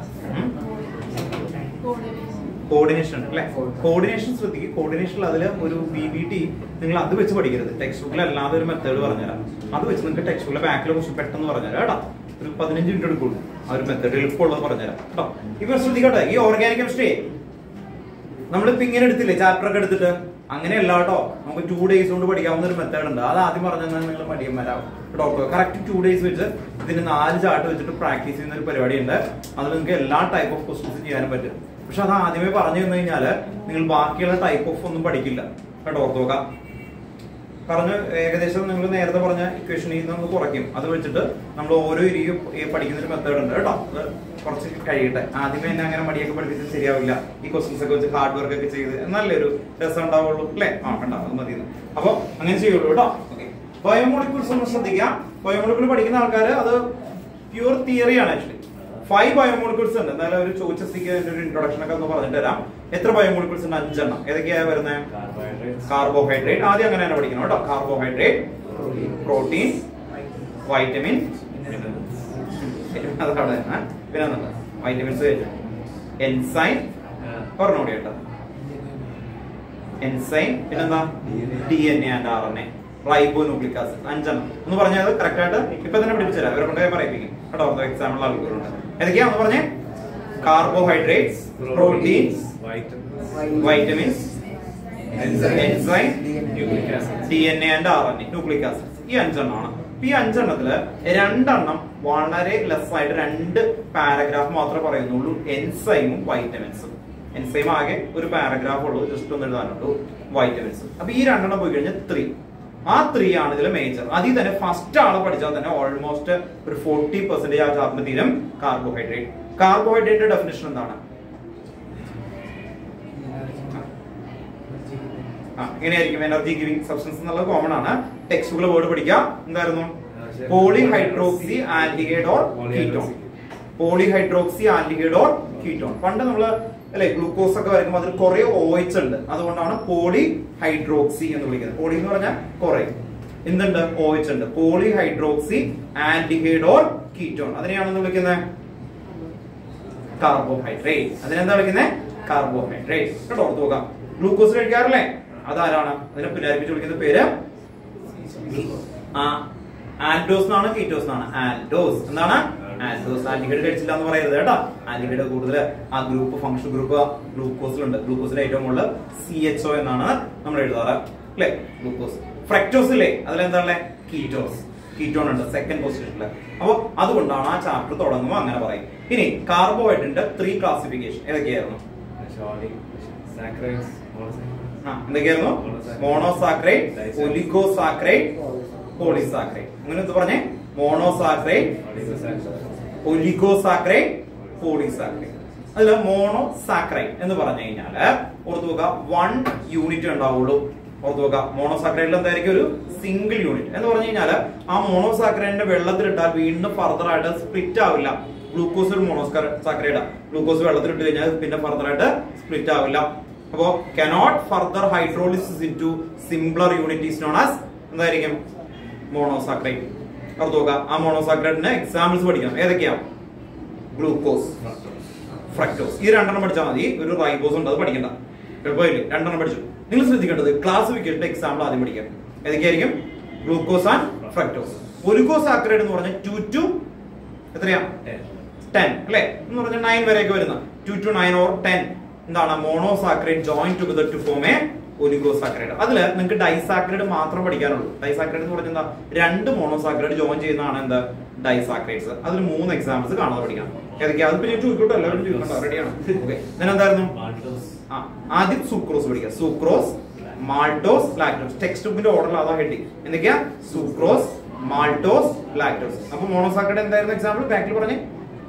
കോർഡിനേഷൻ അല്ലെ. കോർഡിനേഷൻ ശ്രദ്ധിക്കും. കോർഡിനേഷനിൽ അതിൽ ഒരു BBT നിങ്ങൾ അത് വെച്ച് പഠിക്കരുത്. ടെക്സ്റ്റ് ബുക്കിൽ അല്ലാതെ ഒരു മെത്തേഡ് പറഞ്ഞുതരാം. അത് വെച്ച് നിങ്ങൾക്ക് ടെക്സ്റ്റ് ബുക്കിലെ ബാക്കിലെ കുറച്ച് പെട്ടെന്ന് പറഞ്ഞുതരാം കേട്ടോ. ഒരു 15 മിനിറ്റ് എടുക്കുള്ളൂ. ആ ഒരു മെത്തേഡ് എളുപ്പമുള്ളത് പറഞ്ഞുതരാം കേട്ടോ. ഇപ്പൊ ശ്രദ്ധിക്കട്ടെ. ഈ ഓർഗാനിക് കെമിസ്ട്രി നമ്മളിപ്പോ ഇങ്ങനെ എടുത്തില്ലേ ചാപ്റ്റർ ഒക്കെ എടുത്തിട്ട്? അങ്ങനെയല്ല കേട്ടോ. നമുക്ക് 2 days കൊണ്ട് പഠിക്കാവുന്ന ഒരു മെത്തേഡ് ഉണ്ട്. അത് ആദ്യം പറഞ്ഞാൽ നിങ്ങൾ മടിയന്മാരാവും കേട്ടോ. കറക്റ്റ് 2 days വെച്ച് ഇതിന് 4 ചാർട്ട് വെച്ചിട്ട് പ്രാക്ടീസ് ചെയ്യുന്ന ഒരു പരിപാടി ഉണ്ട്. അതിൽ നിങ്ങൾക്ക് എല്ലാ ടൈപ്പ് ഓഫ് ക്വസ്റ്റ്യൻസ് ചെയ്യാനും പറ്റും. പക്ഷെ അത് ആദ്യമേ പറഞ്ഞു തന്നു കഴിഞ്ഞാല് നിങ്ങൾ ബാക്കിയുള്ള ടൈപ്പ് ഓഫ് ഒന്നും പഠിക്കില്ല കേട്ടോ. ഓർത്ത് നോക്കാം. പറഞ്ഞ് ഏകദേശം നിങ്ങൾ നേരത്തെ പറഞ്ഞ ഇക്വേഷനിൽ നിന്ന് കുറയ്ക്കും. അത് വെച്ചിട്ട് നമ്മൾ ഓരോ ഇരിയും പഠിക്കുന്ന ഒരു മെത്തേഡ് ഉണ്ട് കേട്ടോ. അത് കുറച്ച് കഴിയട്ടെ. ആദ്യമേ തന്നെ അങ്ങനെ മടിയൊക്കെ പഠിപ്പിച്ചാൽ ശരിയാവില്ല. ഈ ക്വസ്റ്റ്യൻസ് ഒക്കെ വെച്ച് ഹാർഡ് വർക്ക് ഒക്കെ ചെയ്ത് എന്നാലേ ഒരു രസം ഉണ്ടാവുള്ളൂ അല്ലേ? ഉണ്ടാവും. അത് മതി. അപ്പൊ അങ്ങനെ ചെയ്യുള്ളൂ കേട്ടോ. ഓക്കെ. ബയോമോളിക്യൂൾസ് ഒന്ന് ശ്രദ്ധിക്കാം. ബയോമോളിക്യൂൾ പഠിക്കുന്ന ആൾക്കാർ അത് പ്യൂർ തിയറിയാണ് ആക്ച്വലി. 5 ബയോമോളിക്യൂൾസ് ഉണ്ട്. എന്നാലും ഒരു ചോദിച്ചതിക്ക് ഒരു ഇൻട്രൊഡക്ഷൻ ഒക്കെ ഒന്ന് പറഞ്ഞിട്ട് തരാം. എത്ര ബയോമോളിക്യൂൾസ് ഉണ്ട്? 5 എണ്ണം. ഏതൊക്കെയാ വരുന്നത്? കാർബോഹൈഡ്രേറ്റ്. ആദ്യം അങ്ങനെ തന്നെ പഠിക്കണം കേട്ടോ. കാർബോഹൈഡ്രേറ്റ്, പ്രോട്ടീൻ, വൈറ്റമിൻ, അതവിടെ പിന്നെ വൈറ്റമിൻസ്, എൻസൈം പറഞ്ഞോടി കേട്ടോ. എൻസൈം പിന്നെന്താ? DNA and RNA, ribonucleic acid. 5 എണ്ണം. ഒന്ന് പറഞ്ഞാൽ കറക്റ്റ് ആയിട്ട് ഇപ്പൊ തന്നെ പഠിപ്പിച്ചുതരാം. ഇവരെ കൊണ്ട് പറയിപ്പിക്കും കേട്ടോ. എക്സാമ്പിൾ ആൾക്കാരുണ്ട്. ഏതൊക്കെയാ ഒന്ന് പറഞ്ഞേ? Carbohydrates, proteins, vitamins, enzyme, DNA and RNA, nucleic acid. ഈ 5 എണ്ണമാണ്. ഈ 5 എണ്ണത്തില് 2 എണ്ണം വളരെ ലെസ് ആയിട്ട് 2 പാരഗ്രാഫ് മാത്രമേ പറയുന്നുള്ളൂ. എൻസൈമും വൈറ്റമിൻസും. എൻസൈം ആകെ ഒരു പാരഗ്രാഫ് ഉള്ളൂ. ജസ്റ്റ് ഒന്ന് എഴുതാനുള്ളൂ. വൈറ്റമിൻസ്. അപ്പൊ ഈ 2 എണ്ണം പോയി കഴിഞ്ഞാൽ 3. ആ 3 ആണ് ഇതിൽ മേജർ. അതിൽ തന്നെ ഫസ്റ്റ് ആള് പഠിച്ചാൽ തന്നെ ഓൾമോസ്റ്റ് ഒരു 40% ആ ചാപ്റ്റർ തീരും. കാർബോഹൈഡ്രേറ്റ്. കാർബോഹൈഡ്രേറ്റ് ഡെഫിനിഷൻ എന്താണ്? എങ്ങനെയായിരിക്കും എനർജി ഗിവിംഗ് സബ്സ്റ്റൻസ് എന്നുള്ളത് കോമൺ ആണ്. ടെക്സ്റ്റുകൾ വേർഡ് പഠിക്കാം. എന്തായിരുന്നു? Polyhydroxy aldehyde or ketone. Polyhydroxy aldehyde or ketone. പണ്ട് നമ്മള് അല്ലെ ഗ്ലൂക്കോസ് ഒക്കെ വരയ്ക്കുമ്പോൾ അതിൽ കുറെ OH ഉണ്ട്, അതുകൊണ്ടാണ് പോളിഹൈഡ്രോക്സി എന്ന് വിളിക്കുന്നത്. പോളി എന്ന് പറഞ്ഞാൽ കുറെ, എന്തുണ്ട്? OH ഉണ്ട്. Polyhydroxy aldehyde or ketone. അതിനെയാണെന്ന് വിളിക്കുന്നത് കാർബോഹൈഡ്രേറ്റ്. അതിനെന്താ വിളിക്കുന്നത്? കാർബോഹൈഡ്രേറ്റ്. കേട്ടോ, ഓർത്ത് നോക്കാം. ഗ്ലൂക്കോസ് കഴിക്കാറില്ലേ? അതാരാണ്? അതിനെ പുനരാരംഭിച്ച് വിളിക്കുന്ന പേര് ആൽഡോസ് എന്നാണ്, കീറ്റോസ് എന്നാണ്. ആൽഡോസ്. എന്താണ്? ആൽഡോസ്. ആൽഡിഹൈഡ് കഴിച്ചില്ല എന്ന് പറയരുത് കേട്ടോ. ആൽഡിഹൈഡ് കൂടുതൽ ആ ഗ്രൂപ്പ് ഫംഗ്ഷൻ ഗ്രൂപ്പ് ഗ്ലൂക്കോസിലുണ്ട്. ഗ്ലൂക്കോസിന്റെ ഏറ്റവും കൂടുതൽ CHO എന്നാണ് നമ്മൾ എഴുതാറ് അല്ലെ? ഗ്ലൂക്കോസ്. ഫ്രക്ടോസ് ഇല്ലേ? അതിലെന്താണ്? കീറ്റോസ്. കീറ്റോൺ ഉണ്ട് സെക്കൻഡ് പൊസിഷനില്. അപ്പൊ അതുകൊണ്ടാണ് ആ ചാപ്റ്റർ തുടങ്ങുമ്പോൾ അങ്ങനെ പറയും. ഇനി കാർബോഹൈഡ്രേറ്റിന്റെ 3 ക്ലാസിഫിക്കേഷൻ ഏതൊക്കെയായിരുന്നു? എന്തൊക്കെയായിരുന്നു? Monosaccharide, oligosaccharide, polysaccharide. അങ്ങനെ എന്ത് പറഞ്ഞേ? Monosaccharide, oligosaccharide, polysaccharide. അതിൽ മോണോസാക്രൈഡ് എന്ന് പറഞ്ഞു കഴിഞ്ഞാല് ഓർത്ത് നോക്കുക 1 യൂണിറ്റ് ഉണ്ടാവുള്ളൂ. ഓർത്ത് നോക്കുക, മോണോസാക്രൈഡിൽ എന്തായിരിക്കും? ഒരു സിംഗിൾ യൂണിറ്റ് എന്ന് പറഞ്ഞു കഴിഞ്ഞാൽ ആ മോണോസാക്രൈഡിന്റെ വെള്ളത്തിലിട്ടാൽ വീണ്ടും ഫർദർ ആയിട്ട് സ്പ്ലിറ്റ് ആവില്ല. ഗ്ലൂക്കോസ് ഒരു മോണോസാക്രൈഡ്. ഗ്ലൂക്കോസ് വെള്ളത്തിലിട്ട് കഴിഞ്ഞാൽ പിന്നെ ഫർദർ ആയിട്ട് സ്പ്ലിറ്റ് ആവില്ല. അപ്പോ cannot further hydrolysis into simpler unit is known as എന്തായിരിക്കും? മോണോസാക്രൈഡ്. ഓർത്ത് നോക്കുക, ആ മോണോസാക്രൈഡിന് എക്സാമ്പിൾസ് പഠിക്കണം. ഏതൊക്കെയാ? Glucose, fructose. ഈ 2 പഠിച്ചാൽ മതി. ഒരു റൈബോസ് ഉണ്ട്, അത് പഠിക്കണ്ട. എളുപ്പമില്ലേ? 2 പഠിച്ചു. നിങ്ങൾ ശ്രദ്ധിക്കേണ്ടത് ക്ലാസിഫിക്കേഷന്റെ എക്സാമ്പിൾ ആദ്യം പഠിക്കാം. ഏതൊക്കെയായിരിക്കും? Glucose and fructose. ഒലിഗോസാക്രൈഡ് എന്ന് പറഞ്ഞാൽ 2 to എത്രയാ? 10 അല്ലെ? എന്ന് പറഞ്ഞാൽ 9 വരെയൊക്കെ വരുന്ന 2 to 9 or 10 എന്താണ്? Monosaccharide join together to form a oligosaccharide. അതിൽ നിങ്ങൾക്ക് ഡൈസാക്രൈഡ് മാത്രം പഠിക്കാനുള്ളൂ. ഡൈസാക്രൈഡ് എന്ന് പറഞ്ഞാൽ എന്താ? 2 മോണോസാക്രൈഡ് ജോയിൻ ചെയ്യുന്നതാണ് എന്ത്? ഡൈസാക്രൈഡ്സ്. അതിൽ 3 എക്സാമ്പിൾസ് കാണാതെ പഠിക്കാം. ഏതൊക്കെയാ? അതിപ്പോ ഞാൻ ചോദിക്കോട്ടെ, എല്ലാവരും ചോദിക്കണ്ട. റെഡിയാണ്? ഓക്കെ. എന്തായിരുന്നു? ആദ്യം സൂക്രോസ് പഠിക്കുക. Sucrose, maltose, lactose. ടെക്സ്റ്റ് ബുക്കിന്റെ ഓർഡറിൽ അതാ ഹെഡിങ്. എന്തൊക്കെയാ? Sucrose, maltose, lactose. അപ്പൊ മോണോസാക്രൈഡ് എന്തായിരുന്നു എക്സാമ്പിൾ? ബാക്കിൽ പറഞ്ഞേ.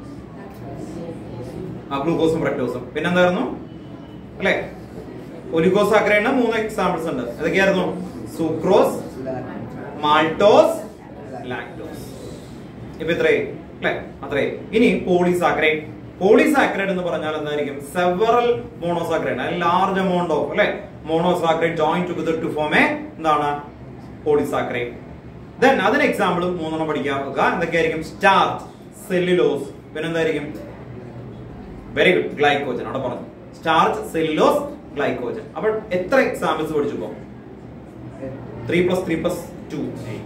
ഗ്ലൂക്കോസും ഫ്രക്ടോസും. പിന്നെന്തായിരുന്നു? അല്ലെ? ഒലിഗോസാക്രൈഡിന് 3 എക്സാമ്പിൾസ് ഉണ്ട്. ഏതൊക്കെയായിരുന്നു? Sucrose, maltose, lactose. ഇപ്പൊ ഇത്രയും അല്ലെ? അത്രയും. ഇനി പോളിസാക്രൈഡ്. പോളിസാക്രൈഡ് എന്ന് പറഞ്ഞാൽ എന്തായിരിക്കും? Several monosaccharide, large amount of അല്ലെ monosaccharide join together to form a എന്താണ്? പോളിസാക്രൈഡ്. ദെൻ അതിന് എക്സാമ്പിൾ 3 പഠിക്കാൻ വെക്കുക. എന്തൊക്കെയായിരിക്കും? സ്റ്റാർച്ച്, സെല്ലുലോസ്, പിന്നെന്തായിരിക്കും? Very good, glycogen. അവിടെ പറഞ്ഞു സ്റ്റാർച്ച്, സെല്ലുലോസ്, ഗ്ലൈക്കോജൻ. അപ്പോൾ എത്ര എക്സാമ്പിൾസ് പഠിച്ചപ്പോ? 3 + 3 + 2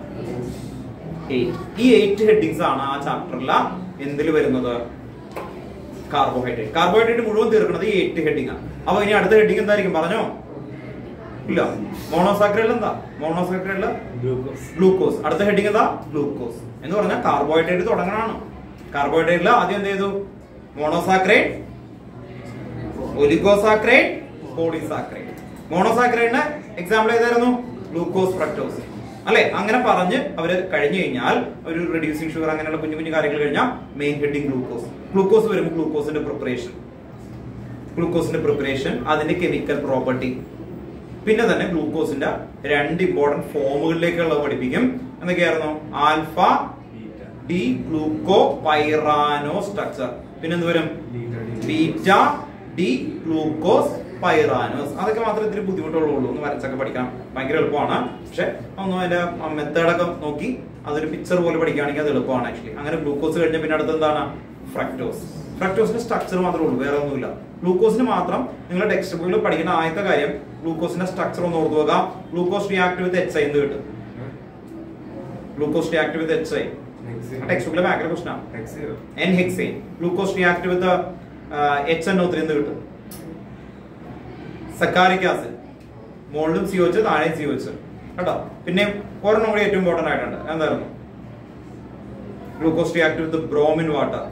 8. ഈ 8 ഹെഡിങ്സ് ആണ് ആ ചാപ്റ്ററിൽ എന്തിൽ വരുന്നത്? കാർബോഹൈഡ്രേറ്റ്. കാർബോഹൈഡ്രേറ്റ് മുഴുവൻ തീർക്കുന്നത് ഈ 8 ഹെഡിങ് ആണ്. അപ്പൊ ഇനി അടുത്ത ഹെഡിങ് എന്തായിരിക്കും? പറഞ്ഞോ? ഇല്ല. മോണോസാക്രൈഡിൽ എന്താ? മോണോസാക്രൈഡിൽ ഗ്ലൂക്കോസ്. അടുത്ത ഹെഡിങ് എന്താ? ഗ്ലൂക്കോസ്. എന്ന് പറഞ്ഞാൽ കാർബോഹൈഡ്രേറ്റ് തുടങ്ങണമാണ്. കാർബോഹൈഡ്രേറ്റിൽ ആദ്യം എന്ത് ചെയ്തു? Monosaccharide, oligosaccharide, polysaccharide. മോണോസാക്രൈഡിന് എക്സാമ്പിൾ ഏതായിരുന്നു? ഗ്ലൂക്കോസ്, ഫ്രക്ടോസ് അല്ലെ? അങ്ങനെ പറഞ്ഞ് അവര് കഴിഞ്ഞു കഴിഞ്ഞാൽ ഒരു റെഡ്യൂസിങ് ഷുഗർ അങ്ങനെയുള്ള കുഞ്ഞു കുഞ്ഞു കാര്യങ്ങൾ കഴിഞ്ഞാൽ മെയിൻ ഹെഡിങ് ഗ്ലൂക്കോസ്. ഗ്ലൂക്കോസ് വരുമ്പോൾ ഗ്ലൂക്കോസിന്റെ പ്രിപ്പറേഷൻ, അതിന്റെ കെമിക്കൽ പ്രോപ്പർട്ടി, പിന്നെ തന്നെ ഗ്ലൂക്കോസിന്റെ 2 ഇമ്പോർട്ടന്റ് ഫോമുകളിലേക്കുള്ള പഠിപ്പിക്കും. എന്തൊക്കെയായിരുന്നു? Alpha D glucopyranose structure. പിന്നെ എന്ത് വരും? Beta D glucose pyranose. അതൊക്കെ മാത്രമേ ഇത്തിരി ബുദ്ധിമുട്ടുള്ളൂ. ഒന്ന് വരച്ചൊക്കെ പഠിക്കാം, ഭയങ്കര എളുപ്പമാണ്. പക്ഷെ ഒന്നും അതിന്റെ മെത്തേഡൊക്കെ നോക്കി അതൊരു പിക്ചർ പോലെ പഠിക്കുകയാണെങ്കിൽ അത് എളുപ്പമാണ് ആക്ച്വലി. അങ്ങനെ ഗ്ലൂക്കോസ് കഴിഞ്ഞ പിന്നെ അടുത്ത് എന്താണ്? ഫ്രക്ടോസ്. ഫ്രക്ടോസിന്റെ സ്ട്രക്ചർ മാത്രമേ ഉള്ളൂ, വേറെ ഒന്നുമില്ല. ഗ്ലൂക്കോസിന് മാത്രം നിങ്ങളുടെ ടെക്സ്റ്റ് ബുക്കിൽ പഠിക്കുന്ന ആദ്യത്തെ കാര്യം ഗ്ലൂക്കോസിന്റെ സ്ട്രക്ചർ ഒന്ന് ഓർത്ത് നോക്കുക. ഗ്ലൂക്കോസ് റിയാക്ട് വിത്ത് HI എന്ന് കിട്ടും. Glucose react with HI text ബുക്കിലെ ബാക്കിലെ ക്വസ്റ്റൻ ആണ്. N-hexane. ഗ്ലൂക്കോസ് റിയാക്ട് വിത്ത് HNO3 എന്ന് കിട്ടും. സക്കാരിക് ആസിഡ്, മുകളിലും CO2 താഴെയും CO2 കേട്ടോ. പിന്നെ ഒരെണ്ണം കൂടി ഏറ്റവും ഇമ്പോർട്ടന്റ് ആയിട്ടുണ്ട്. എന്തായിരുന്നു? Glucose react with bromine water.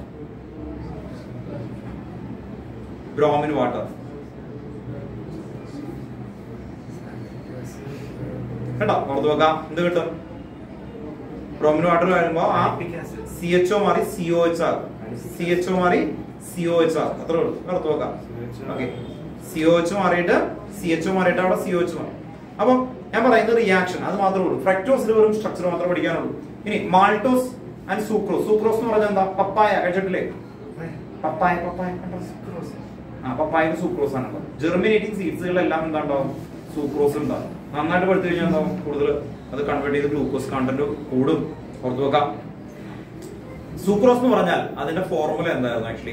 കേട്ടോ, ഓർത്ത് വെക്കാം. എന്ത് കിട്ടും? ബ്രോമിൻ വാട്ടർ വരുമ്പോ ആ CHO മാറി COH ആകും. CHO മാറി COH ആകും. അത്രേ ഉള്ളൂ. ഓർത്ത് വെക്കാം. ഓക്കെ, COH മാറിയിട്ട് CHO മാറിയിട്ട് അവിടെ COH മാറും. അപ്പൊ ഞാൻ പറയുന്നത് റിയാക്ഷൻ അത് മാത്രമേ ഉള്ളൂ. ഫ്രക്ടോസിൽ വെറും സ്ട്രക്ചർ മാത്രമേ പഠിക്കാനുള്ളൂ. ഇനി മാൾട്ടോസ് ആൻഡ് സൂക്രോസ്. സൂക്രോസ് എന്ന് പറഞ്ഞാൽ എന്താ? പപ്പായ കഴിച്ചിട്ടില്ലേ? പപ്പായ പപ്പായ സൂക്രോസ് ആണ്. ജെർമിനേറ്റിംഗ് സീഡ്സുകളെല്ലാം എന്താണ്ടാവും? സൂക്രോസ് ഉണ്ടാവും. നന്നായിട്ട് പഠിച്ചു കഴിഞ്ഞാൽ എന്താവും? കൂടുതൽ അത് കൺവേർട്ട് ചെയ്ത് ഗ്ലൂക്കോസ് കണ്ടന്റ് കൂടും. ഓർത്തു വെക്കാം. സൂക്രോസ് എന്ന് പറഞ്ഞാൽ അതിന്റെ ഫോർമുല എന്തായിരുന്നു ആക്ച്വലി?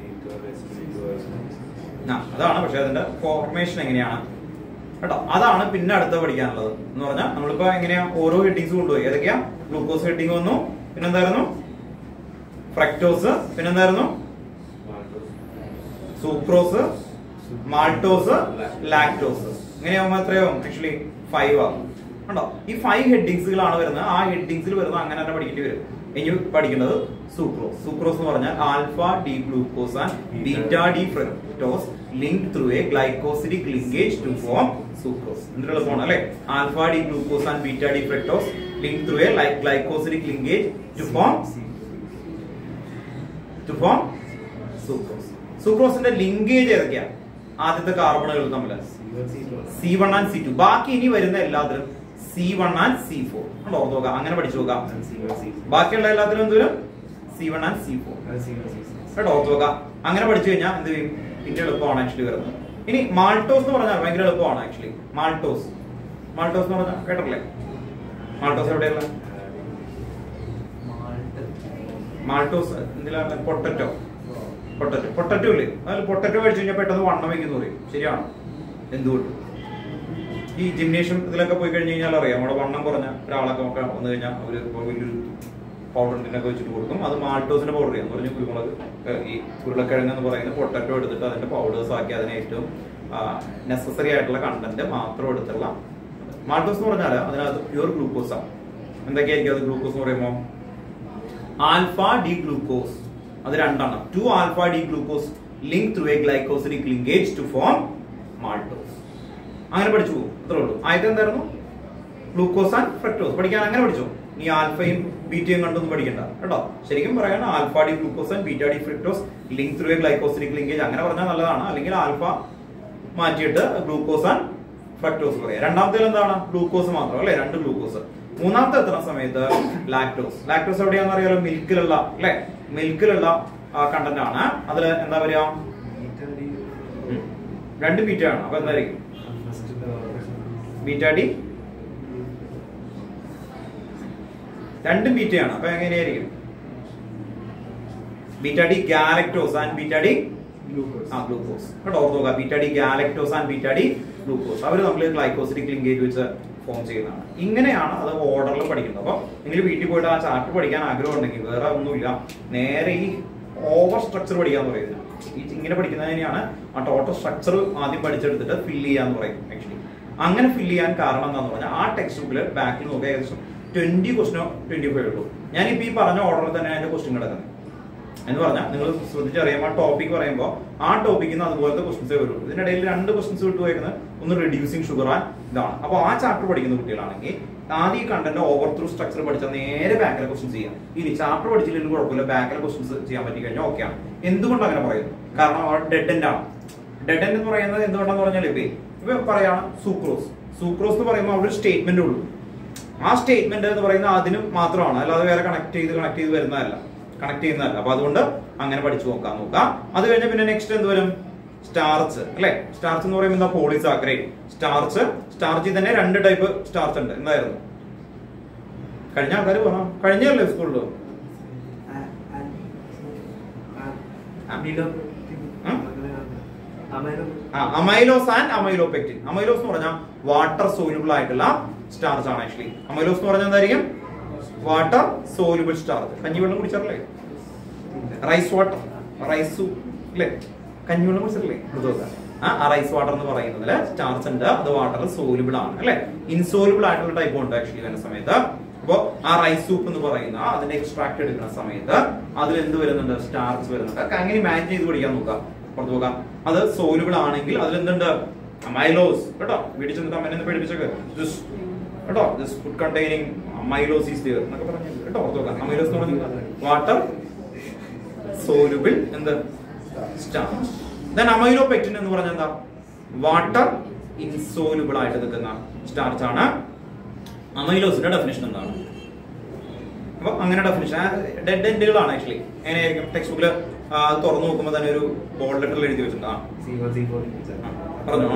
അതാണ്. പക്ഷെ അതിന്റെ ഫോർമേഷൻ എങ്ങനെയാണ് കേട്ടോ, അതാണ് പിന്നെ അടുത്ത് പഠിക്കാനുള്ളത്. എന്ന് പറഞ്ഞാൽ നമ്മളിപ്പോ എങ്ങനെയാ ഓരോ ഹെഡിങ്സ് കൊണ്ടുപോയി. ഏതൊക്കെയാ? ഗ്ലൂക്കോസ് ഹെഡിങ് വന്നു, പിന്നെന്തായിരുന്നു? ഫ്രക്ടോസ്, പിന്നെന്തായിരുന്നു? Sucrose, maltose, lactose. ഇങ്ങനെയാവുമ്പോ എത്രയാവും? ആക്ച്വലി 5 ആവും കണ്ടോ. ഈ 5 ഹെഡിങ്സുകളാണ് വരുന്നത്. ആ ഹെഡിങ്സിൽ വരുന്നത് അങ്ങനെ തന്നെ പഠിക്കേണ്ടി വരും. ഇനി പഠിക്കേണ്ടത് സൂക്രോസ്. സൂക്രോസ് എന്ന് പറഞ്ഞാൽ alpha D glucose and beta D fructose linked through a glycosidic linkage to form sucrose. എന്ത് എളുപ്പമാണ് അല്ലെ? Alpha D glucose and beta D fructose linked through a glycosidic linkage to form sucrose. സൂക്രോസിന്റെ linkage ഏതൊക്കെയാ? ആദ്യത്തെ കാർബണുകൾ തമ്മിൽ C1 and C2. ബാക്കി ഇനി വരുന്ന എല്ലാത്തിലും C1 ആൻഡ് C4 ഓർത്ത് നോക്കാം. അങ്ങനെ പഠിച്ചു നോക്കാം. ബാക്കിയുള്ള എല്ലാത്തിലും എന്തോരും C1 ആൻഡ് C4 കേട്ടോ, ഓർത്ത് നോക്കാം. അങ്ങനെ പഠിച്ചു കഴിഞ്ഞാൽ എന്ത് ചെയ്യും? പിന്നെ എളുപ്പമാണ് ആക്ച്വലി വരുന്നത്. ഇനി മാൾട്ടോസ് എന്ന് പറഞ്ഞാൽ ഭയങ്കര എളുപ്പമാണ് ആക്ച്വലി. മാൾട്ടോസ് എന്ന് പറഞ്ഞാൽ കേട്ടല്ലേ? മാൾട്ടോസ് എവിടെയുള്ള? മാൾട്ടോസ് എന്തിലാണ്? പൊട്ടറ്റോ ഇല്ലേ? അതിൽ പൊട്ടറ്റോ കഴിച്ചു കഴിഞ്ഞാൽ പെട്ടെന്ന് വണ്ണം വയ്ക്കുന്നു പറയും. ശരിയാണ്. എന്തുകൊണ്ട്? ഈ ജിംനേഷ്യം ഇതിലൊക്കെ പോയി കഴിഞ്ഞ് കഴിഞ്ഞാൽ അറിയാം, നമ്മുടെ വണ്ണം കുറഞ്ഞ ഒരാളൊക്കെ വന്നു കഴിഞ്ഞാൽ അവര് വലിയൊരു പൗഡറിനൊക്കെ വെച്ചിട്ട് കൊടുക്കും. അത് മാൾട്ടോസിന്റെ പൗഡർ ചെയ്യാന്ന് പറഞ്ഞു. കുരുമുളക്, ഈ ഉരുളക്കിഴങ്ങ് എന്ന് പറയുന്ന പൊട്ടറ്റോ എടുത്തിട്ട് അതിന്റെ പൗഡേഴ്സ് ആക്കി അതിന് ഏറ്റവും നെസസറി ആയിട്ടുള്ള കണ്ടന്റ് മാത്രം എടുത്തുള്ള മാൾട്ടോസ് എന്ന് പറഞ്ഞാൽ അതിനകത്ത് പ്യൂർ ഗ്ലൂക്കോസ് ആണ്. എന്തൊക്കെയായിരിക്കും അത്? ഗ്ലൂക്കോസ് എന്ന് പറയുമ്പോൾ ആൽഫ ഡി ഗ്ലൂക്കോസ്, അത് രണ്ടെണ്ണം. 2 alpha D glucose link through a glycosidic linkage to form maltose. അങ്ങനെ പഠിച്ചു പോകും. അത്രേ ഉള്ളൂ. ആദ്യത്തെ എന്തായിരുന്നു? ഗ്ലൂക്കോസ് ആൻഡ് ഫ്രക്ടോസ് പഠിക്കാൻ അങ്ങനെ പഠിച്ചോ. ഈ ആൽഫയും ബീറ്റയും കണ്ടൊന്നും പഠിക്കണ്ട കേട്ടോ. ശരിക്കും പറയണം alpha D glucose and beta D fructose link through a glycosidic linkage അങ്ങനെ പറഞ്ഞാൽ നല്ലതാണ്. അല്ലെങ്കിൽ ആൽഫ മാറ്റിയിട്ട് ഗ്ലൂക്കോസ് ആൻഡ് ഫ്രക്ടോസ് പറയാം. രണ്ടാമത്തെ എന്താണ്? ഗ്ലൂക്കോസ് മാത്രം അല്ലെ? 2 ഗ്ലൂക്കോസ്. മൂന്നാമത്തെ എത്തുന്ന സമയത്ത് ലാക്ടോസ്. ലാക്ടോസ് എവിടെയാണെന്ന് അറിയാലോ? മിൽക്കിലുള്ള അല്ലെ? മിൽക്കിലുള്ള കണ്ടന്റ് ആണ്. അതില് എന്താ പറയാ? 2 ബീറ്റ ആണ്. അപ്പൊ എന്തായിരിക്കും? ബീറ്റ ഡി 2 ബീറ്റയാണ്. അപ്പൊ എങ്ങനെയായിരിക്കും? Beta D galactose and beta D glucose കേട്ടോ, ഓർത്ത് നോക്കുക. Beta D galactose and beta D glucose അവർ നമ്മൾ ഗ്ലൈക്കോസിഡിക് ലിങ്കേജ് വെച്ച് ഫോം ചെയ്യുന്നതാണ്. ഇങ്ങനെയാണ് അത് ഓർഡറിൽ പഠിക്കുന്നത്. അപ്പൊ നിങ്ങൾ വീട്ടിൽ പോയിട്ട് ആ ചാർട്ട് പഠിക്കാൻ ആഗ്രഹം ഉണ്ടെങ്കിൽ വേറെ ഒന്നുമില്ല, നേരെ ഈ ഓവർ സ്ട്രക്ചർ പഠിക്കാന്ന് പറയുന്നത്. ഈ ഇങ്ങനെ പഠിക്കുന്നതിനെയാണ് ആ ടോട്ടൽ സ്ട്രക്ചർ ആദ്യം പഠിച്ചെടുത്തിട്ട് ഫില്ല് ചെയ്യാന്ന് പറയും. ആക്ച്വലി അങ്ങനെ ഫില്ല് ചെയ്യാൻ കാരണം എന്താന്ന് പറഞ്ഞാൽ ആ ടെക്സ്റ്റ് ബുക്കിൽ ബാക്കിൽ നോക്കുക ഏകദേശം 20 ക്വസ്റ്റനോ 25 ഉള്ളൂ. ഞാനിപ്പോ ഈ പറഞ്ഞ ഓർഡറിൽ തന്നെ അതിന്റെ ക്വസ്റ്റ്യൻ കിടക്കുന്നത്. എന്ന് പറഞ്ഞാൽ നിങ്ങൾ ശ്രദ്ധിച്ചറിയാം, ആ ടോപ്പിക് പറയുമ്പോൾ ആ ടോപ്പിക്കിൽ നിന്ന് അതുപോലത്തെ ക്വസ്റ്റൻസേ വരുള്ളൂ. ഇതിനിടയിൽ 2 ക്വസ്റ്റൻസ് വിട്ടുപോയിരിക്കുന്നത് ഒന്ന് റെഡ്യൂസിങ് ഷുഗർ ആൻഡ് ഇതാണ്. അപ്പോൾ ആ ചാപ്റ്റർ പഠിക്കുന്ന കുട്ടികളാണെങ്കിൽ ആദ്യം ഈ കണ്ടന്റ് ഓവർ ത്രൂ സ്ട്രക്ചർ പഠിച്ചാൽ നേരെ ബാക്കിലെ ക്വസ്റ്റൻസ് ചെയ്യാം. ഇനി ചാപ്റ്റർ പഠിച്ചില്ലെങ്കിൽ കുഴപ്പമില്ല, ബാക്കിലെ ക്വസ്റ്റൻസ് ചെയ്യാൻ പറ്റി കഴിഞ്ഞാൽ ഓക്കെയാണ്. എന്തുകൊണ്ട് അങ്ങനെ പറയുന്നു? കാരണം അവർ ഡെഡ് എൻഡ് ആണ്. ഡെഡ് എൻഡ് എന്ന് പറയുന്നത് എന്തുകൊണ്ടാന്ന് പറഞ്ഞാൽ ഇപ്പൊ പറയാണ് സൂക്രോസ് എന്ന് പറയുമ്പോൾ അവിടെ ഒരു സ്റ്റേറ്റ്മെന്റ് ഉള്ളൂ. ആ സ്റ്റേറ്റ്മെന്റ് എന്ന് പറയുന്നത് അതിനും മാത്രമാണ്, അല്ലാതെ വേറെ കണക്ട് ചെയ്ത് വരുന്നതല്ല, കണക്ട് ചെയ്യുന്നതല്ല. അപ്പൊ അതുകൊണ്ട് അങ്ങനെ പഠിച്ചു നോക്കാം. അത് കഴിഞ്ഞാൽ പിന്നെ നെക്സ്റ്റ് എന്ത് വരും? സ്റ്റാർച്ച് അല്ലെ? സ്റ്റാർച്ച് എന്ന് പറയുമ്പോൾ എന്താ? പോളിസാക്കറൈഡ്. സ്റ്റാർച്ചിൽ തന്നെ 2 ടൈപ്പ് സ്റ്റാർച്ച് ഉണ്ട്. എന്തായിരുന്നു? കഴിഞ്ഞ ആൾക്കാർ പറഞ്ഞോ, കഴിഞ്ഞല്ലേ സ്കൂളിൽ? Amylose and amylopectin. അമൈലോസ് എന്ന് പറഞ്ഞാൽ വാട്ടർ സോല്യൂബിൾ ആയിട്ടുള്ള സ്റ്റാർച്ച് ആണ്. ആക്ച്വലി അമൈലോസ് എന്ന് പറഞ്ഞാൽ എന്തായിരിക്കും? Water soluble starch. കഞ്ഞിവെള്ളം കുടിച്ചാറല്ലേ? റൈസ് വാട്ടർ, റൈസ് അല്ലേ? കഞ്ഞിവെള്ളം കുടിച്ചിട്ടില്ലേ? ആ റൈസ് വാട്ടർ എന്ന് പറയുന്നതില് സ്റ്റാർച്ച് ഉണ്ട്. അത് വാട്ടർ സോല്യൂബിൾ ആണ് അല്ലെ? ഇൻസോല്യൂബിൾ ആയിട്ടുള്ള ടൈപ്പ് ഉണ്ട് ആക്ച്വലി വരുന്ന സമയത്ത്. അപ്പൊ ആ റൈസ് സൂപ്പ് എന്ന് പറയുന്ന അതിന്റെ എക്സ്ട്രാക്ട് എടുക്കുന്ന സമയത്ത് അതിൽ എന്ത് വരുന്നുണ്ട്? സ്റ്റാർച്ച് വരുന്നുണ്ട്. അങ്ങനെ ഇമാജിൻ ചെയ്ത് പഠിക്കാൻ നോക്കാം, പുറത്തു നോക്കാം. അത് സോല്യൂബിൾ ആണെങ്കിൽ അതിൽ എന്തുണ്ട്? അമൈലോസ് കേട്ടോ. വീട്ടിൽ ചെന്നിട്ട് അമ്മേനെ പേടിപ്പിച്ചൊക്കെ കേട്ടോ, this food containing amylose is there എന്നൊക്കെ പറഞ്ഞു കേട്ടോ, പുറത്തു നോക്കാം. അമൈലോസ് എന്ന് പറഞ്ഞാൽ വാട്ടർ സോല്യൂബിൾ എന്ത്? സ്റ്റാർച്ച്. ദെൻ അമൈലോപെക്റ്റിൻ എന്ന് പറഞ്ഞാൽ എന്താ? വാട്ടർ ഇൻസോലുബിൾ ആയിട്ട് നിൽക്കുന്ന സ്റ്റാർച്ച് ആണ്. അമൈലോസിന്റെ ഡെഫിനിഷൻ എന്താണ്? അപ്പൊ അങ്ങനെ ഡെഫിനിഷൻ ഡെഡ് എൻഡുകളാണ് ആക്ച്വലി. എങ്ങനെയായിരിക്കും? ടെക്സ്റ്റ് ബുക്കിൽ തുറന്നു നോക്കുമ്പോൾ തന്നെ ഒരു ബോൾഡ് ലെറ്ററിൽ എഴുതി വെച്ചിട്ടുണ്ട്. പറഞ്ഞു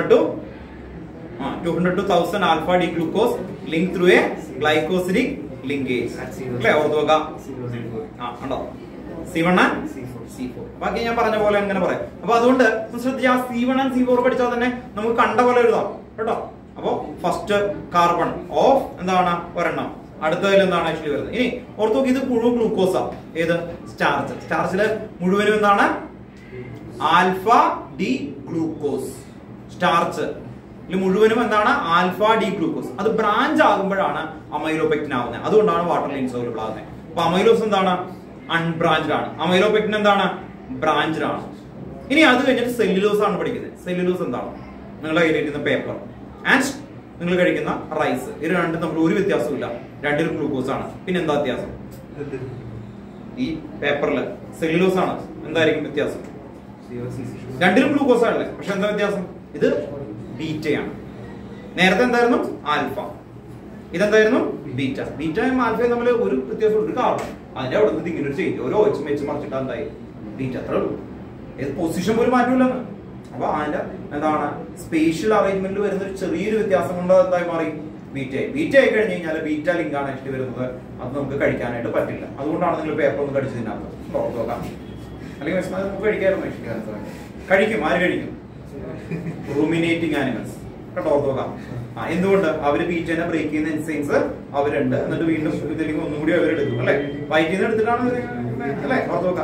200 to 1000 alpha D glucose linked through a glycosidic linkage. അല്ലേ? ഓർത്ത് നോക്കാം. ഉണ്ടോ? C1 and C4. ബാക്കി ഞാൻ പറഞ്ഞ പോലെ അങ്ങനെ പറയാം. അപ്പൊ അതുകൊണ്ട് ശ്രദ്ധിച്ചാൽ C1 and C4 പഠിച്ചാൽ തന്നെ നമുക്ക് കണ്ട പോലെ എഴുതാം കേട്ടോ. അപ്പൊ ഫസ്റ്റ് കാർബൺ ഓഫ് എന്താണ് ഒരെണ്ണം, അടുത്തതിൽ എന്താണ് ആക്ച്വലി വരുന്നത്. ഇനി ഓർത്ത് നോക്കി, ഇത് മുഴുവൻ ഗ്ലൂക്കോസാ. ഏത്? സ്റ്റാർച്ച്. സ്റ്റാർച്ചില് മുഴുവനും എന്താണ്? Alpha D glucose. സ്റ്റാർച്ച് മുഴുവനും എന്താണ്? Alpha D glucose. അത് ബ്രാഞ്ച് ആകുമ്പോഴാണ് അമൈലോപെക്റ്റിൻ ആവുന്നത്. അതുകൊണ്ടാണ് വാട്ടറിൽ ഇൻസോലുബിൾ ആകുന്നത്. അപ്പൊ അമൈലോസ് എന്താണ്? അൺബ്രാഞ്ച്ഡ് ആണ്. അമൈലോപെക്റ്റിൻ എന്താണ്? ബ്രാഞ്ച്ഡ് ആണ്. ഇനി അത് കഴിഞ്ഞിട്ട് സെല്ലുലോസ് ആണ് പഠിക്കുന്നത്. സെല്ലുലോസ് എന്താണ്? നിങ്ങളുടെ കയ്യിലിരിക്കുന്ന പേപ്പർ ആൻഡ് നിങ്ങൾ കഴിക്കുന്ന റൈസ്, ഇത് രണ്ടും തമ്മിൽ ഒരു വ്യത്യാസവും ഇല്ല. രണ്ടിലും ഗ്ലൂക്കോസ് ആണ്. പിന്നെ എന്താ വ്യത്യാസം? ഈ പേപ്പറില് സെല്ലുലോസ് ആണ്. എന്തായിരിക്കും വ്യത്യാസം? രണ്ടിലും ഗ്ലൂക്കോസ് ആണല്ലേ, പക്ഷെ എന്താ വ്യത്യാസം? ഇത് ബീറ്റയാണ്. നേരത്തെ എന്തായിരുന്നു? ആൽഫ. ഇതെന്തായിരുന്നു? ബീറ്റ. ബീറ്റയും ആൽഫയും തമ്മിൽ ഒരു വ്യത്യാസം ഉണ്ട്, കാർബൺ. അതിന്റെ അവിടെ നിന്ന് ഇങ്ങനെ ഒരു ചേഞ്ച്, ഓരോ ഒച്ചും വെച്ച് മറിച്ചിട്ട് എന്തായി? ബീറ്റ. അത്രേ ഉള്ളൂ. ഏത് പൊസിഷൻ പോലും മാറ്റമില്ലെന്ന്. അപ്പൊ അതിന്റെ എന്താണ് സ്പേഷ്യൽ അറേഞ്ച്മെന്റിൽ വരുന്ന ഒരു ചെറിയൊരു വ്യത്യാസം കൊണ്ട് എന്തായി മാറി? ബീറ്റ. ബീറ്റ ആയി കഴിഞ്ഞ് കഴിഞ്ഞാൽ ബീറ്റ ലിങ്ക് ആണ് ആക്ച്വലി വരുന്നത്. അത് നമുക്ക് കഴിക്കാനായിട്ട് പറ്റില്ല. അതുകൊണ്ടാണ് നിങ്ങൾ പേപ്പർ ഒന്ന് കടിച്ചതിനകത്ത് നോക്കാം. അല്ലെങ്കിൽ നമുക്ക് കഴിക്കാറുണ്ട്. കഴിക്കും. ആര് കഴിക്കും? റൂമിനേറ്റിംഗ് ആനിമൽസ് കേട്ടോ. ഓർത്തോക്കാം. എന്തുകൊണ്ട്? അവര് ബീറ്റനെ ബ്രേക്ക് ചെയ്യുന്ന എൻസൈംസ് അവരുണ്ട്. എന്നിട്ട് വീണ്ടും ഇതിലേക്ക് ഒന്നും കൂടി അവരെടുക്കും അല്ലെ. വയറ്റിൽ നിന്ന് എടുത്തിട്ടാണ് അല്ലെ. ഓർത്തോക്കാം.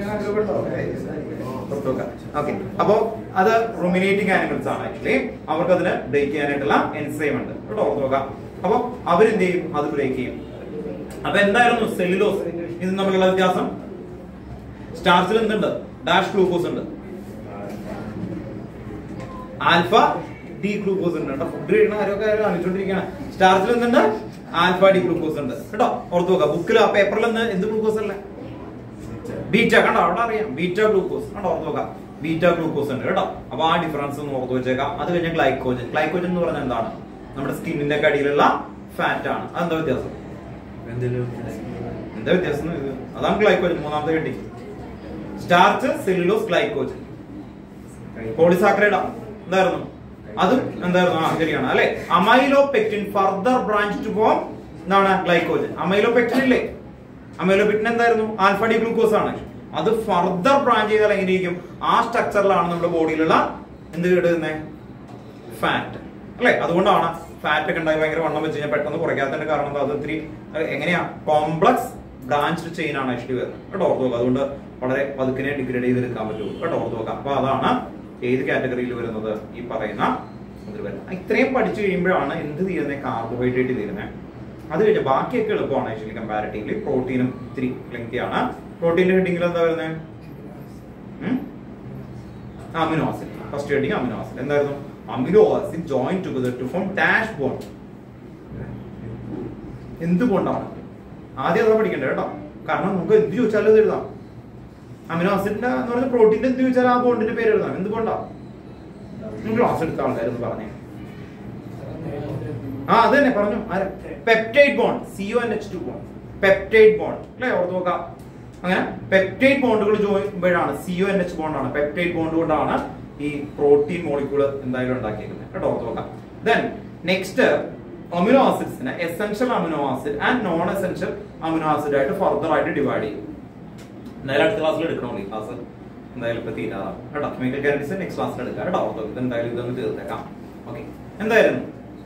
ഓക്കെ. അപ്പോ അത് റൂമിനേറ്റിംഗ് ആനിമൽസ് ആണ് ആക്ച്വലി. അവർക്ക് അതിന് ബ്രേക്ക് ചെയ്യാനായിട്ടുള്ള എൻസൈം ഉണ്ട് കേട്ടോ. ഓർത്തോക്കാം. അപ്പൊ അവരെന്ത് ചെയ്യും? അത് ബ്രേക്ക് ചെയ്യും. അപ്പൊ എന്തായിരുന്നു സെല്ലുലോസ് ഇത് തമ്മിലുള്ള വ്യത്യാസം? സ്റ്റാർച്ചിൽ എന്തുണ്ട്? ഡാഷ് ഗ്ലൂക്കോസ് ഉണ്ട്, ആൽഫ ഡി ഗ്ലൂക്കോസ് ഉണ്ട് കേട്ടോ. ഫുഡ് കഴിക്കുന്ന ആരൊക്കെ കാണിച്ചോണ്ടിരിക്കുകയാണ്. സ്റ്റാർച്ചിൽ എന്തുണ്ട്? ആൽഫ ഡി ഗ്ലൂക്കോസ് ഉണ്ട് കേട്ടോ. ഓർത്ത് നോക്കുക. ബുക്കിൽ ആ പേപ്പറിൽ എന്ത് ഗ്ലൂക്കോസ് അല്ലേ? ബീറ്റ. കണ്ടോ? അവിടെ അറിയാം. ബീറ്റ ഗ്ലൂക്കോസ് കണ്ടോ. ഓർത്ത് നോക്കാം. ബീറ്റ ഗ്ലൂക്കോസ് ഉണ്ട് കേട്ടോ. അപ്പൊ ആ ഡിഫറൻസ് ഒന്ന് ഓർത്ത് വെച്ചേക്കാം. അത് കഴിഞ്ഞ ഗ്ലൈക്കോജൻ. ഗ്ലൈക്കോജൻ എന്ന് പറഞ്ഞാൽ എന്താണ്? നമ്മുടെ സ്കിന്നിന്റെ അടിയിലുള്ള ഫാറ്റ് ആണ്. അതെന്താ വ്യത്യാസം? എന്താ വ്യത്യാസം? അതാണ് ഗ്ലൈക്കോജൻ. മൂന്നാമത്തെ heading. Starch, cellulose, glycogen. Polysaccharide എന്തായിരുന്നു? അതും എന്തായിരുന്നു? ശരിയാണ് അല്ലെ. Amylopectin further branch to form എന്താണ്? ഗ്ലൈക്കോജൻ. അമൈലോപെക്റ്റിൻ ഇല്ലേ? അമൈലോപെക്റ്റിൻ എന്തായിരുന്നു? ആൽഫ ഡി ഗ്ലൂക്കോസ് ആണ്. അത് ഫർദർ ബ്രാഞ്ച് ചെയ്താൽ എങ്ങനെയിരിക്കും? ആ സ്ട്രക്ചറിലാണ് നമ്മുടെ ബോഡിയിലുള്ള എന്ത് കിട്ടുന്നത്? ഫാറ്റ് അല്ലെ. അതുകൊണ്ടാണ് ഫാറ്റ് ഒക്കെ ഉണ്ടായി ഭയങ്കര വണ്ണം വെച്ച് കഴിഞ്ഞാൽ പെട്ടെന്ന് കുറയ്ക്കാത്തതിന്റെ കാരണം എന്താ? അത് ഇത്തിരി എങ്ങനെയാ കോംപ്ലക്സ് ബ്രാഞ്ച്ഡ് ചെയിൻ ആണ് ആക്ച്വലി വരുന്നത് കേട്ടോ. ഓർത്ത് നോക്കുക. അതുകൊണ്ട് വളരെ പതുക്കിനെ ഡിഗ്രേഡ് ചെയ്തെടുക്കാൻ പറ്റുള്ളൂ കേട്ടോ. ഓർത്ത് നോക്കാം. അപ്പൊ അതാണ് ഏത് കാറ്റഗറിയിൽ വരുന്നത്? ഈ പറയുന്ന ഇതിൽ വരുന്നത്. ഇത്രയും പഠിച്ചു കഴിയുമ്പോഴാണ് എന്ത് തീരുന്നത്? കാർബോഹൈഡ്രേറ്റ് തീരുന്നത്. അത് കഴിഞ്ഞാൽ ബാക്കിയൊക്കെ എളുപ്പമാണ് ആക്ച്വലി കമ്പാരിറ്റീവ്ലി. പ്രോട്ടീനും ഇത്തിരി ലെങ്തിയാണ്. പ്രോട്ടീന്റെ ഹെഡിങ്ങിൽ എന്താ വരുന്നത്? Amino acid. First heading amino acid. എന്തായിരുന്നു? Amino acid join together to form dash bond. എന്ത് ബോണ്ടാണ്? ആദ്യം അതാ പഠിക്കണ്ടേ കേട്ടോ. കാരണം നമുക്ക് എന്ത് ചോദിച്ചാലും ഇത് എഴുതാം. അമിനോ ആസിഡിന്റെ എന്ന് പറഞ്ഞ പ്രോട്ടീന്റെ എന്ത് ചോദിച്ചാൽ ആ ബോണ്ടിന്റെ പേര് എഴുതാം. എന്ത് ബോണ്ടാ? ക്ലാസ് എടുത്ത ആൾക്കാരെന്ന് പറഞ്ഞേ. അത് തന്നെ പറഞ്ഞു. Peptide bond. CONH2 bond. Peptide bond അല്ലെ. ഓർത്ത് നോക്കാം. അങ്ങനെ പെപ്റ്റൈഡ് ബോണ്ടുകൾ ചെയ്യുമ്പോഴാണ് CONH ബോണ്ടാണ്. പെപ്റ്റൈഡ് ബോണ്ട് കൊണ്ടാണ് ഈ പ്രോട്ടീൻ മോളിക്യൂൾ എന്തായാലും ഉണ്ടാക്കിയിരിക്കുന്നത് കേട്ടോ. ഓർത്ത് നോക്കാം. ദെൻ നെക്സ്റ്റ് അമിനോ ആസിഡ്സിനെ essential amino acid and non essential amino acid ആയിട്ട് ഫർദർ ആയിട്ട് ഡിവൈഡ് ചെയ്യും. എന്തായാലും അടുത്ത ക്ലാസ്സിൽ എടുക്കണോ ഈ ക്ലാസ്? എന്തായാലും ഇപ്പൊ തീരാറാണ് കേട്ടോ. കെമിക്കൽ കാറ്റഗറീസ് നെക്സ്റ്റ് ക്ലാസ്സിൽ എടുക്കാം കേട്ടോ. ഓർത്ത് ഇത് എന്തായാലും ഇതൊന്ന് തീർത്തേക്കാം. ഓക്കെ. എന്തായാലും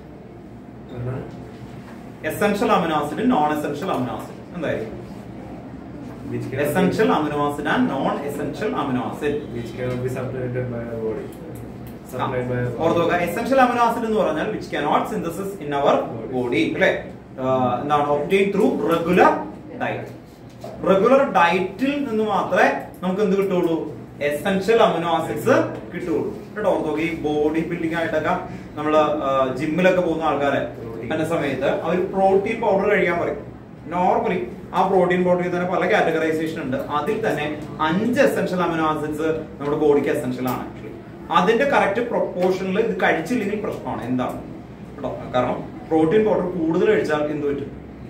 essential amino acid, non essential amino acid എന്തായാലും? Essential amino acid and non-essential amino acid which cannot be supplemented by our body. Essential amino acid എന്ന് പറഞ്ഞാൽ which cannot synthesis in our body അല്ലേ. എന്താണ്? obtained through regular diet. Regular ഡയറ്റിൽ നിന്ന് മാത്രമേ നമുക്ക് എന്ത് കിട്ടുള്ളൂ? എസെൻഷ്യൽ അമിനോ ആസിഡ്സ് കിട്ടുള്ളൂ കേട്ടോ. ഓർത്തോക്കെ. ഈ ബോഡി ബിൽഡിംഗ് ആയിട്ടൊക്കെ നമ്മള് ജിമ്മിലൊക്കെ പോകുന്ന ആൾക്കാരെ എന്ന സമയത്ത് അവർ പ്രോട്ടീൻ പൗഡർ കഴിക്കാൻ പറയും. നോർമലി ആ പ്രോട്ടീൻ പൗഡറിൽ തന്നെ പല കാറ്റഗറൈസേഷൻ ഉണ്ട്. അതിൽ തന്നെ 5 എസെൻഷ്യൽ അമിനോ ആസിഡ്സ് നമ്മുടെ ബോഡിക്ക് എസെൻഷ്യൽ ആണ് ആക്ച്വലി. അതിന്റെ കറക്റ്റ് പ്രൊപ്പോർഷനിൽ ഇത് കഴിച്ചില്ലെങ്കിൽ പ്രശ്നമാണ്. എന്താണ് കേട്ടോ? കാരണം പ്രോട്ടീൻ പൗഡർ കൂടുതൽ കഴിച്ചാൽ എന്ത് പറ്റും?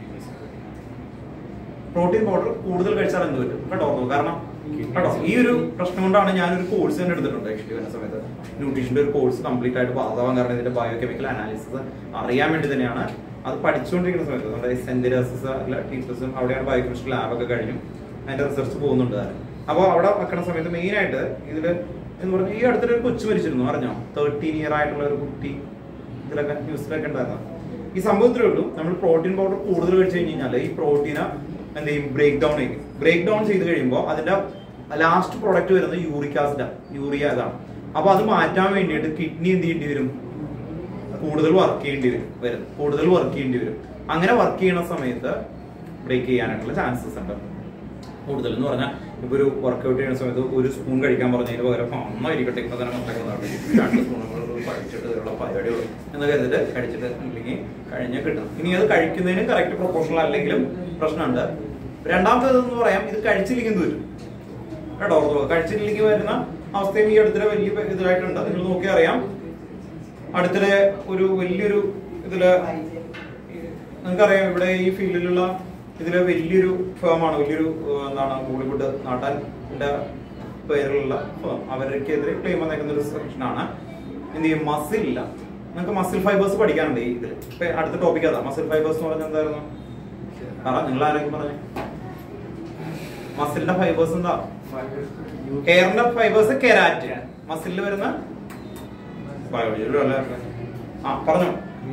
പ്രോട്ടീൻ പൗഡർ കൂടുതൽ കഴിച്ചാൽ എന്ത് പറ്റും കേട്ടോ? കാരണം കേട്ടോ ഈ ഒരു പ്രശ്നം കൊണ്ടാണ് ഞാനൊരു കോഴ്സ് തന്നെ എടുത്തിട്ടുണ്ട്. ആക്ച്വലി വരുന്ന സമയത്ത് ന്യൂട്രീഷന്റെ ഒരു കോഴ്സ് കംപ്ലീറ്റ് ആയിട്ട് പാസ്സാവാൻ കാരണം ഇതിന്റെ ബയോകെമിക്കൽ അനാലിസിസ് അറിയാൻ വേണ്ടി തന്നെയാണ്. അത് പഠിച്ചുകൊണ്ടിരിക്കുന്ന സമയത്ത് നമ്മുടെ സെന്റ് തെരേസസ് ടീച്ചേഴ്സും അവിടെയാണ് ബയോകെമിസ്ട്രി ലാബൊക്കെ കഴിഞ്ഞു അതിന്റെ റിസർച്ച് പോകുന്നുണ്ട്. അപ്പോൾ അവിടെ വെക്കുന്ന സമയത്ത് മെയിൻ ആയിട്ട് ഇതില് എന്ന് പറഞ്ഞാൽ ഈ അടുത്തൊരു കൊച്ചു മരിച്ചിരുന്നു അറിഞ്ഞോ? 13 ഇയർ ആയിട്ടുള്ള ഒരു കുട്ടി ഇതിലൊക്കെ ന്യൂസിലൊക്കെ ഉണ്ടായിരുന്നു. ഈ സംഭവത്തിലേ ഉള്ളൂ, നമ്മൾ പ്രോട്ടീൻ പൗഡർ കൂടുതൽ കഴിച്ചു കഴിഞ്ഞാൽ ഈ പ്രോട്ടീനെ എന്ത് ചെയ്യും? ബ്രേക്ക് ഡൗൺ ചെയ്യും. ബ്രേക്ക് ഡൗൺ ചെയ്ത് കഴിയുമ്പോൾ അതിന്റെ ലാസ്റ്റ് പ്രോഡക്റ്റ് വരുന്നത് യൂറിക് ആസിഡ്, യൂറിയ ഇതാണ്. അപ്പൊ അത് മാറ്റാൻ വേണ്ടിയിട്ട് കിഡ്നി എന്ത് ചെയ്യേണ്ടി വരും? കൂടുതൽ വർക്ക് ചെയ്യേണ്ടി വരും. കൂടുതൽ വർക്ക് ചെയ്യേണ്ടി വരും. അങ്ങനെ വർക്ക് ചെയ്യുന്ന സമയത്ത് ബ്രേക്ക് ചെയ്യാനായിട്ടുള്ള ചാൻസസ് ഉണ്ട് കൂടുതൽ. എന്ന് പറഞ്ഞാൽ ഇപ്പൊ ഒരു വർക്ക്ഔട്ട് ചെയ്യുന്ന സമയത്ത് ഒരു സ്പൂൺ കഴിക്കാൻ പറഞ്ഞതിന് പകരം അമ്മായിരിക്കട്ടെ ഇപ്പൊ തന്നെ മൊത്തം 2 സ്പൂണുകൾ കഴിച്ചിട്ട് ഉള്ള പരിപാടികൾ എന്ന് കരുതിട്ട് കഴിച്ചിട്ട് ഇല്ലെങ്കിൽ കഴിഞ്ഞാൽ കിട്ടും. ഇനി അത് കഴിക്കുന്നതിന് കറക്റ്റ് പ്രൊപ്പോർഷണൽ അല്ലെങ്കിലും പ്രശ്നമുണ്ട്. രണ്ടാമത്തേത് എന്ന് പറയാം, ഇത് കഴിച്ചില്ലെങ്കിൽ വരും കേട്ടോ. കഴിച്ചില്ലെങ്കിൽ വരുന്ന അവസ്ഥയും ഈ അടുത്തിടെ വലിയ ഇതായിട്ടുണ്ട്. നിങ്ങൾ നോക്കി അറിയാം. അടുത്തിടെ ഒരു വലിയൊരു ഇതില് നിങ്ങൾക്കറിയാം, ഇവിടെ ഈ ഫീൽഡിലുള്ള ഇതിലെ വലിയൊരു ഫേമാണ്, വലിയൊരു എന്താണ് ബോളിവുഡ് നാട്ടാന്റെ പേരിലുള്ള ഫേം. അവർക്കെതിരെ ക്ലെയിം വന്നേക്കുന്ന ഒരു സെക്ഷനാണ് എന്ത് ചെയ്യും? മസിൽ ഇല്ല. നിങ്ങൾക്ക് മസിൽ ഫൈബേഴ്സ് പഠിക്കാനുണ്ട് ഈ ഇതിൽ. ഇപ്പൊ അടുത്ത ടോപ്പിക് അതാ. മസിൽ ഫൈബേഴ്സ് എന്ന് പറഞ്ഞാൽ എന്തായിരുന്നു? നിങ്ങൾ ആരെങ്കിലും പറഞ്ഞു? മസിലിന്റെ ഫൈബേഴ്സ് എന്താ? ഹെയറിന്റെ ഫൈബേഴ്സ് കെരാറ്റിൻ. മസിലിൽ വരുന്ന ബയോളജിയിലും അല്ല. പറഞ്ഞോ.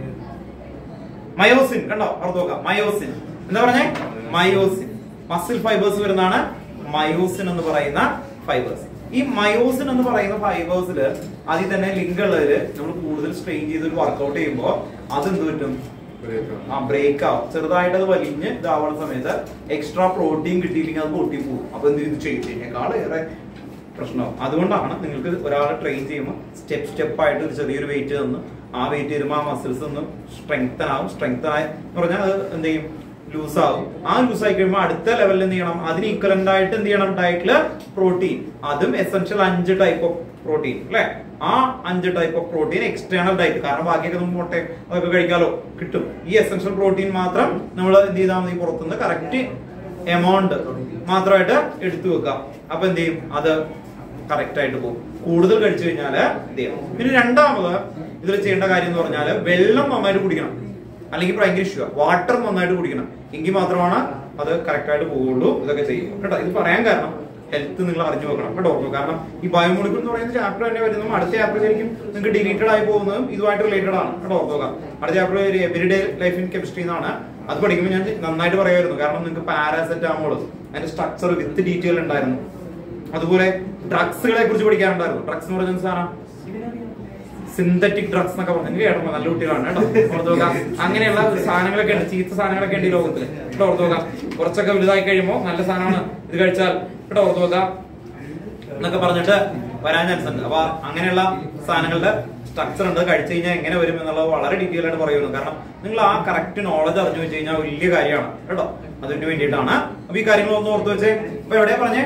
മയോസിൻ കണ്ടോ? ഓർത്ത് നോക്കാം. മയോസിൻ എന്താ പറഞ്ഞേ? മയോസിൻ. മസിൽ ഫൈബേഴ്സ് വരുന്നതാണ് മയോസിൻ എന്ന് പറയുന്ന ഫൈബേഴ്സ്. ഈ മയോസിൻ എന്ന് പറയുന്ന ഫൈബേഴ്സില് അതിൽ തന്നെ ലിങ്ക് ഉള്ളതില് നമ്മൾ കൂടുതൽ സ്ട്രെയിൻ ചെയ്ത് ഒരു വർക്ക്ഔട്ട് ചെയ്യുമ്പോൾ അതെന്ത് പറ്റും? ബ്രേക്ക് ആവും. ചെറുതായിട്ട് അത് വലിഞ്ഞ് ഇതാവുന്ന സമയത്ത് എക്സ്ട്രാ പ്രോട്ടീൻ കിട്ടിയില്ലെങ്കിൽ അത് പൊട്ടി പോകും. അപ്പൊ എന്ത് ചെയ്ത് ചെയ്യുന്നതിനേക്കാൾ ഏറെ പ്രശ്നമാവും. അതുകൊണ്ടാണ് നിങ്ങൾക്ക് ഒരാളെ ട്രെയിൻ ചെയ്യുമ്പോൾ സ്റ്റെപ്പ് ആയിട്ട് ഒരു ചെറിയൊരു വെയിറ്റ് തന്ന് ആ വെയിറ്റ് വരുമ്പോൾ ആ മസിൽസ് ഒന്ന് സ്ട്രെങ്തൻ ആവും. സ്ട്രെങ്തൻ ആയി എന്ന് പറഞ്ഞാൽ അത് എന്ത് ചെയ്യും? ലൂസ് ആവും. ആ ലൂസ് ആയി കഴിയുമ്പോൾ അടുത്ത ലെവലിൽ എന്ത് ചെയ്യണം? അതിന് ഈക്വലന്റ് ആയിട്ട് എന്ത് ചെയ്യണം? ഡയറ്റില് പ്രോട്ടീൻ, അതും എസെൻഷ്യൽ 5 ടൈപ്പ് ഓഫ് പ്രോട്ടീൻ അല്ലെ? ആ 5 type of protein external diet, കാരണം ബാക്കിയൊക്കെ നമുക്ക് മുട്ട അതൊക്കെ കഴിക്കാലോ, കിട്ടും. ഈ എസെൻഷ്യൽ പ്രോട്ടീൻ മാത്രം നമ്മൾ എന്ത് ചെയ്താൽ മതി? പുറത്തുനിന്ന് കറക്റ്റ് എമൗണ്ട് മാത്രമായിട്ട് എടുത്തു വെക്കാം. അപ്പൊ എന്ത് ചെയ്യും? അത് കറക്റ്റ് ആയിട്ട് പോകും. കൂടുതൽ കഴിച്ചു കഴിഞ്ഞാൽ എന്ത് ചെയ്യും? പിന്നെ രണ്ടാമത് ഇതിൽ ചെയ്യേണ്ട കാര്യം എന്ന് പറഞ്ഞാൽ വെള്ളം നന്നായിട്ട് കുടിക്കണം. അല്ലെങ്കിൽ ഭയങ്കര ഇഷ്യൂ, വാട്ടർ നന്നായിട്ട് കുടിക്കണം. എങ്കിൽ മാത്രമാണ് അത് കറക്റ്റ് ആയിട്ട് പോവുള്ളൂ. ഇതൊക്കെ ചെയ്യും കേട്ടോ. ഇത് പറയാൻ കാരണം ഹെൽത്ത് നിങ്ങൾ അറിഞ്ഞു വെക്കണം കേട്ടോ. കാരണം ഈ ബയോമോളിക്യൂൾ എന്ന് പറയുന്ന ചാപ്റ്റർ തന്നെ വരുന്നതും അടുത്ത ചാപ്റ്ററിലേക്കും നിങ്ങൾക്ക് ഡിലീറ്റഡ് ആയി പോകുന്നതും ഇതുമായിട്ട് റിലേറ്റഡ് ആണ് കേട്ടോ. ഓർത്തോക്കാം. അടുത്ത chapter everyday life in chemistry എന്നാണ്. അത് പഠിക്കുമ്പോൾ ഞാൻ നന്നായിട്ട് പറയുമായിരുന്നു. കാരണം നിങ്ങൾക്ക് പാരാസെറ്റാമോൾ അതിന്റെ സ്ട്രക്ചർ വിത്ത് ഡീറ്റെയിൽ ഉണ്ടായിരുന്നു. അതുപോലെ ഡ്രഗ്സുകളെ കുറിച്ച് പഠിക്കാറുണ്ടായിരുന്നു. ഡ്രഗ്സ് എന്ന് പറഞ്ഞ സാധനം സിന്തറ്റിക് ഡ്രഗ്സ് എന്നൊക്കെ പറഞ്ഞു. എനിക്ക് കേട്ടോ, നല്ല കുട്ടികളാണ് കേട്ടോ. ഓർത്ത് നോക്കാം. അങ്ങനെയുള്ള സാധനങ്ങളൊക്കെ ഉണ്ട്, ചീത്ത സാധനങ്ങളൊക്കെ ഉണ്ട് ഈ ലോകത്തില് കേട്ടോ. ഓർത്ത് നോക്കാം. കുറച്ചൊക്കെ വലുതായി കഴിയുമ്പോൾ നല്ല സാധനമാണ് ഇത് കഴിച്ചാൽ കേട്ടോ. ഓർത്ത് നോക്കാം എന്നൊക്കെ പറഞ്ഞിട്ട് വരാൻ ചാൻസ് ഉണ്ട്. അപ്പൊ അങ്ങനെയുള്ള സാധനങ്ങളുടെ സ്ട്രക്ചർ ഉണ്ട്. കഴിച്ചു കഴിഞ്ഞാൽ എങ്ങനെ വരും എന്നുള്ളത് വളരെ ഡീറ്റെയിൽ ആയിട്ട് പറയുന്നു. കാരണം നിങ്ങൾ ആ കറക്റ്റ് നോളജ് അറിഞ്ഞു വെച്ച് കഴിഞ്ഞാൽ വലിയ കാര്യമാണ് കേട്ടോ. അതിന് വേണ്ടിയിട്ടാണ്. അപ്പൊ ഈ കാര്യങ്ങളൊന്നും ഓർത്ത് വെച്ചേ. അപ്പൊ എവിടെയാ പറഞ്ഞേ?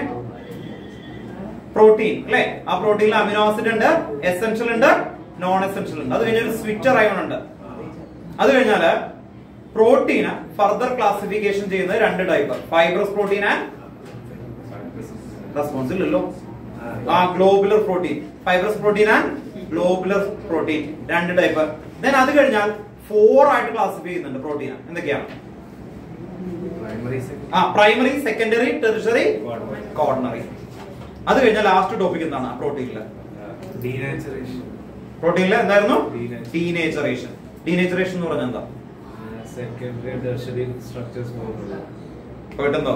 പ്രോട്ടീൻ അല്ലെ? ആ പ്രോട്ടീനിൽ അമിനോ ആസിഡ് ഉണ്ട്, എസെൻഷ്യൽ ഉണ്ട്, നോൺ എസെൻഷ്യൽ ഉണ്ട്. അത് കഴിഞ്ഞാൽ ഒരു സ്വിറ്റർ അയോൺ ഉണ്ട്. അത് കഴിഞ്ഞാല് പ്രോട്ടീന് ഫർദർ ക്ലാസിഫിക്കേഷൻ ചെയ്യുന്നത് 2 ടൈപ്പ്: ഫൈബ്രസ് പ്രോട്ടീൻ ആൻഡ് റെസ്പോൺസിൽ ഇല്ലല്ലോ globular protein. Fibrous protein and globular protein 2 type. Then അത് കഴിഞ്ഞാൽ 4 ആയിട്ട് ക്ലാസിഫൈ ചെയ്യുന്നുണ്ട് പ്രോട്ടീൻ. എന്തൊക്കെയാണ്? Primary, secondary, tertiary, quaternary. അത് കഴിഞ്ഞാൽ ലാസ്റ്റ് ടോപ്പിക് എന്താണ് പ്രോട്ടീനില്? പ്രോട്ടീനില് എന്തായിരുന്നു? ഡീനേച്ചറേഷൻ. ഡീനേച്ചറേഷൻ എന്ന് പറഞ്ഞാൽ എന്താ? പോയിട്ടുണ്ടോ?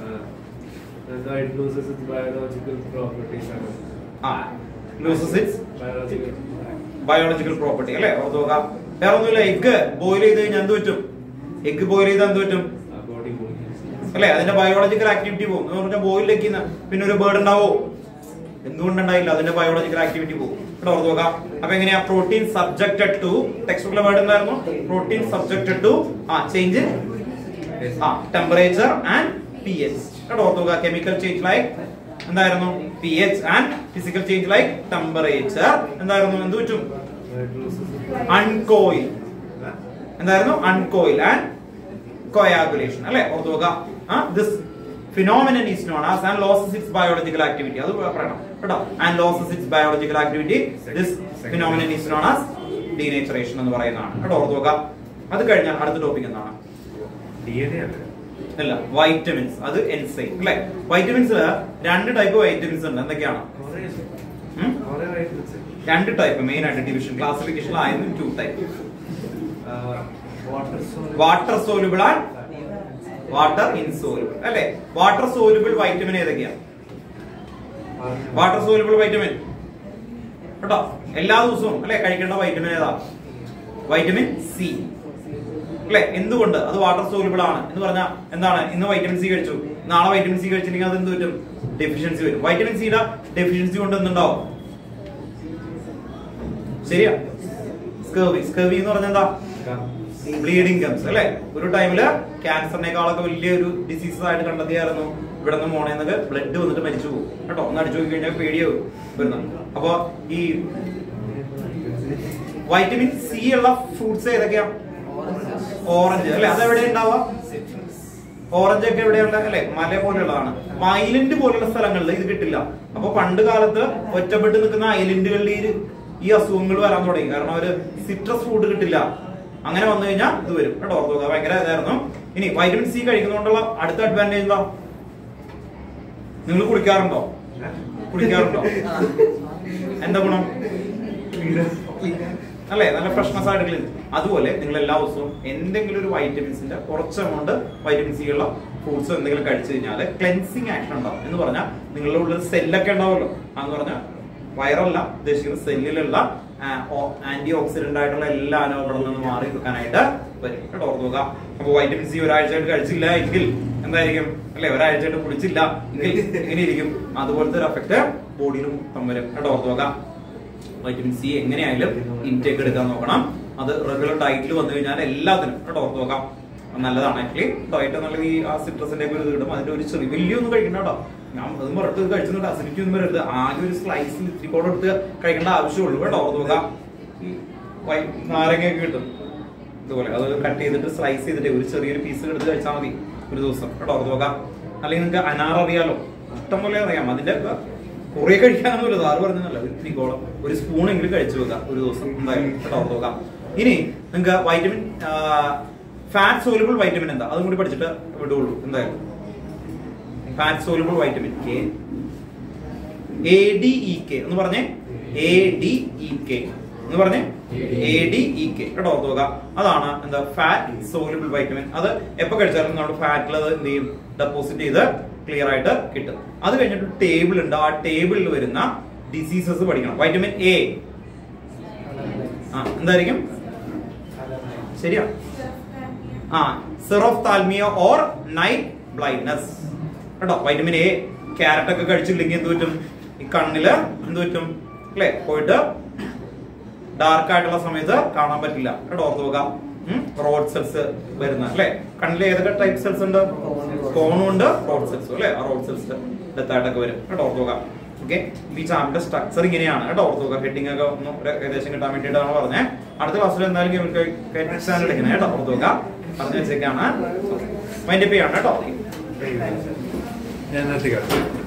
ബയോളജിക്കൽ പ്രോപ്പർട്ടി അല്ലെ? ഓർത്ത് നോക്കാം. വേറെ ഒന്നുമില്ല. എഗ് ബോയിൽ ചെയ്ത് കഴിഞ്ഞാൽ എന്ത് പറ്റും? എഗ് ബോയിൽ ചെയ്താൽ എന്ത് പറ്റും അല്ലെ? അതിന്റെ ബയോളജിക്കൽ ആക്ടിവിറ്റി പോകും. എന്ന് പറഞ്ഞാൽ ബോയിൽ വെക്കുന്ന പിന്നെ ഒരു ബേർഡ് ഉണ്ടാവോ? എന്തുകൊണ്ടുണ്ടായില്ല? അതിന്റെ ബയോളജിക്കൽ ആക്ടിവിറ്റി പോകും. ഇവിടെ ഓർത്ത് നോക്കാം. അപ്പൊ എങ്ങനെയാ? പ്രോട്ടീൻ സബ്ജക്റ്റഡ് ടു, ടെക്സ്റ്റ് ബുക്കിലെ വേർഡ് എന്തായിരുന്നു? Protein subjected to change in temperature and pH. കേട്ടോ ഓർത്ത് നോക്കുക. കെമിക്കൽ ചേഞ്ച് ലൈക്ക് എന്തായിരുന്നു pH and physical change like temperature എന്തായിരുന്നു എന്ത് പറ്റും uncoil എന്തായിരുന്നു uncoil and coagulation അല്ലേ ഓർത്തുക this phenomenon is known as and loses its biological activity അത് പറയണം കേട്ടോ and loses its biological activity this phenomenon is known as denaturation എന്ന് പറയുന്നതാണ് കേട്ടോ ഓർത്തുക അത് കഴിഞ്ഞാൽ അടുത്ത ടോപ്പിക് എന്താണ് DNA അല്ല വൈറ്റമിൻസ് അത് എൻസൈം അല്ലേ വൈറ്റമിൻസിൽ രണ്ട് ടൈപ്പ് വൈറ്റമിൻസ് ഉണ്ട് എന്തൊക്കെയാണ് രണ്ട് ടൈപ്പ് മെയിൻ ആയിട്ട് ഡിവിഷൻ ക്ലാസിഫിക്കേഷൻ ആയിരുന്നു 2 type water soluble and water insoluble അല്ലേ വാട്ടർ സോലുബിൾ വൈറ്റമിൻ ഏതൊക്കെയാണ് വാട്ടർ സോലുബിൾ വൈറ്റമിൻ കേട്ടോ എല്ലാ ദിവസവും അല്ലെ കഴിക്കേണ്ട വൈറ്റമിൻ ഏതാ വൈറ്റമിൻ സി അല്ലെ എന്തുകൊണ്ട് അത് വാട്ടർ സോലുബിൾ ആണ് എന്ന് പറഞ്ഞാൽ എന്താണ് ഇന്ന് വൈറ്റമിൻ സി കഴിച്ചു നാളെ വൈറ്റമിൻ സി കഴിച്ചില്ലെങ്കിൽ അത് എന്ത് പറ്റും ഡെഫിഷ്യൻസി വരും വൈറ്റമിൻ സിയുടെ ഡെഫിഷ്യൻസി കൊണ്ട് എന്തുണ്ടാവും ശരിയാ സ്കർവി എന്ന് പറഞ്ഞാൽ എന്താ ബ്ലീഡിംഗ് ഗംസ് അല്ലെ ഒരു ടൈമില് ക്യാൻസറിനേക്കാളൊക്കെ വലിയൊരു ഡിസീസസ് ആയിട്ട് കണ്ടെത്തിയായിരുന്നു ഇവിടെ നിന്ന് മോണേന്നൊക്കെ ബ്ലഡ് വന്നിട്ട് മരിച്ചു പോകും കേട്ടോ ഒന്ന് അടിച്ചു നോക്കി കഴിഞ്ഞാൽ പേടിയാവും വരുന്നത് അപ്പൊ ഈ വൈറ്റമിൻ സി ഉള്ള ഫ്രൂട്ട്സ് ഏതൊക്കെയാ ഓറഞ്ച് അല്ലെ അതെവിടെ ഉണ്ടാവുക ഓറഞ്ച് ഒക്കെ എവിടെയുള്ള അല്ലെ മല പോലെയുള്ളതാണ് ഐലൻഡ് പോലുള്ള സ്ഥലങ്ങളിൽ ഇത് കിട്ടില്ല അപ്പൊ പണ്ട് കാലത്ത് ഒറ്റപ്പെട്ട് നിൽക്കുന്ന ഐലൻഡുകളിൽ ഈ അസുഖങ്ങൾ വരാൻ തുടങ്ങി കാരണം അവര് സിട്രസ് ഫ്രൂട്ട് കിട്ടില്ല അങ്ങനെ വന്നു കഴിഞ്ഞാൽ ഇത് വരും കേട്ടോ ഓർക്കുക ഭയങ്കര ഇതായിരുന്നു ഇനി വൈറ്റമിൻ സി കഴിക്കുന്നതുകൊണ്ടുള്ള അടുത്ത അഡ്വാൻറ്റേജ് എന്താ നിങ്ങൾ കുളിക്കാറുണ്ടോ എന്താ ഗുണം അല്ലെ നല്ല ഫ്രഷ്നസ് ആയിട്ട് ക്ലീൻ അതുപോലെ നിങ്ങൾ എല്ലാ ദിവസവും എന്തെങ്കിലും ഒരു വൈറ്റമിൻസിന്റെ കുറച്ച് എമൗണ്ട് വൈറ്റമിൻ സി ഉള്ള ഫ്രൂട്ട്സ് എന്തെങ്കിലും കഴിച്ചു കഴിഞ്ഞാൽ ക്ലെൻസിങ് ആക്ഷൻ ഉണ്ടാവും എന്ന് പറഞ്ഞാൽ നിങ്ങളുടെ ഉള്ളിൽ സെല്ലൊക്കെ ഉണ്ടാവുമല്ലോ എന്ന് പറഞ്ഞാൽ വൈറല്ല ഉദ്ദേശിക്കുന്ന സെല്ലിലുള്ള ആന്റി ഓക്സിഡന്റ് ആയിട്ടുള്ള എല്ലാ അനോകളിൽ നിന്ന് മാറി നിൽക്കാനായിട്ട് വരും കേട്ടോ ഓർക്കുക അപ്പൊ വൈറ്റമിൻ സി ഒരാഴ്ചയായിട്ട് കഴിച്ചില്ല എങ്കിൽ എന്തായിരിക്കും അല്ലെ ഒരാഴ്ചയായിട്ട് കുടിച്ചില്ല എങ്കിൽ എങ്ങനെ ഇരിക്കും അതുപോലത്തെ ഒരു എഫക്ട് ബോഡിയിൽ മൊത്തം വരും കേട്ടോ ഓർക്കുക വൈറ്റമിൻ സി എങ്ങനെയായാലും ഇൻടേക്ക് എടുക്കാൻ നോക്കണം അത് റെഗുലർ ഡയറ്റിൽ വന്നു കഴിഞ്ഞാൽ എല്ലാത്തിനും കേട്ടോ ഓർത്ത് നോക്കാം നല്ലതാണ് ആക്ച്വലി ഡയറ്റ് എന്നുള്ളത് ഈ ആ സിട്രസിന്റെ ഒക്കെ ഇത് കിട്ടും അതിന്റെ ഒരു ചെറിയ വലിയൊന്നും കഴിക്കണ്ട കേട്ടോ ഞാൻ അത് പുറത്ത് കഴിച്ചിട്ട് അസിഡിറ്റി ഒന്നും വരരുത് ആകെ ഒരു സ്ലൈസിൽ ഇത്തിരി കൂടെ എടുത്ത് കഴിക്കേണ്ട ആവശ്യമുള്ളൂ കേട്ടോ ഓർത്ത് നോക്കാം ഈ നാരങ്ങയൊക്കെ കിട്ടും ഇതുപോലെ അത് കട്ട് ചെയ്തിട്ട് സ്ലൈസ് ചെയ്തിട്ട് ഒരു ചെറിയൊരു പീസ് എടുത്ത് കഴിച്ചാൽ മതി ഒരു ദിവസം കേട്ടോ ഓർത്ത് നോക്കാം അല്ലെങ്കിൽ നിങ്ങൾക്ക് അനാർ അറിയാലോ ഇഷ്ടം പോലെ അറിയാം അതിന്റെ കുറെ കഴിക്കാനൊന്നുമില്ല സാറ് പറഞ്ഞതല്ല ഒരു ഒരു സ്പൂണെങ്കിലും കഴിച്ചു വെക്കാം ഒരു ദിവസം എന്തായാലും കേട്ടോ ഓർത്ത് നോക്കാം ഇനി നിങ്ങൾക്ക് വൈറ്റമിൻ ഫാറ്റ് സോലുബിൾ വൈറ്റമിൻ എന്താ അതും കൂടി പഠിച്ചിട്ട് വിടുള്ളൂ എന്തായാലും fat soluble vitamin K ADEK എന്ന് പറഞ്ഞേ ADEK എന്ന് പറഞ്ഞേ ADEK കേട്ടോ ഓർത്ത് നോക്കാം അതാണ് എന്താ ഫാറ്റ് സോലുബിൾ വൈറ്റമിൻ അത് എപ്പോ കഴിച്ചാലും നമ്മുടെ ഫാറ്റിൽ അത് എന്ത് ചെയ്യും ഡെപ്പോസിറ്റ് ചെയ്ത് ക്ലിയർ ആയിട്ട് കിട്ടും അത് കഴിഞ്ഞിട്ട് ടേബിൾ ഉണ്ട് ആ ടേബിളിൽ വരുന്ന ഡിസീസസ് പഠിക്കണം വൈറ്റമിൻ എ എന്തായിരിക്കും ശരിയാ സെറോഫ്താൽമിയ ഓർ നൈറ്റ് ബ്ലൈൻഡ്നെസ് കേട്ടോ വൈറ്റമിൻ എ ക്യാരറ്റ് ഒക്കെ കഴിച്ചില്ലെങ്കിൽ എന്ത് പറ്റും ഈ കണ്ണില് എന്ത് പറ്റും അല്ലെ പോയിട്ട് ഡാർക്ക് ആയിട്ടുള്ള സമയത്ത് കാണാൻ പറ്റില്ല കേട്ടോ ഓർത്ത് നോക്കാം റോഡ് സെൽസ് വരുന്ന അല്ലെ കണ്ണിൽ ഏതൊക്കെ ടൈപ്പ് സെൽസ് ഉണ്ട് കോണും ഉണ്ട് റോഡ് സെൽസും അല്ലെ ആ റോഡ് സെൽസ് ഡെത്തായിട്ടൊക്കെ വരും കേട്ടോ ഓർത്ത് നോക്കാം ഓക്കെ ഈ ചാമ്പിന്റെ സ്ട്രക്ചർ ഇങ്ങനെയാണ് കേട്ടോ ഓർത്ത് നോക്കാം ഹെഡിങ് ഒക്കെ ഒന്ന് ഏകദേശം കിട്ടാൻ വേണ്ടിയിട്ടാണ് പറഞ്ഞത് അടുത്ത ക്ലാസ്സിൽ എന്തായാലും എടുക്കുന്നത് കേട്ടോ ഓർത്ത് നോക്കാം പറഞ്ഞു വെച്ചേക്കാണ് വൈൻഡപ്പ് ചെയ്യാണ് കേട്ടോ ഞാൻ